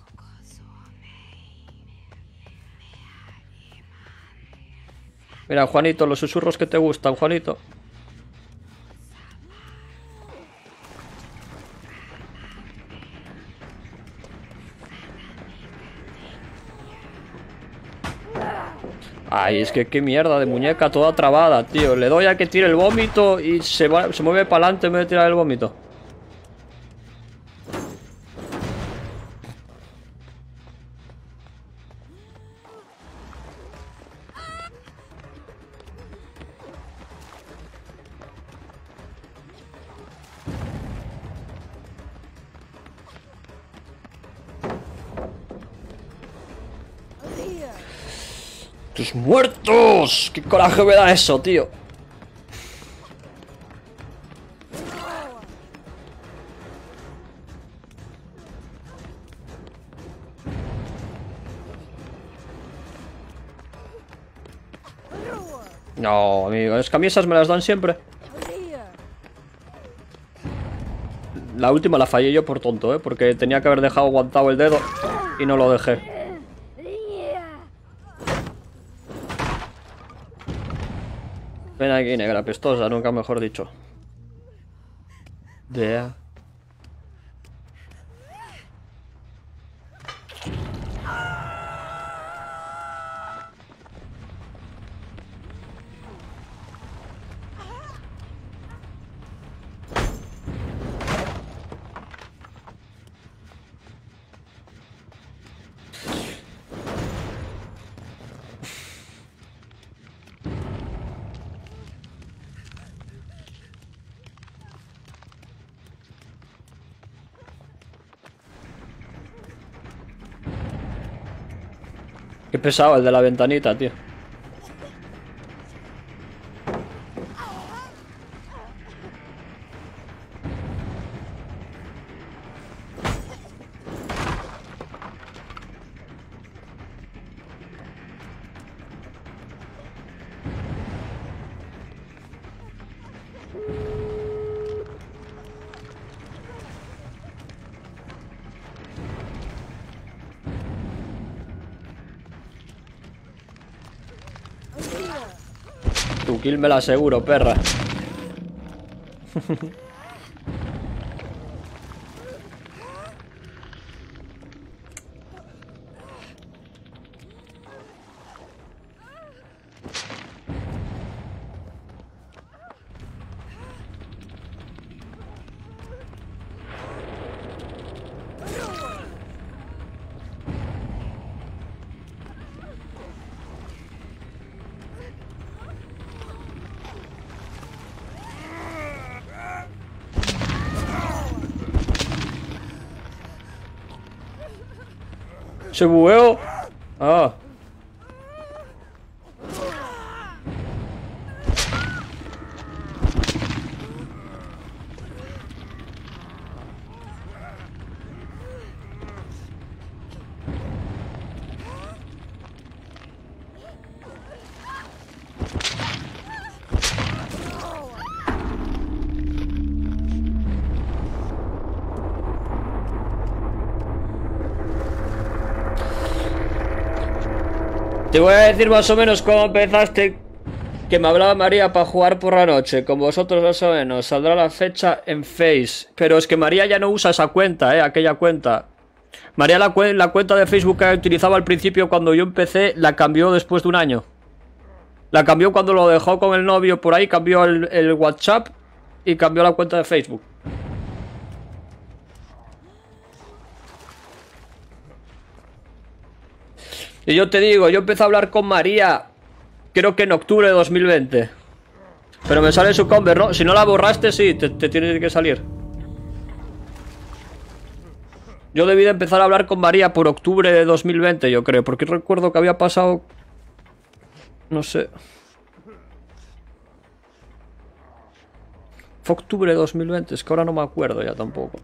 Mira, Juanito, los susurros que te gustan, Juanito. Ay, es que qué mierda de muñeca toda trabada, tío. Le doy a que tire el vómito y se, va, se mueve para adelante en vez de tirar el vómito. ¡Tus muertos! ¡Qué coraje me da eso, tío! No, amigo, es que a mí esas me las dan siempre. La última la fallé yo por tonto, ¿eh? Porque tenía que haber dejado aguantado el dedo y no lo dejé. Ven aquí, negra pestosa, nunca mejor dicho. Yeah. Qué pesado el de la ventanita, tío. Tu kill me la aseguro, perra. Se bugueó. Ah. Te voy a decir más o menos cómo empezaste. Que me hablaba María para jugar por la noche. Con vosotros más o menos. Saldrá la fecha en Face. Pero es que María ya no usa esa cuenta, eh. Aquella cuenta. María la, cu la cuenta de Facebook que utilizaba al principio cuando yo empecé, la cambió después de un año. La cambió cuando lo dejó con el novio por ahí. Cambió el, el WhatsApp. Y cambió la cuenta de Facebook. Y yo te digo, yo empecé a hablar con María, creo que en octubre de dos mil veinte. Pero me sale su conver, ¿no? Si no la borraste, sí, te, te tiene que salir. Yo debí de empezar a hablar con María por octubre de dos mil veinte, yo creo. Porque recuerdo que había pasado... No sé. Fue octubre de dos mil veinte, es que ahora no me acuerdo ya tampoco.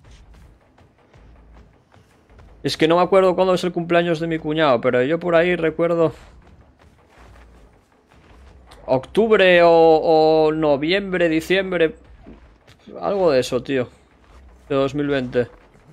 Es que no me acuerdo cuándo es el cumpleaños de mi cuñado, pero yo por ahí recuerdo... Octubre o, o noviembre, diciembre... Algo de eso, tío. De dos mil veinte.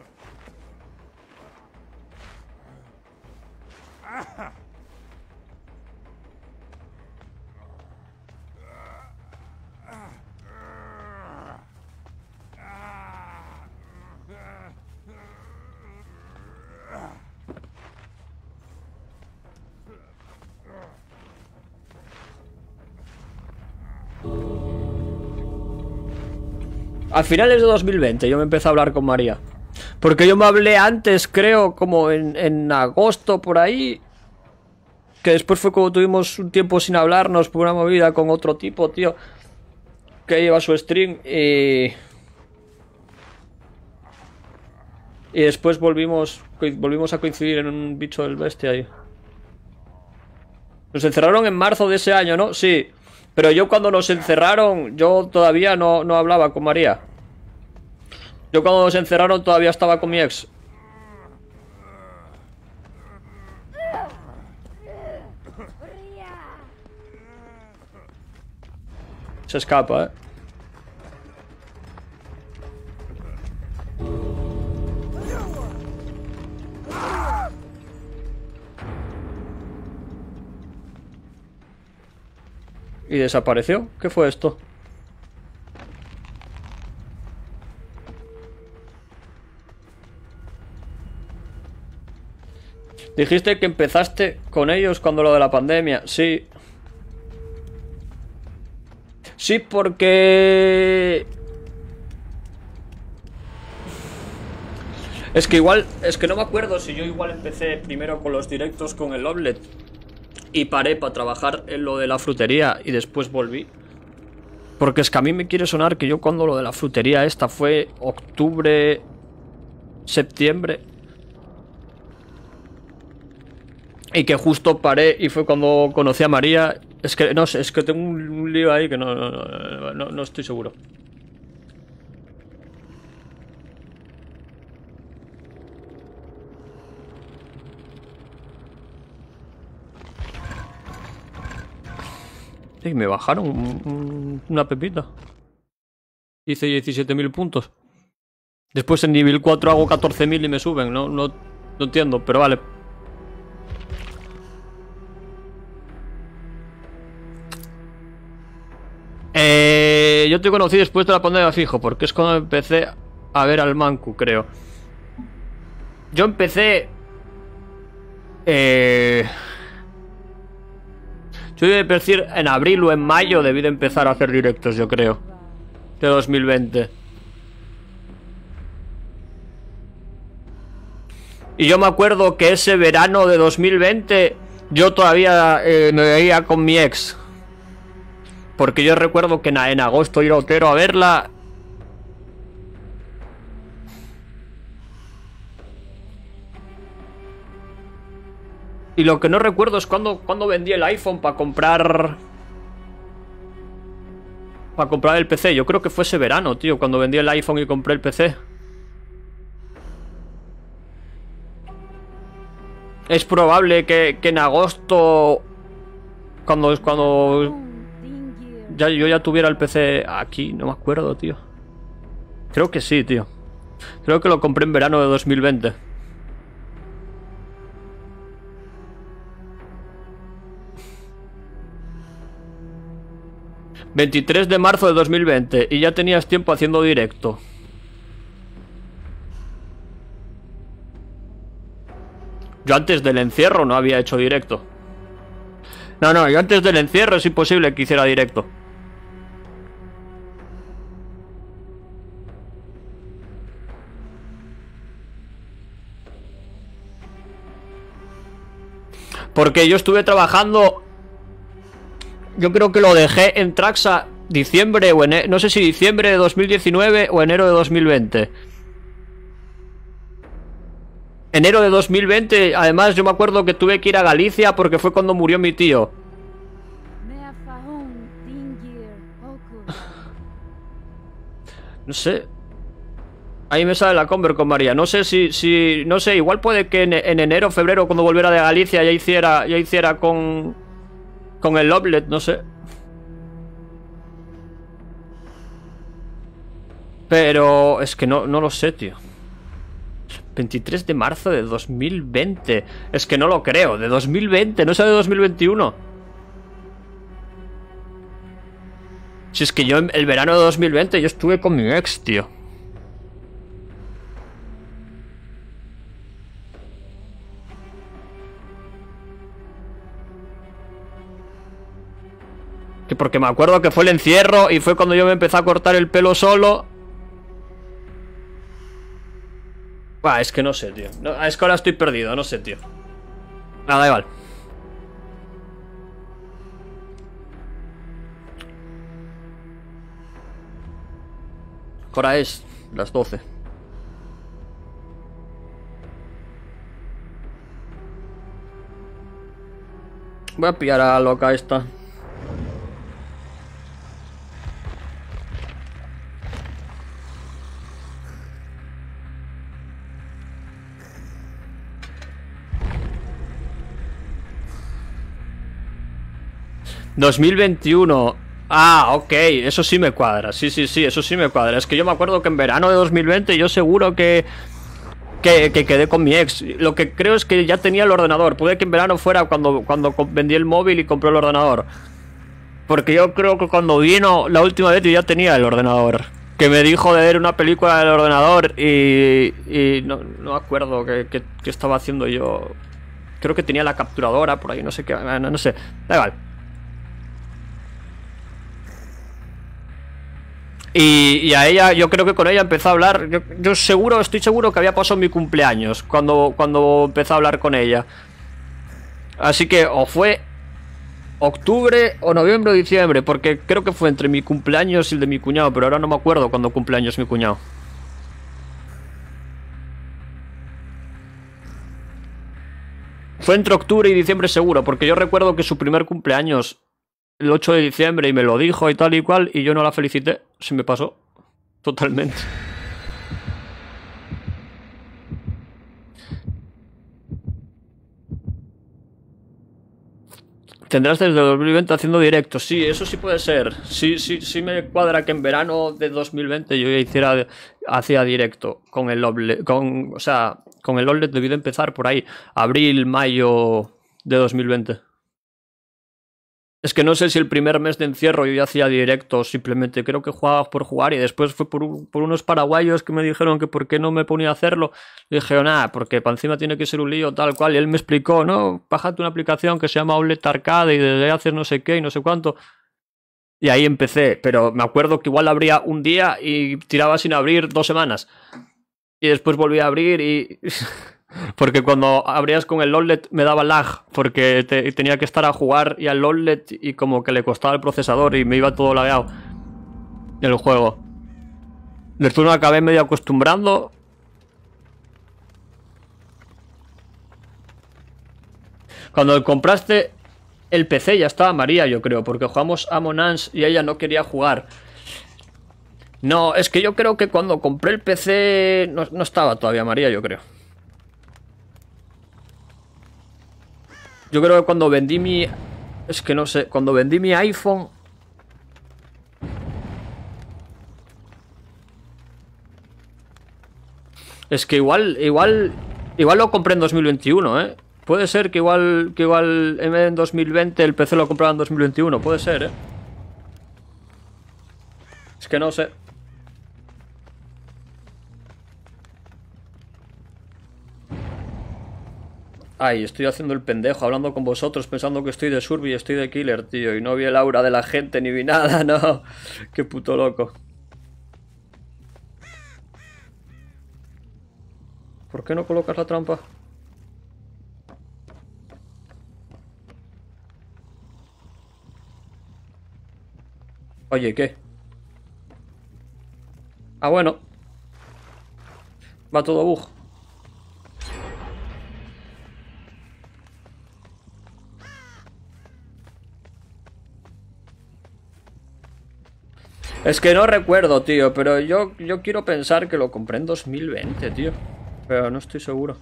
A finales de dos mil veinte yo me empecé a hablar con María. Porque yo me hablé antes, creo, como en, en agosto, por ahí. Que después fue como tuvimos un tiempo sin hablarnos por una movida con otro tipo, tío. Que lleva su stream y... Y después volvimos, volvimos a coincidir en un bicho del bestia ahí. Nos encerraron en marzo de ese año, ¿no? Sí. Pero yo cuando nos encerraron, yo todavía no, no hablaba con María. Yo cuando nos encerraron todavía estaba con mi ex. Se escapa, eh. y desapareció. ¿Qué fue esto? Dijiste que empezaste con ellos cuando lo de la pandemia. Sí. Sí, porque... Es que igual... Es que no me acuerdo si yo igual empecé primero con los directos con el Oblet y paré para trabajar en lo de la frutería y después volví. Porque es que a mí me quiere sonar que yo cuando lo de la frutería esta fue octubre... septiembre... Y que justo paré y fue cuando conocí a María. Es que no sé, es que tengo un, un lío ahí que no, no, no, no, no estoy seguro. Sí, me bajaron un, un, una pepita. Hice diecisiete mil puntos. Después en nivel cuatro hago catorce mil y me suben. No, no, no entiendo, pero vale. Eh, yo te conocí después de la pandemia, fijo, porque es cuando empecé a ver al Mancu, creo. Yo empecé... Eh... Yo debí decir en abril o en mayo debí de empezar a hacer directos, yo creo. De dos mil veinte. Y yo me acuerdo que ese verano de dos mil veinte yo todavía eh, me veía con mi ex. Porque yo recuerdo que en, en agosto iba a Otero a verla. Y lo que no recuerdo es cuando, cuando vendí el iPhone para comprar... Para comprar el P C. Yo creo que fue ese verano, tío, cuando vendí el iPhone y compré el P C. Es probable que, que en agosto... Cuando... cuando Ya, yo ya tuviera el P C aquí, no me acuerdo, tío. Creo que sí, tío. Creo que lo compré en verano de dos mil veinte. veintitrés de marzo de dos mil veinte. Y ya tenías tiempo haciendo directo. Yo antes del encierro no había hecho directo. No, no, yo antes del encierro es imposible que hiciera directo. Porque yo estuve trabajando... Yo creo que lo dejé en Traxa diciembre o enero, no sé si diciembre de dos mil diecinueve o enero de dos mil veinte. Enero de dos mil veinte, además yo me acuerdo que tuve que ir a Galicia porque fue cuando murió mi tío. No sé. Ahí me sale la Conver con María. No sé si, si, no sé, igual puede que en, en enero, febrero, cuando volviera de Galicia ya hiciera, ya hiciera con, con el Oblet, no sé. Pero es que no, no lo sé, tío. veintitrés de marzo de dos mil veinte. Es que no lo creo, de dos mil veinte, no es de dos mil veintiuno. Si es que yo el verano de dos mil veinte yo estuve con mi ex, tío. Que porque me acuerdo que fue el encierro y fue cuando yo me empecé a cortar el pelo solo. Bah, es que no sé, tío. No, es que ahora estoy perdido, no sé, tío. Nada, da igual. Ahora es las doce. Voy a pillar a la loca esta. dos mil veintiuno. Ah, ok, eso sí me cuadra. Sí, sí, sí, eso sí me cuadra. Es que yo me acuerdo que en verano de dos mil veinte yo seguro que, que que quedé con mi ex. Lo que creo es que ya tenía el ordenador. Puede que en verano fuera cuando, cuando vendí el móvil y compré el ordenador. Porque yo creo que cuando vino la última vez yo ya tenía el ordenador. Que me dijo de ver una película del ordenador y... y no, no me acuerdo qué, qué, qué estaba haciendo yo. Creo que tenía la capturadora por ahí, no sé qué, no, no sé. Da igual. Y, y a ella, yo creo que con ella empezó a hablar. Yo, yo seguro, estoy seguro que había pasado mi cumpleaños cuando, cuando empezó a hablar con ella. Así que o fue octubre o noviembre o diciembre, porque creo que fue entre mi cumpleaños y el de mi cuñado, pero ahora no me acuerdo cuándo cumpleaños mi cuñado. Fue entre octubre y diciembre seguro, porque yo recuerdo que su primer cumpleaños el ocho de diciembre y me lo dijo y tal y cual, y yo no la felicité. Se me pasó totalmente. Tendrás desde dos mil veinte haciendo directos. Sí, eso sí puede ser. Sí, sí, sí me cuadra que en verano de dos mil veinte yo ya hiciera, hacía directo con el Oblet, con, o sea, con el Oblet debí de empezar por ahí, abril, mayo de dos mil veinte. Es que no sé si el primer mes de encierro yo ya hacía directos, simplemente creo que jugaba por jugar y después fue por, un, por unos paraguayos que me dijeron que por qué no me ponía a hacerlo. Le dije, nada, porque para encima tiene que ser un lío tal cual. Y él me explicó, no, bájate una aplicación que se llama Outlet Arcade y desde ahí haces no sé qué y no sé cuánto. Y ahí empecé, pero me acuerdo que igual abría un día y tiraba sin abrir dos semanas. Y después volví a abrir y... Porque cuando abrías con el Outlet me daba lag, porque te, tenía que estar a jugar y al Outlet y como que le costaba el procesador y me iba todo lagueado el juego. Después me acabé medio acostumbrando. Cuando compraste el P C ya estaba María, yo creo, porque jugamos a Monans y ella no quería jugar. No, es que yo creo que cuando compré el P C no, no estaba todavía María, yo creo. Yo creo que cuando vendí mi... Es que no sé, cuando vendí mi iPhone... Es que igual, igual... Igual lo compré en dos mil veintiuno, ¿eh? Puede ser que igual, que igual en dos mil veinte el P C lo compraba en dos mil veintiuno, puede ser, ¿eh? Es que no sé. Ay, estoy haciendo el pendejo, hablando con vosotros, pensando que estoy de Surby y estoy de Killer, tío. Y no vi el aura de la gente, ni vi nada, no. Qué puto loco. ¿Por qué no colocas la trampa? Oye, ¿qué? Ah, bueno. Va todo bug. Es que no recuerdo, tío, pero yo, yo quiero pensar que lo compré en dos mil veinte, tío. Pero no estoy seguro.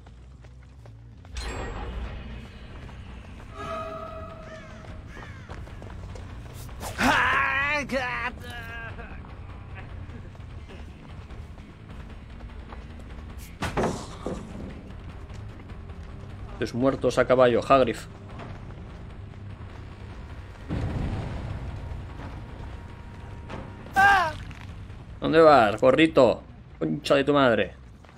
Los muertos a caballo, Hagrid. ¿Dónde vas, gorrito? Concha de tu madre.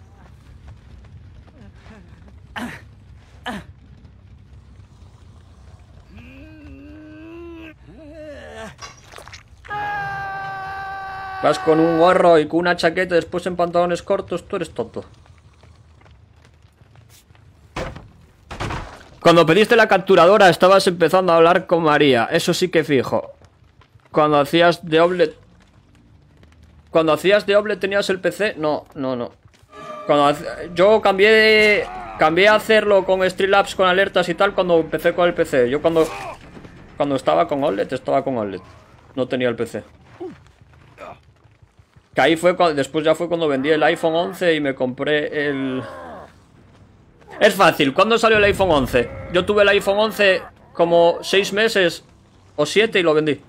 Vas con un gorro y con una chaqueta y después en pantalones cortos, tú eres tonto. Cuando pediste la capturadora estabas empezando a hablar con María, eso sí que fijo. Cuando hacías de Oblet... Cuando hacías de Oblet tenías el P C, no, no, no. Cuando hac... Yo cambié cambié a hacerlo con Streamlabs, con alertas y tal cuando empecé con el P C. Yo cuando cuando estaba con Oblet, estaba con Oblet. No tenía el P C. Que ahí fue cuando... Después ya fue cuando vendí el iPhone once y me compré el... Es fácil, ¿cuándo salió el iPhone once? Yo tuve el iPhone once como seis meses o siete y lo vendí.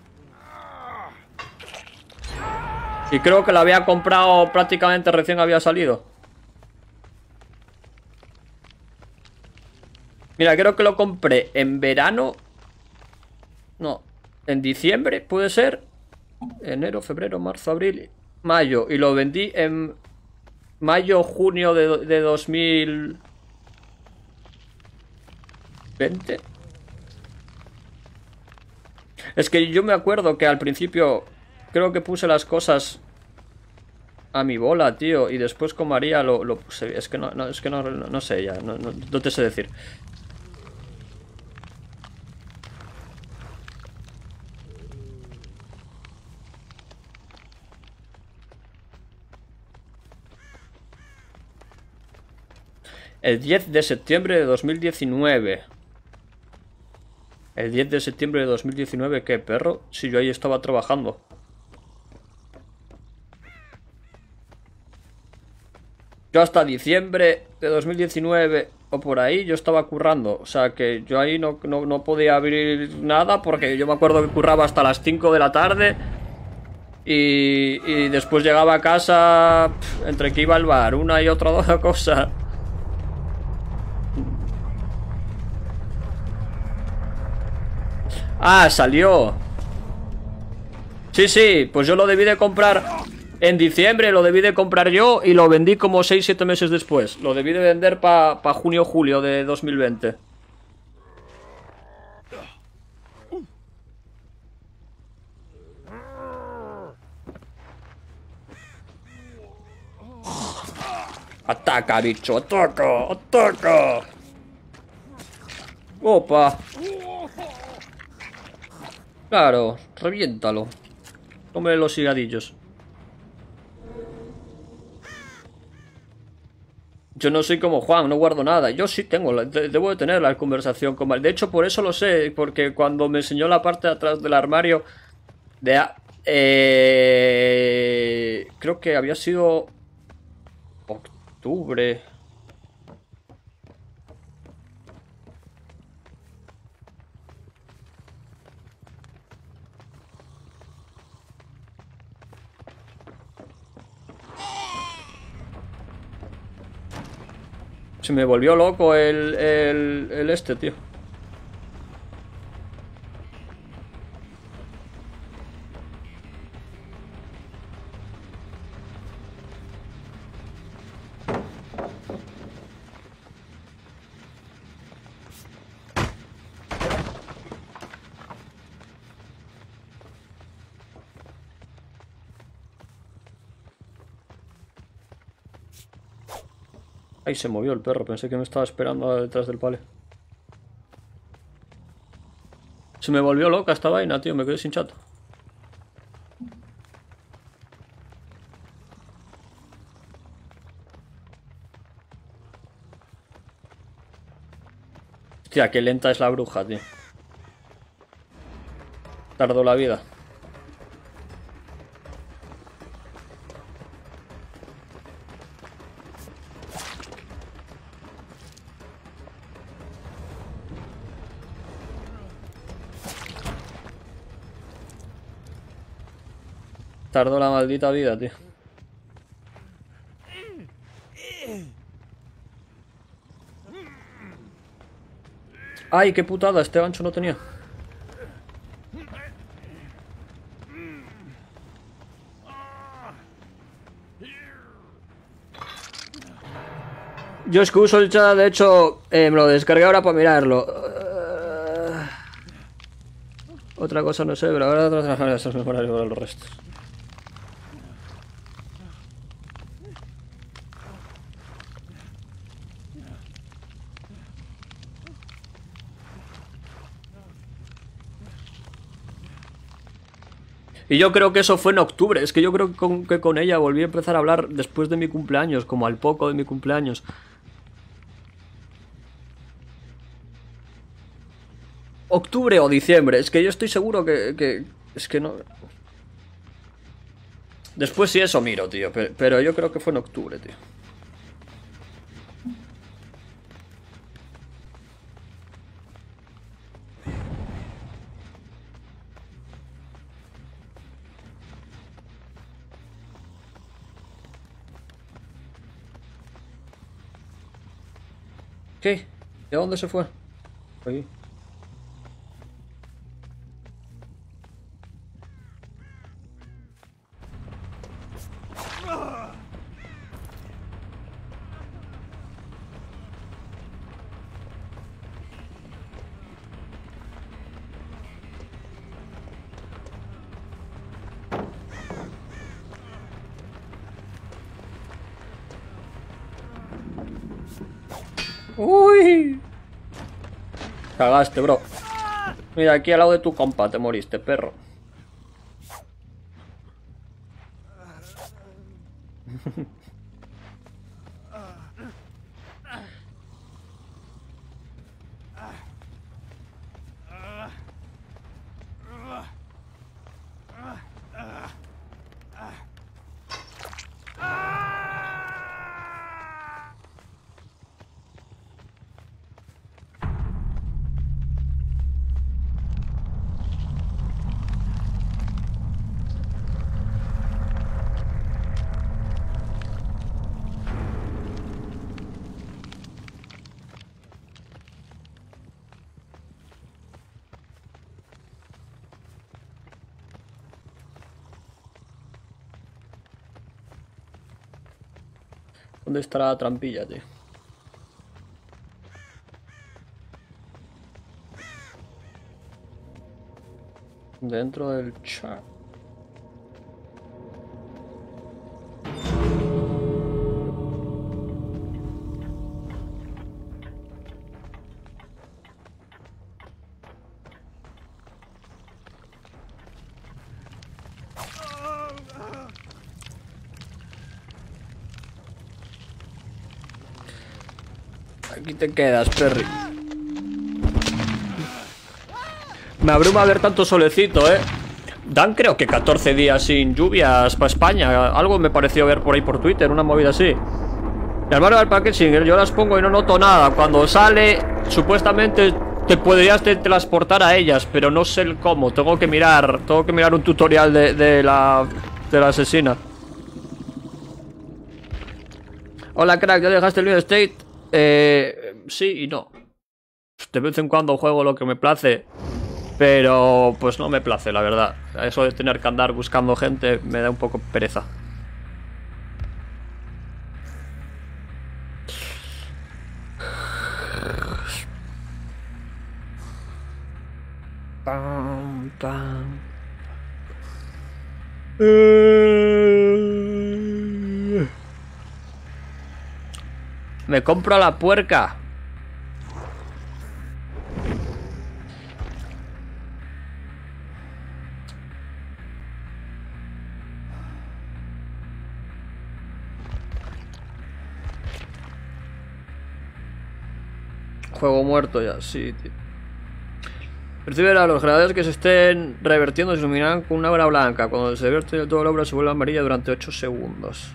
Y creo que lo había comprado prácticamente recién había salido. Mira, creo que lo compré en verano. No, En diciembre, puede ser. Enero, febrero, marzo, abril, mayo. Y lo vendí en mayo, junio de, de dos mil veinte. Es que yo me acuerdo que al principio creo que puse las cosas a mi bola, tío. Y después con María lo, lo puse. Es que no, no, es que no, no, no sé ya. No, no, no te sé decir. El diez de septiembre de dos mil diecinueve. El diez de septiembre de dos mil diecinueve, ¿qué, perro? Si yo ahí estaba trabajando. Yo hasta diciembre de dos mil diecinueve o por ahí yo estaba currando. O sea que yo ahí no, no, no podía abrir nada porque yo me acuerdo que curraba hasta las cinco de la tarde. Y, y después llegaba a casa pff, entre que iba al bar, una y otra cosa. Ah, salió. Sí, sí, pues yo lo debí de comprar en diciembre, lo debí de comprar yo y lo vendí como seis siete meses después. Lo debí de vender para pa junio julio de dos mil veinte. Ataca, bicho, ataca, ataca. Opa. Claro, reviéntalo. Come los higadillos. Yo no soy como Juan, no guardo nada. Yo sí tengo, la- de- debo de tener la conversación con Mal. De hecho, por eso lo sé, porque cuando me enseñó la parte de atrás del armario de... a- eh, creo que había sido octubre. Se me volvió loco el, el, el este, tío. Ahí se movió el perro, pensé que me estaba esperando detrás del pale. Se me volvió loca esta vaina, tío, me quedé sin chat. Hostia, qué lenta es la bruja, tío. Tardó la vida. Tardó la maldita vida, tío. Ay, qué putada, este gancho no tenía. Yo es que uso el chat, de hecho, eh, me lo descargué ahora para mirarlo. Uh, otra cosa no sé, pero ahora trabajar esos memorias para los restos. Y yo creo que eso fue en octubre. Es que yo creo que con, que con ella volví a empezar a hablar después de mi cumpleaños, como al poco de mi cumpleaños. Octubre o diciembre. Es que yo estoy seguro que... que es que no... Después sí eso miro, tío. Pero, pero yo creo que fue en octubre, tío. ¿Qué? ¿De dónde se fue? Ahí. Uy. Cagaste, bro. Mira, aquí al lado de tu compa te moriste, perro. ¿Dónde estará la trampilla, tío? Dentro del chat. Aquí te quedas, Perry. Me abruma ver tanto solecito, eh. Dan creo que catorce días sin lluvias para España. Algo me pareció ver por ahí por Twitter, una movida así. Y al barrio del packaging, yo las pongo y no noto nada. Cuando sale, supuestamente te podrías transportar a ellas, pero no sé el cómo. Tengo que mirar, tengo que mirar un tutorial de, de la de la asesina. Hola, crack, ¿ya dejaste el New State? Eh, sí y no. De vez en cuando juego lo que me place, pero pues no me place, la verdad. Eso de tener que andar buscando gente me da un poco pereza. Pam, pam. Eh... Me compro la puerca. Juego muerto ya, sí, tío. Percibe a los generadores que se estén revertiendo se iluminarán con una obra blanca. Cuando se vierte toda la obra se vuelve amarilla durante ocho segundos.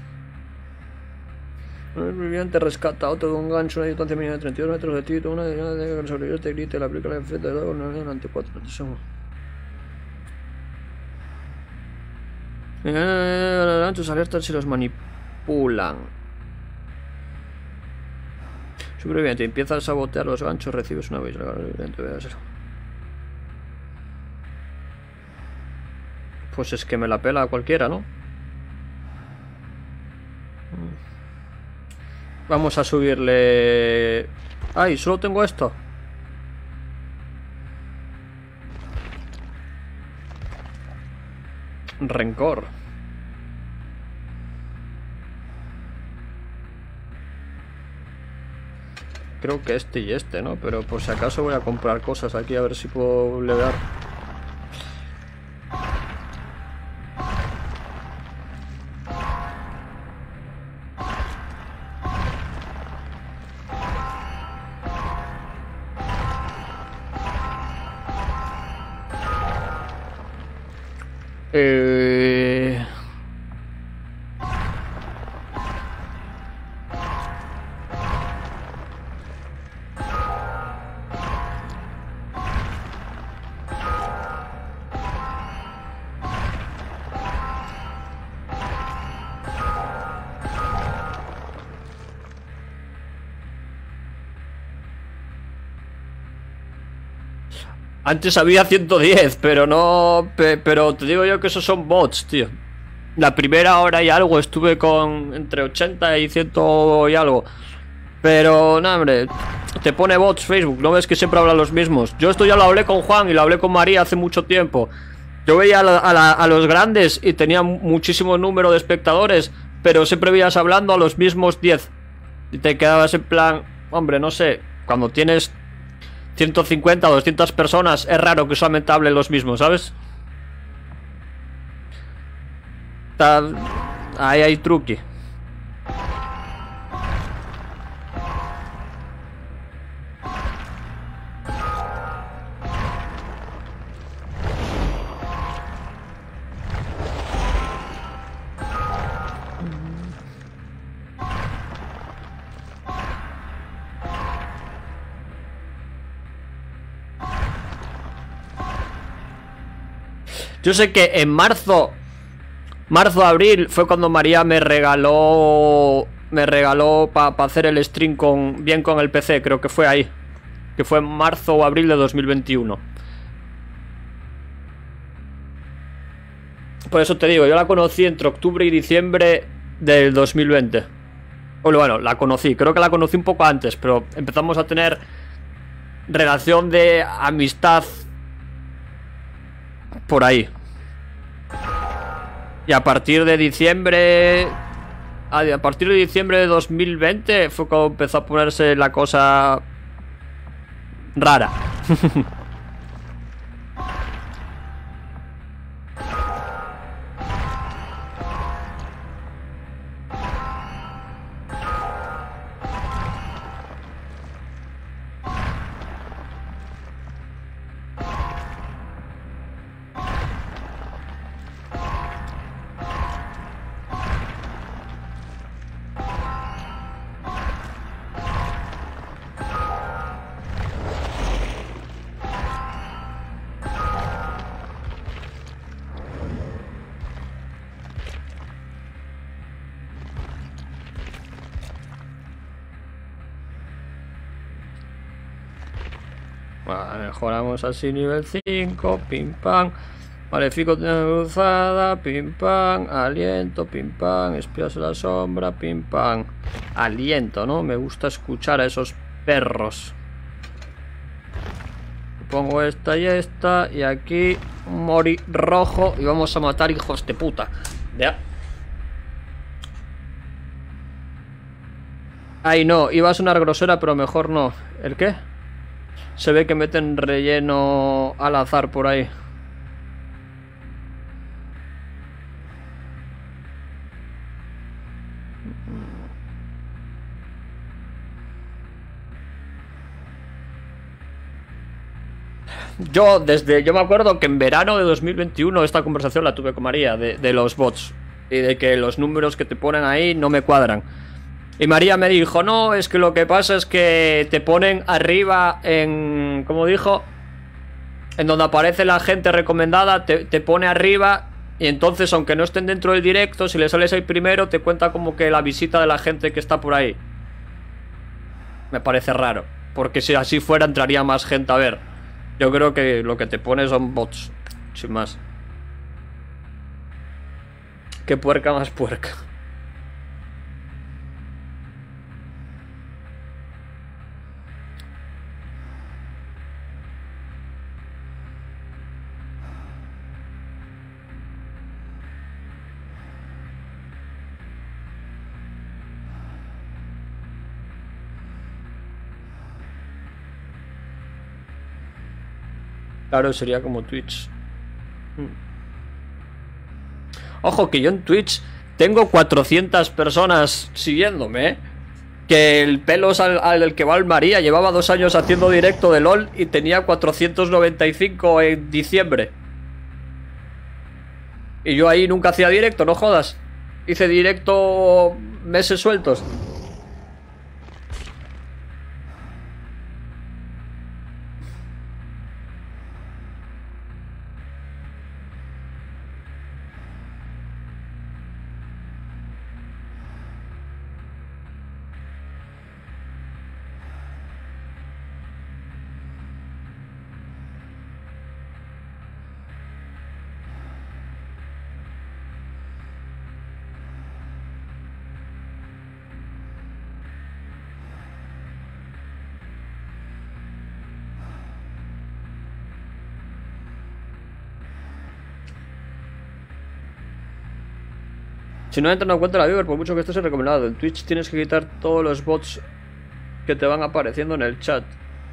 Un viviente rescata otro de un gancho a una distancia mínima de treinta y dos metros de ti. Una de que sobrevivió te grite la película de frente de dos durante cuatro segundos. Los ganchos alertan si los manipulan. Superviviente, empieza a sabotear los ganchos, recibes una vez. Pues es que me la pela a cualquiera, ¿no? Vamos a subirle... ¡Ay! Solo tengo esto. Rencor. Creo que este y este, ¿no? Pero por si acaso voy a comprar cosas aquí a ver si puedo levear. Eh... Antes había ciento diez, pero no... Pe, pero te digo yo que esos son bots, tío. La primera hora y algo estuve con entre ochenta y cien y algo. Pero, no, hombre, te pone bots Facebook, ¿no ves que siempre hablan los mismos? Yo esto ya lo hablé con Juan y lo hablé con María hace mucho tiempo. Yo veía a, la, a, la, a los grandes y tenía muchísimo número de espectadores, pero siempre veías hablando a los mismos diez. Y te quedabas en plan... hombre, no sé, cuando tienes ciento cincuenta o doscientas personas, es raro que solamente hablen los mismos, ¿sabes? Está... Ahí hay truqui. Yo sé que en marzo, marzo, abril, fue cuando María me regaló, me regaló para pa hacer el stream con, bien con el P C, creo que fue ahí. Que fue en marzo o abril de dos mil veintiuno. Por eso te digo, yo la conocí entre octubre y diciembre del dos mil veinte. Bueno, bueno, la conocí, creo que la conocí un poco antes, pero empezamos a tener relación de amistad por ahí. Y a partir de diciembre... A partir de diciembre de dos mil veinte fue cuando empezó a ponerse la cosa rara. Vale, mejoramos así nivel cinco, pim pam. Malefico de cruzada, pim pam. Aliento, pim pam. Espías de la sombra, pim pam. Aliento, ¿no? Me gusta escuchar a esos perros. Pongo esta y esta. Y aquí Mori rojo. Y vamos a matar hijos de puta. Ya. Ay, no, iba a sonar grosera, pero mejor no. ¿El qué? Se ve que meten relleno al azar por ahí. Yo, desde... Yo me acuerdo que en verano de dos mil veintiuno esta conversación la tuve con María, de, de los bots. Y de que los números que te ponen ahí no me cuadran. Y María me dijo, no, es que lo que pasa es que te ponen arriba en... ¿Cómo dijo? En donde aparece la gente recomendada, te, te pone arriba. Y entonces, aunque no estén dentro del directo, si le sales ahí primero, te cuenta como que la visita de la gente que está por ahí. Me parece raro, porque si así fuera entraría más gente a ver. Yo creo que lo que te pone son bots, sin más. Qué puerca más puerca. Claro, sería como Twitch. Ojo, que yo en Twitch tengo cuatrocientas personas siguiéndome, ¿eh? Que el pelos al, al que va al María llevaba dos años haciendo directo de LOL y tenía cuatrocientos noventa y cinco en diciembre. Y yo ahí nunca hacía directo, no jodas. Hice directo meses sueltos. Si no entran en cuenta la viewer, por mucho que estés recomendado. En Twitch tienes que quitar todos los bots que te van apareciendo en el chat.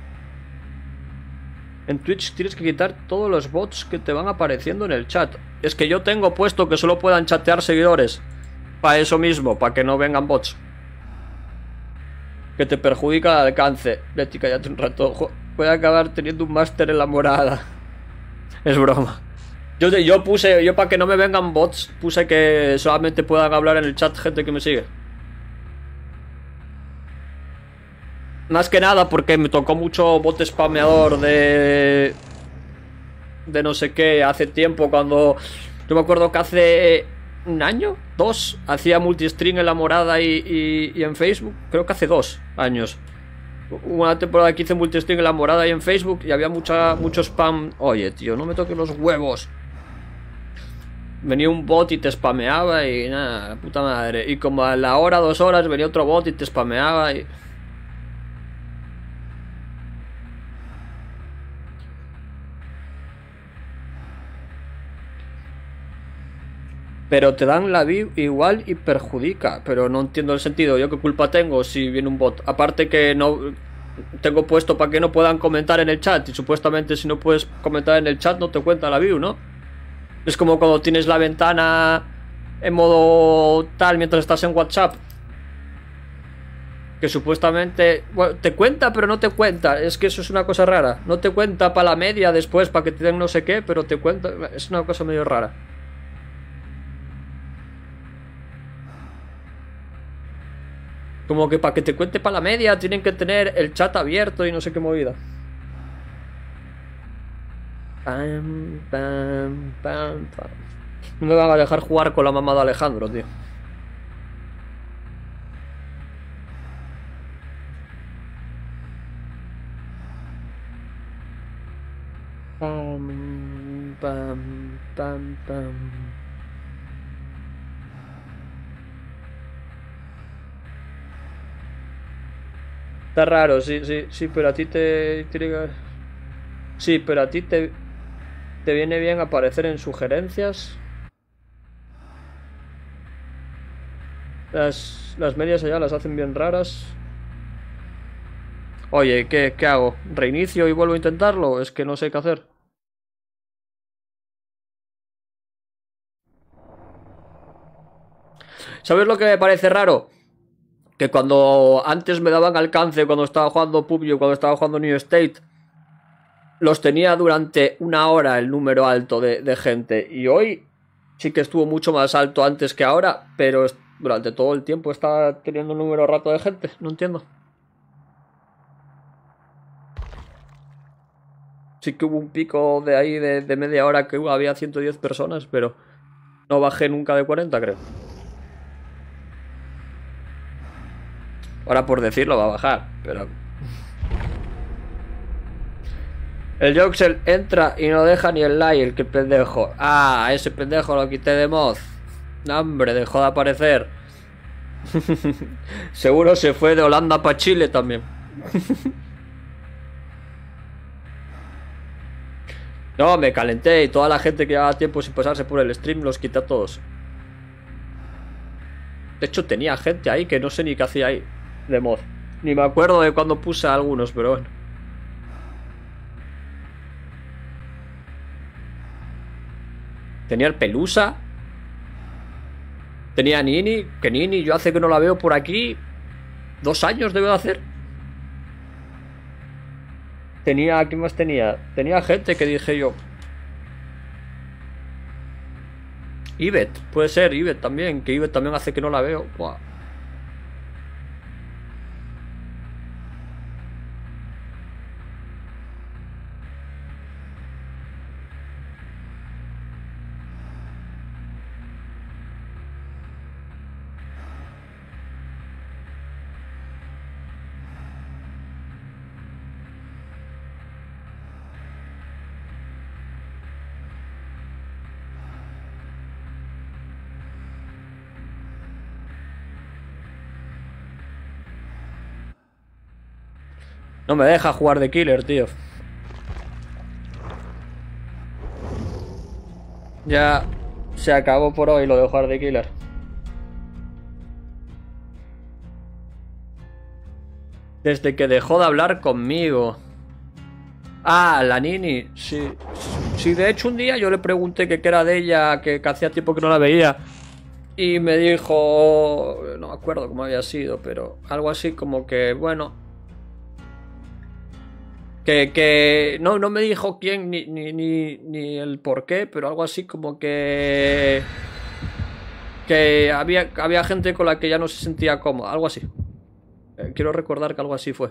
En Twitch tienes que quitar todos los bots que te van apareciendo en el chat. Es que yo tengo puesto que solo puedan chatear seguidores. Para eso mismo, para que no vengan bots. Que te perjudica el alcance. Leti, cállate un rato. Voy a acabar teniendo un máster en la morada. Es broma. Yo, yo puse, yo para que no me vengan bots, puse que solamente puedan hablar en el chat gente que me sigue. Más que nada porque me tocó mucho bot spameador de... De no sé qué, hace tiempo cuando... Yo me acuerdo que hace un año, dos, hacía multistream en la morada y, y, y en Facebook. Creo que hace dos años. Una temporada que hice multistream en la morada y en Facebook y había mucha, mucho spam. Oye, tío, no me toques los huevos. Venía un bot y te spameaba y nada, puta madre. Y como a la hora, dos horas, venía otro bot y te spameaba y... Pero te dan la view igual y perjudica. Pero no entiendo el sentido. ¿Yo qué culpa tengo si viene un bot? Aparte que no... Tengo puesto para que no puedan comentar en el chat. Y supuestamente si no puedes comentar en el chat no te cuenta la view, ¿no? Es como cuando tienes la ventana en modo tal mientras estás en WhatsApp. Que supuestamente... Bueno, te cuenta pero no te cuenta. Es que eso es una cosa rara. No te cuenta para la media después, para que te den no sé qué, pero te cuenta... Es una cosa medio rara. Como que para que te cuente para la media tienen que tener el chat abierto y no sé qué movida. Pam, pam, pam, pam. No me van a dejar jugar con la mamá de Alejandro, tío. Pam, pam, pam, pam. Está raro, sí, sí, sí, pero a ti te... Sí, pero a ti te... Te viene bien aparecer en sugerencias. Las, las medias allá las hacen bien raras. Oye, ¿qué, qué hago? ¿Reinicio y vuelvo a intentarlo? Es que no sé qué hacer. ¿Sabes lo que me parece raro? Que cuando antes me daban alcance, cuando estaba jugando P U B G, cuando estaba jugando New State, los tenía durante una hora el número alto de, de gente. Y hoy sí que estuvo mucho más alto antes que ahora, pero durante todo el tiempo estaba teniendo un número rato de gente. No entiendo. Sí que hubo un pico de ahí de, de media hora que había ciento diez personas, pero no bajé nunca de cuarenta, creo. Ahora por decirlo va a bajar, pero... El Joxel entra y no deja ni el like, el que pendejo. Ah, ese pendejo lo quité de mod. No, hombre, dejó de aparecer. Seguro se fue de Holanda para Chile también. No, me calenté y toda la gente que llevaba tiempo sin pasarse por el stream los quité a todos. De hecho tenía gente ahí que no sé ni qué hacía ahí de mod. Ni me acuerdo de cuando puse a algunos, pero bueno. Tenía el Pelusa. Tenía Nini. Que Nini yo hace que no la veo por aquí. Dos años debo de hacer. Tenía... ¿Qué más tenía? Tenía gente que dije yo. Ivette. Puede ser Ivette también. Que Ivette también hace que no la veo. Buah. No me deja jugar de killer, tío. Ya se acabó por hoy lo de jugar de killer. Desde que dejó de hablar conmigo. Ah, la Nini. Sí. Sí, de hecho un día yo le pregunté que qué era de ella, que, que hacía tiempo que no la veía. Y me dijo... No me acuerdo cómo había sido, pero algo así como que, bueno... Que, que no, no me dijo quién ni, ni, ni, ni el por qué, pero algo así como que... Que había, había gente con la que ya no se sentía cómoda, algo así. Eh, quiero recordar que algo así fue.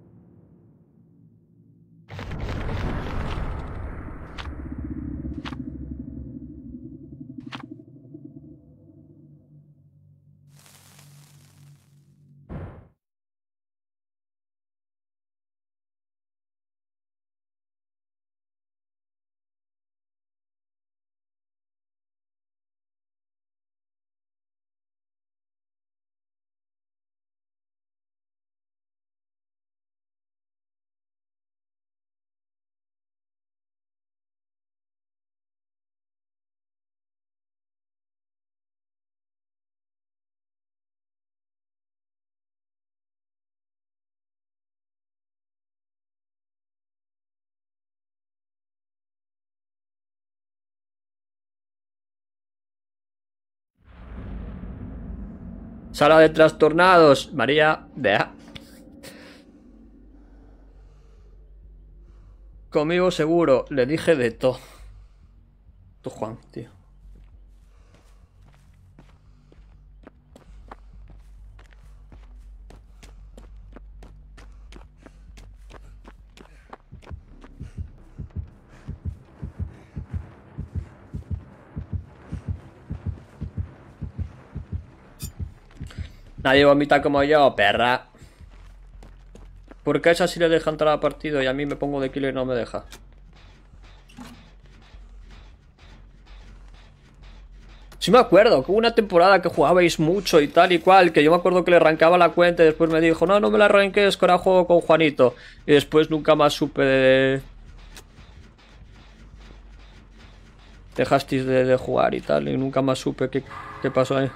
Sala de trastornados. María, vea. Conmigo seguro. Le dije de todo. Tú, Juan, tío. Nadie vomita como yo, perra. ¿Por qué a esa sí le deja entrar al partido y a mí me pongo de killer y no me deja? Sí me acuerdo, que hubo una temporada que jugabais mucho y tal y cual, que yo me acuerdo que le arrancaba la cuenta y después me dijo, no, no me la arranques, que ahora juego con Juanito. Y después nunca más supe de... Dejasteis de, de jugar y tal, y nunca más supe qué, qué pasó ahí.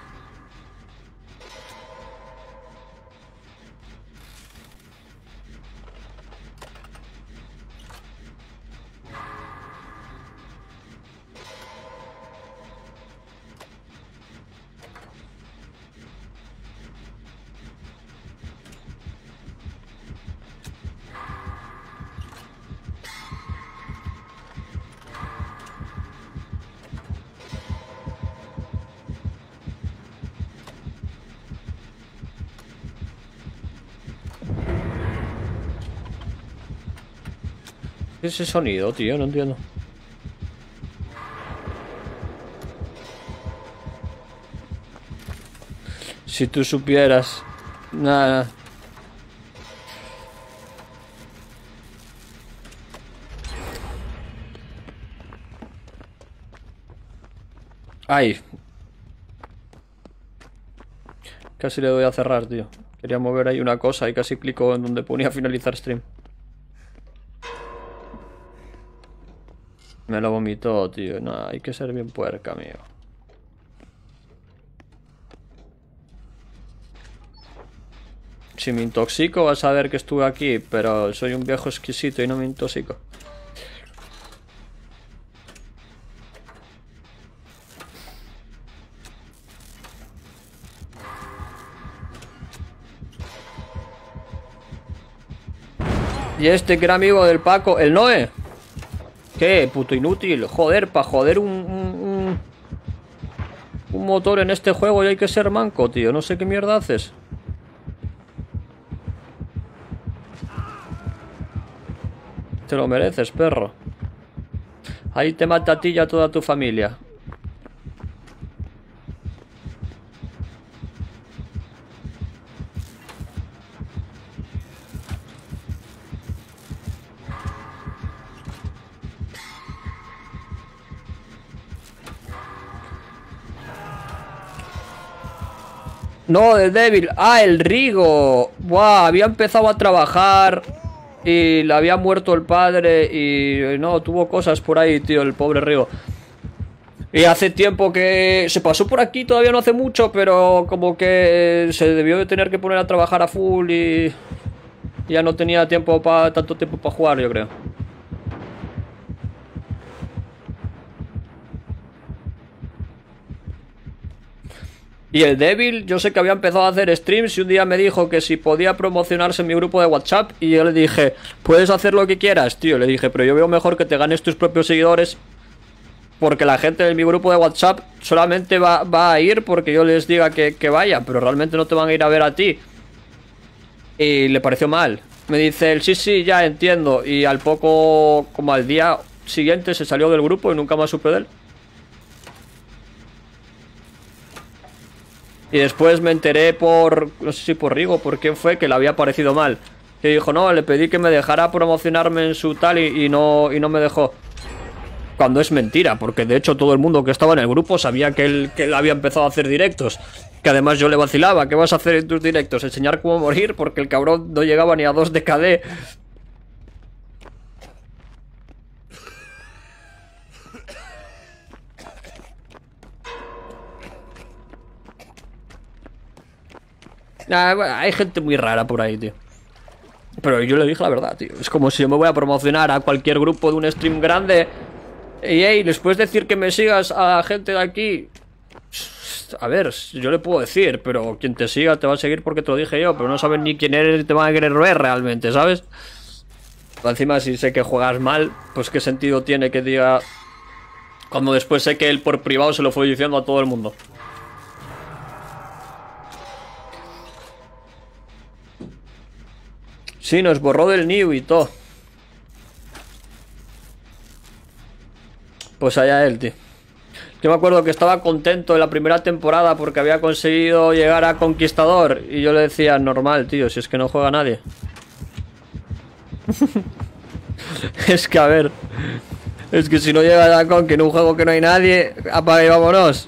¿Qué es ese sonido, tío? No entiendo. Si tú supieras... Nada. Ay. Casi le doy a cerrar, tío. Quería mover ahí una cosa y casi clico en donde ponía finalizar stream. Me lo vomitó, tío. No, hay que ser bien puerca, amigo. Si me intoxico vas a ver que estuve aquí, pero soy un viejo exquisito y no me intoxico. Y este que era amigo del Paco, el Noé. ¿Qué? Puto inútil. Joder, para joder un, un, un, un motor en este juego y hay que ser manco, tío. No sé qué mierda haces. Te lo mereces, perro. Ahí te mata a ti y a toda tu familia. No, el débil. Ah, el Rigo. Buah, había empezado a trabajar y le había muerto el padre y no, tuvo cosas por ahí, tío, el pobre Rigo. Y hace tiempo que se pasó por aquí, todavía no hace mucho, pero como que se debió de tener que poner a trabajar a full y... Ya no tenía tiempo para tanto tiempo para jugar, yo creo. Y el débil, yo sé que había empezado a hacer streams y un día me dijo que si podía promocionarse en mi grupo de WhatsApp. Y yo le dije, puedes hacer lo que quieras, tío. Le dije, pero yo veo mejor que te ganes tus propios seguidores. Porque la gente de mi grupo de WhatsApp solamente va, va a ir porque yo les diga que, que vayan. Pero realmente no te van a ir a ver a ti. Y le pareció mal. Me dice él, sí, sí, ya entiendo. Y al poco, como al día siguiente, se salió del grupo y nunca más supe de él. Y después me enteré por, no sé si por Rigo, por quién fue, que le había parecido mal. Que dijo, no, le pedí que me dejara promocionarme en su tal y, y, no, y no me dejó. Cuando es mentira, porque de hecho todo el mundo que estaba en el grupo sabía que él, que él había empezado a hacer directos. Que además yo le vacilaba, ¿qué vas a hacer en tus directos? Enseñar cómo morir, porque el cabrón no llegaba ni a dos de K D. Nah, bueno, hay gente muy rara por ahí, tío. Pero yo le dije la verdad, tío. Es como si yo me voy a promocionar a cualquier grupo de un stream grande. Y hey, les puedes decir que me sigas a gente de aquí. A ver, yo le puedo decir, pero quien te siga te va a seguir porque te lo dije yo. Pero no saben ni quién eres y te van a querer ver realmente, ¿sabes? Encima, si sé que juegas mal, pues qué sentido tiene que diga. Cuando después sé que él por privado se lo fue diciendo a todo el mundo. Sí, nos borró del New y todo. Pues allá él, tío. Yo me acuerdo que estaba contento en la primera temporada porque había conseguido llegar a Conquistador. Y yo le decía, normal, tío, si es que no juega nadie. Es que a ver. Es que si no llegas a Conquist en un juego que no hay nadie, apaga y vámonos.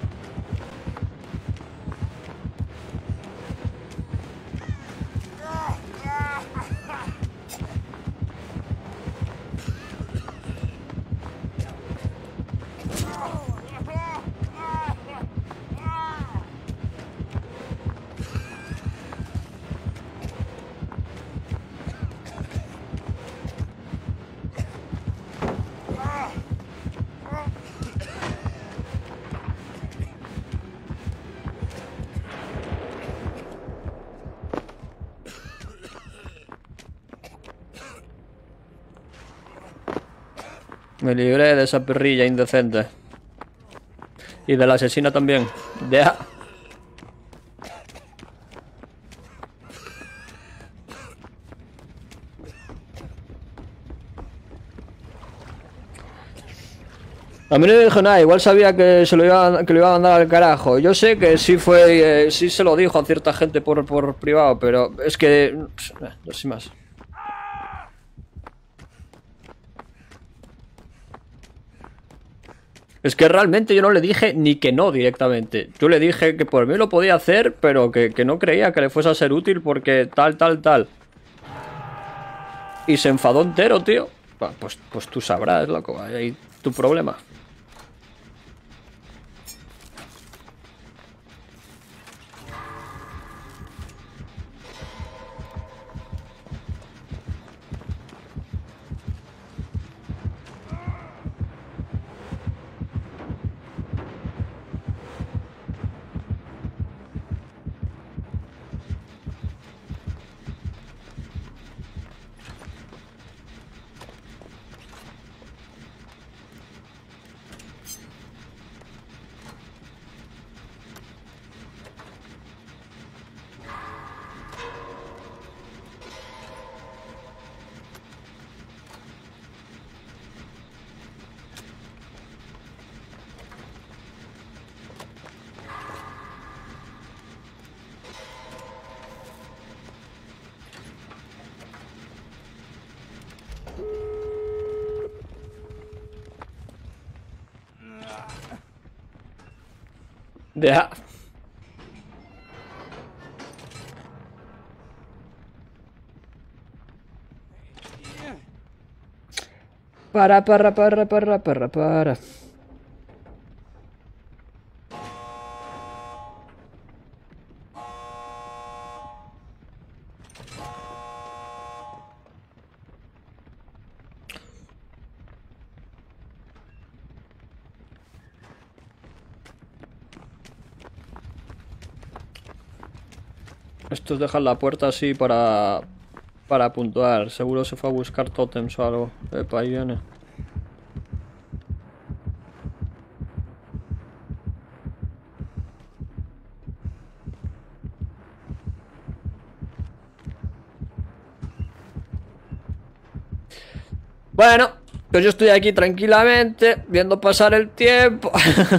Me libré de esa perrilla indecente. Y de la asesina también. Ya. A mí no me dijo nada, igual sabía que se lo iba, que lo iba a mandar al carajo. Yo sé que sí fue, eh, sí se lo dijo a cierta gente por, por privado, pero es que... No sé más. Es que realmente yo no le dije ni que no directamente. Yo le dije que por mí lo podía hacer, pero que, que no creía que le fuese a ser útil porque tal, tal, tal. Y se enfadó entero, tío. Pues, pues tú sabrás, loco, ahí tu problema. Ya. Para, para, para, para, para, para. Estos dejan la puerta así para... Para puntuar. Seguro se fue a buscar tótems o algo. Epa, ahí viene. Bueno, pues yo estoy aquí tranquilamente, viendo pasar el tiempo.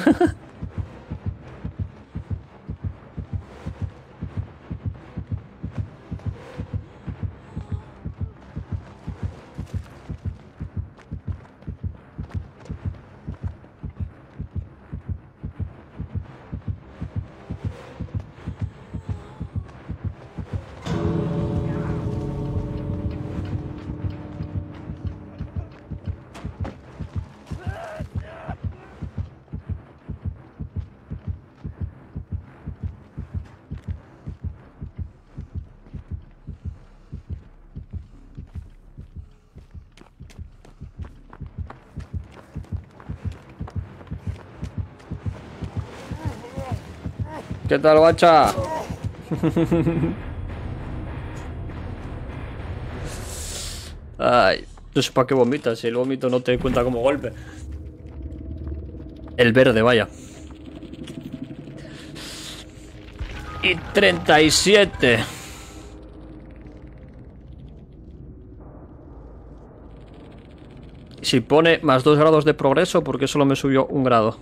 ¿Qué tal, guacha? Ay, no sé para qué vomitas, si el vómito no te cuenta como golpe. El verde, vaya. Y treinta y siete. Si pone más dos grados de progreso, porque solo me subió un grado.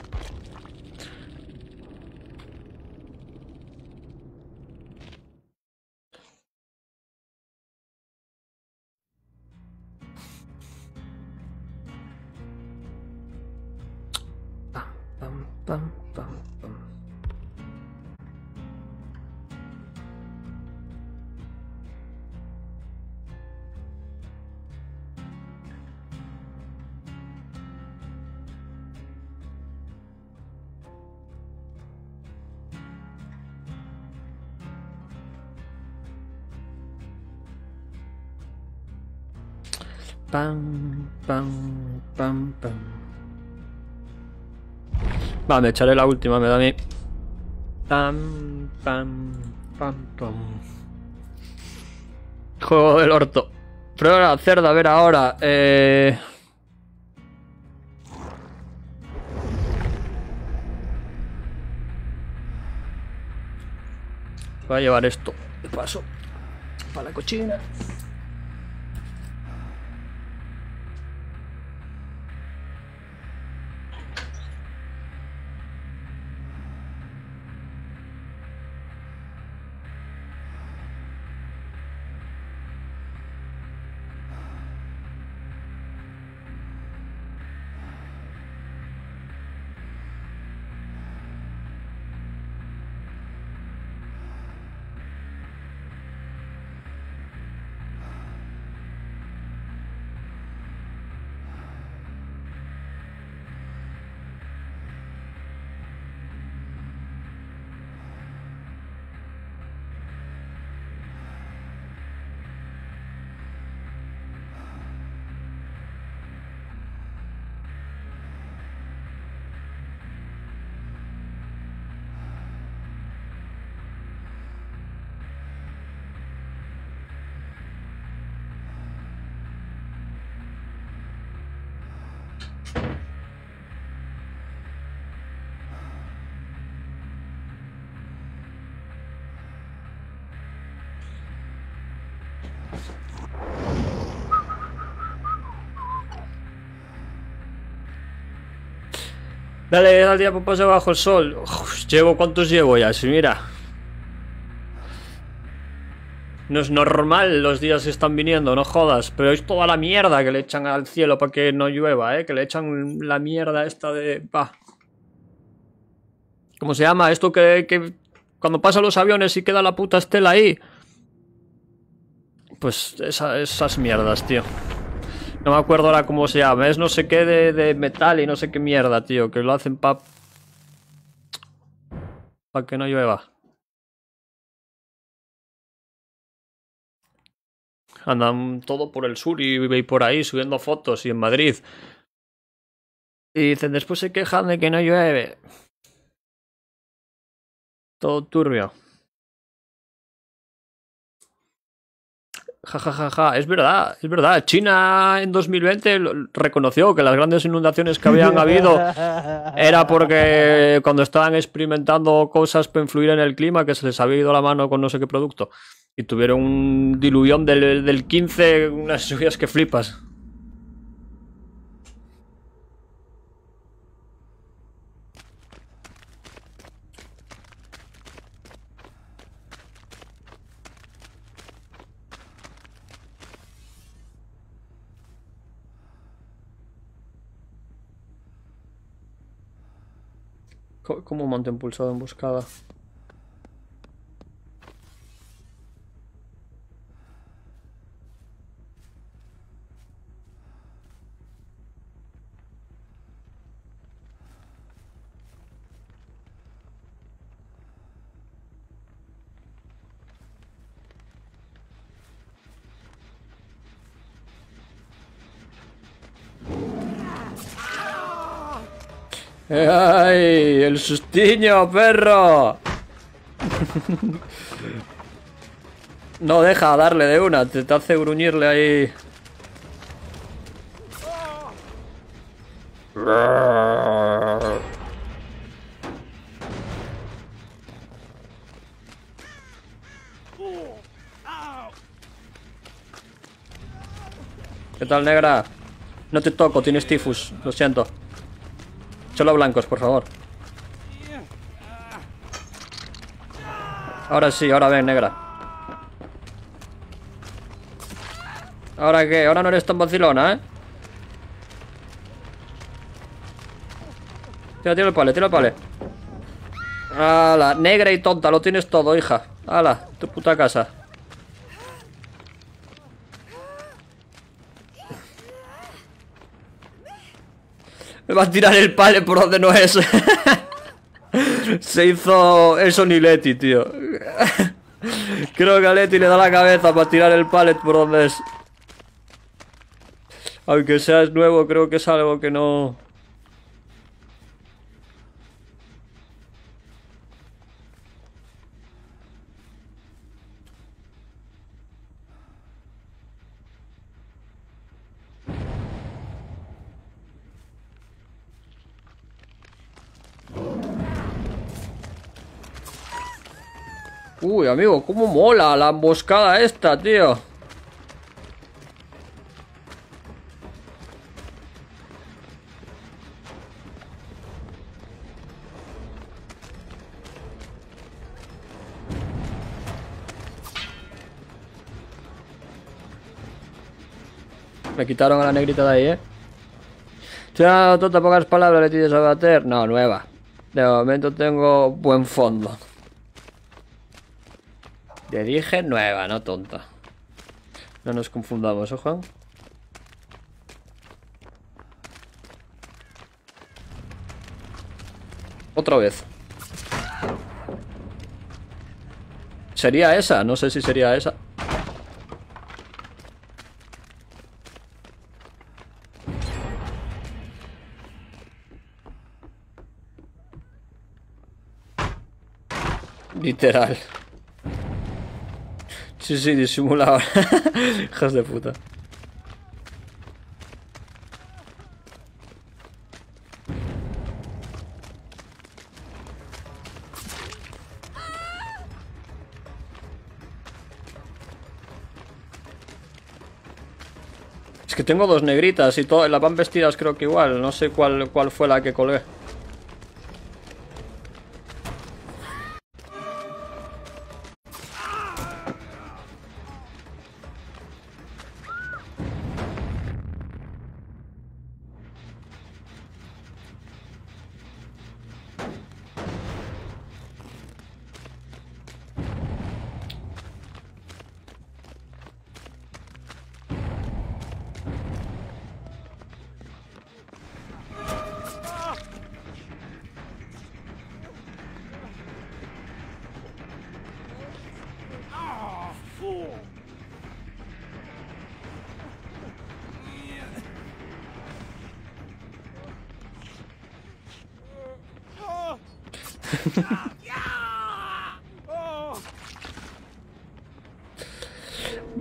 Pam, pam, pam, pam. Pam, pam, pam, pam. Va, me echaré la última, me da a mí. Pam, pam, pam, pam. Juego del orto. Prueba cerda, a ver ahora. Eh... Voy a llevar esto de paso para la cochina. Dale, al día por bajo el sol. Uf, llevo, ¿cuántos llevo ya? Si mira. No es normal los días que están viniendo, no jodas. Pero es toda la mierda que le echan al cielo para que no llueva, ¿eh? Que le echan la mierda esta de... Bah. ¿Cómo se llama? Esto que, que cuando pasan los aviones y queda la puta estela ahí. Pues esa, esas mierdas, tío. No me acuerdo ahora cómo se llama. Es no sé qué de, de metal y no sé qué mierda, tío. Que lo hacen pa... Pa' que no llueva. Andan todo por el sur y, y por ahí subiendo fotos y en Madrid. Y dicen, después se quejan de que no llueve. Todo turbio. Ja, ja, ja, ja. Es verdad, es verdad. China en dos mil veinte lo- reconoció que las grandes inundaciones que habían habido era porque cuando estaban experimentando cosas para influir en el clima, que se les había ido la mano con no sé qué producto. Y tuvieron un diluvión del, del quince, unas lluvias que flipas. Co- ¿Cómo mantén pulsado emboscada? ¡Ay! ¡El sustiño, perro! No deja darle de una, te, te hace gruñirle ahí. ¿Qué tal, negra? No te toco, tienes tifus, lo siento. Solo blancos, por favor. Ahora sí, ahora ven, negra. ¿Ahora qué? Ahora no eres tan vacilona, ¿eh? Tira, tira el pale, tira el pale. ¡Hala! Negra y tonta, lo tienes todo, hija. ¡Hala! Tu puta casa. Me va a tirar el pale por donde no es. Se hizo eso ni Leti, tío. Creo que a Leti le da la cabeza para tirar el pallet por donde es. Aunque seas nuevo, creo que es algo que no... Uy, amigo, cómo mola la emboscada esta, tío. Me quitaron a la negrita de ahí, ¿eh? Chao, tonta, pocas palabras le tienes a bater. No, nueva. De momento tengo buen fondo. Te dije nueva, no tonta. No nos confundamos, ¿eh, Juan? Otra vez. ¿Sería esa? No sé si sería esa. Literal. Sí, sí, disimulado. Hijos de puta. Es que tengo dos negritas y todas las van vestidas creo que igual. No sé cuál, cuál fue la que colgué.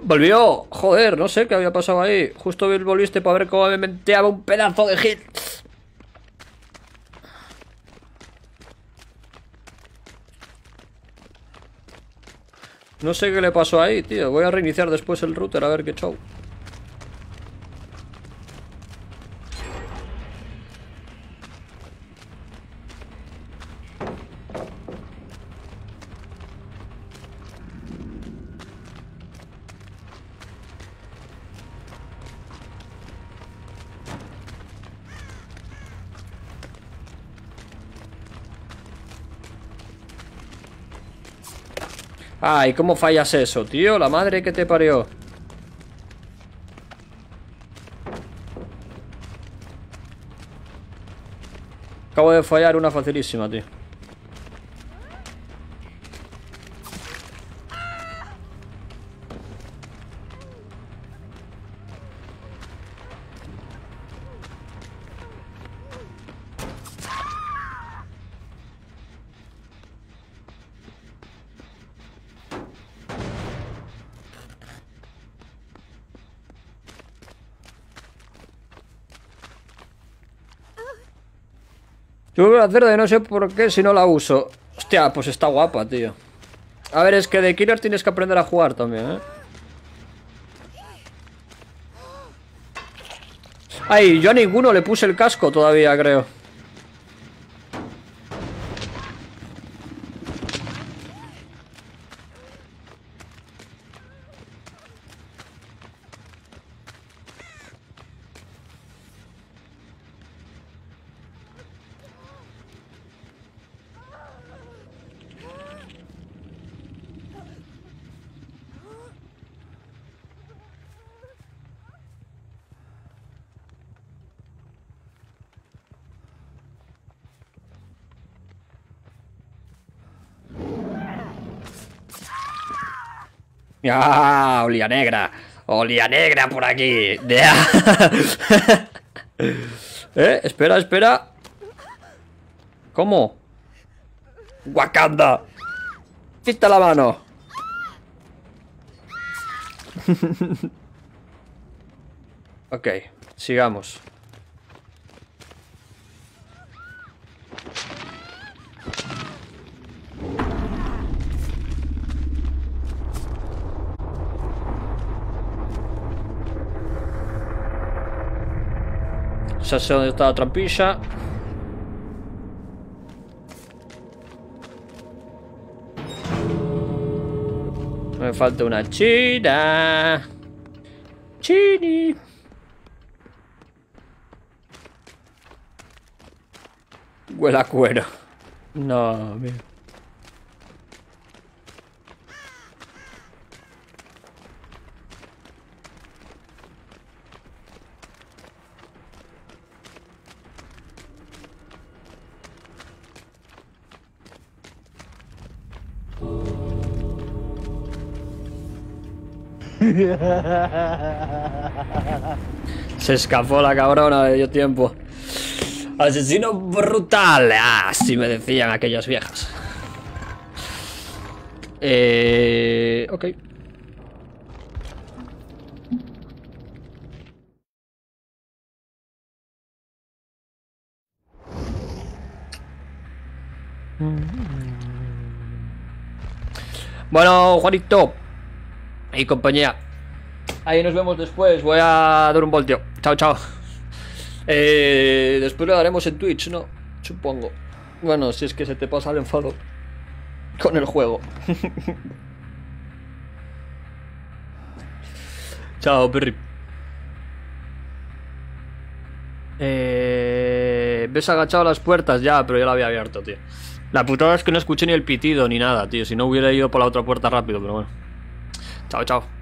Volvió. Joder, no sé qué había pasado ahí. Justo volviste para ver cómo me menteaba un pedazo de hit. No sé qué le pasó ahí, tío. Voy a reiniciar después el router a ver qué show. Ay, ¿cómo fallas eso, tío? La madre que te parió. Acabo de fallar una facilísima, tío. Yo voy a hacer de no sé por qué si no la uso. Hostia, pues está guapa, tío. A ver, es que de Killer tienes que aprender a jugar también, ¿eh? Ay, yo a ninguno le puse el casco todavía, creo. ¡Ah! Olía negra. Olía negra por aquí. Eh, espera, espera. ¿Cómo? Wakanda. Quita la mano. Ok, sigamos. Ya sé dónde está la trampilla. Me falta una china. Chini. Huele a cuero. No, mira. Se escapó la cabrona, le dio tiempo. Asesino brutal. Ah, así me decían aquellas viejas. Eh... Ok. Bueno, Juanito y compañía, ahí nos vemos después. Voy a dar un voltio. Chao, chao. Eh, después lo haremos en Twitch, ¿no? Supongo. Bueno, si es que se te pasa el enfado con el juego. Chao, Perry. Eh, ¿Ves agachado las puertas? Ya, pero ya la había abierto, tío. La putada es que no escuché ni el pitido ni nada, tío. Si no hubiera ido por la otra puerta rápido, pero bueno. Chao, chao.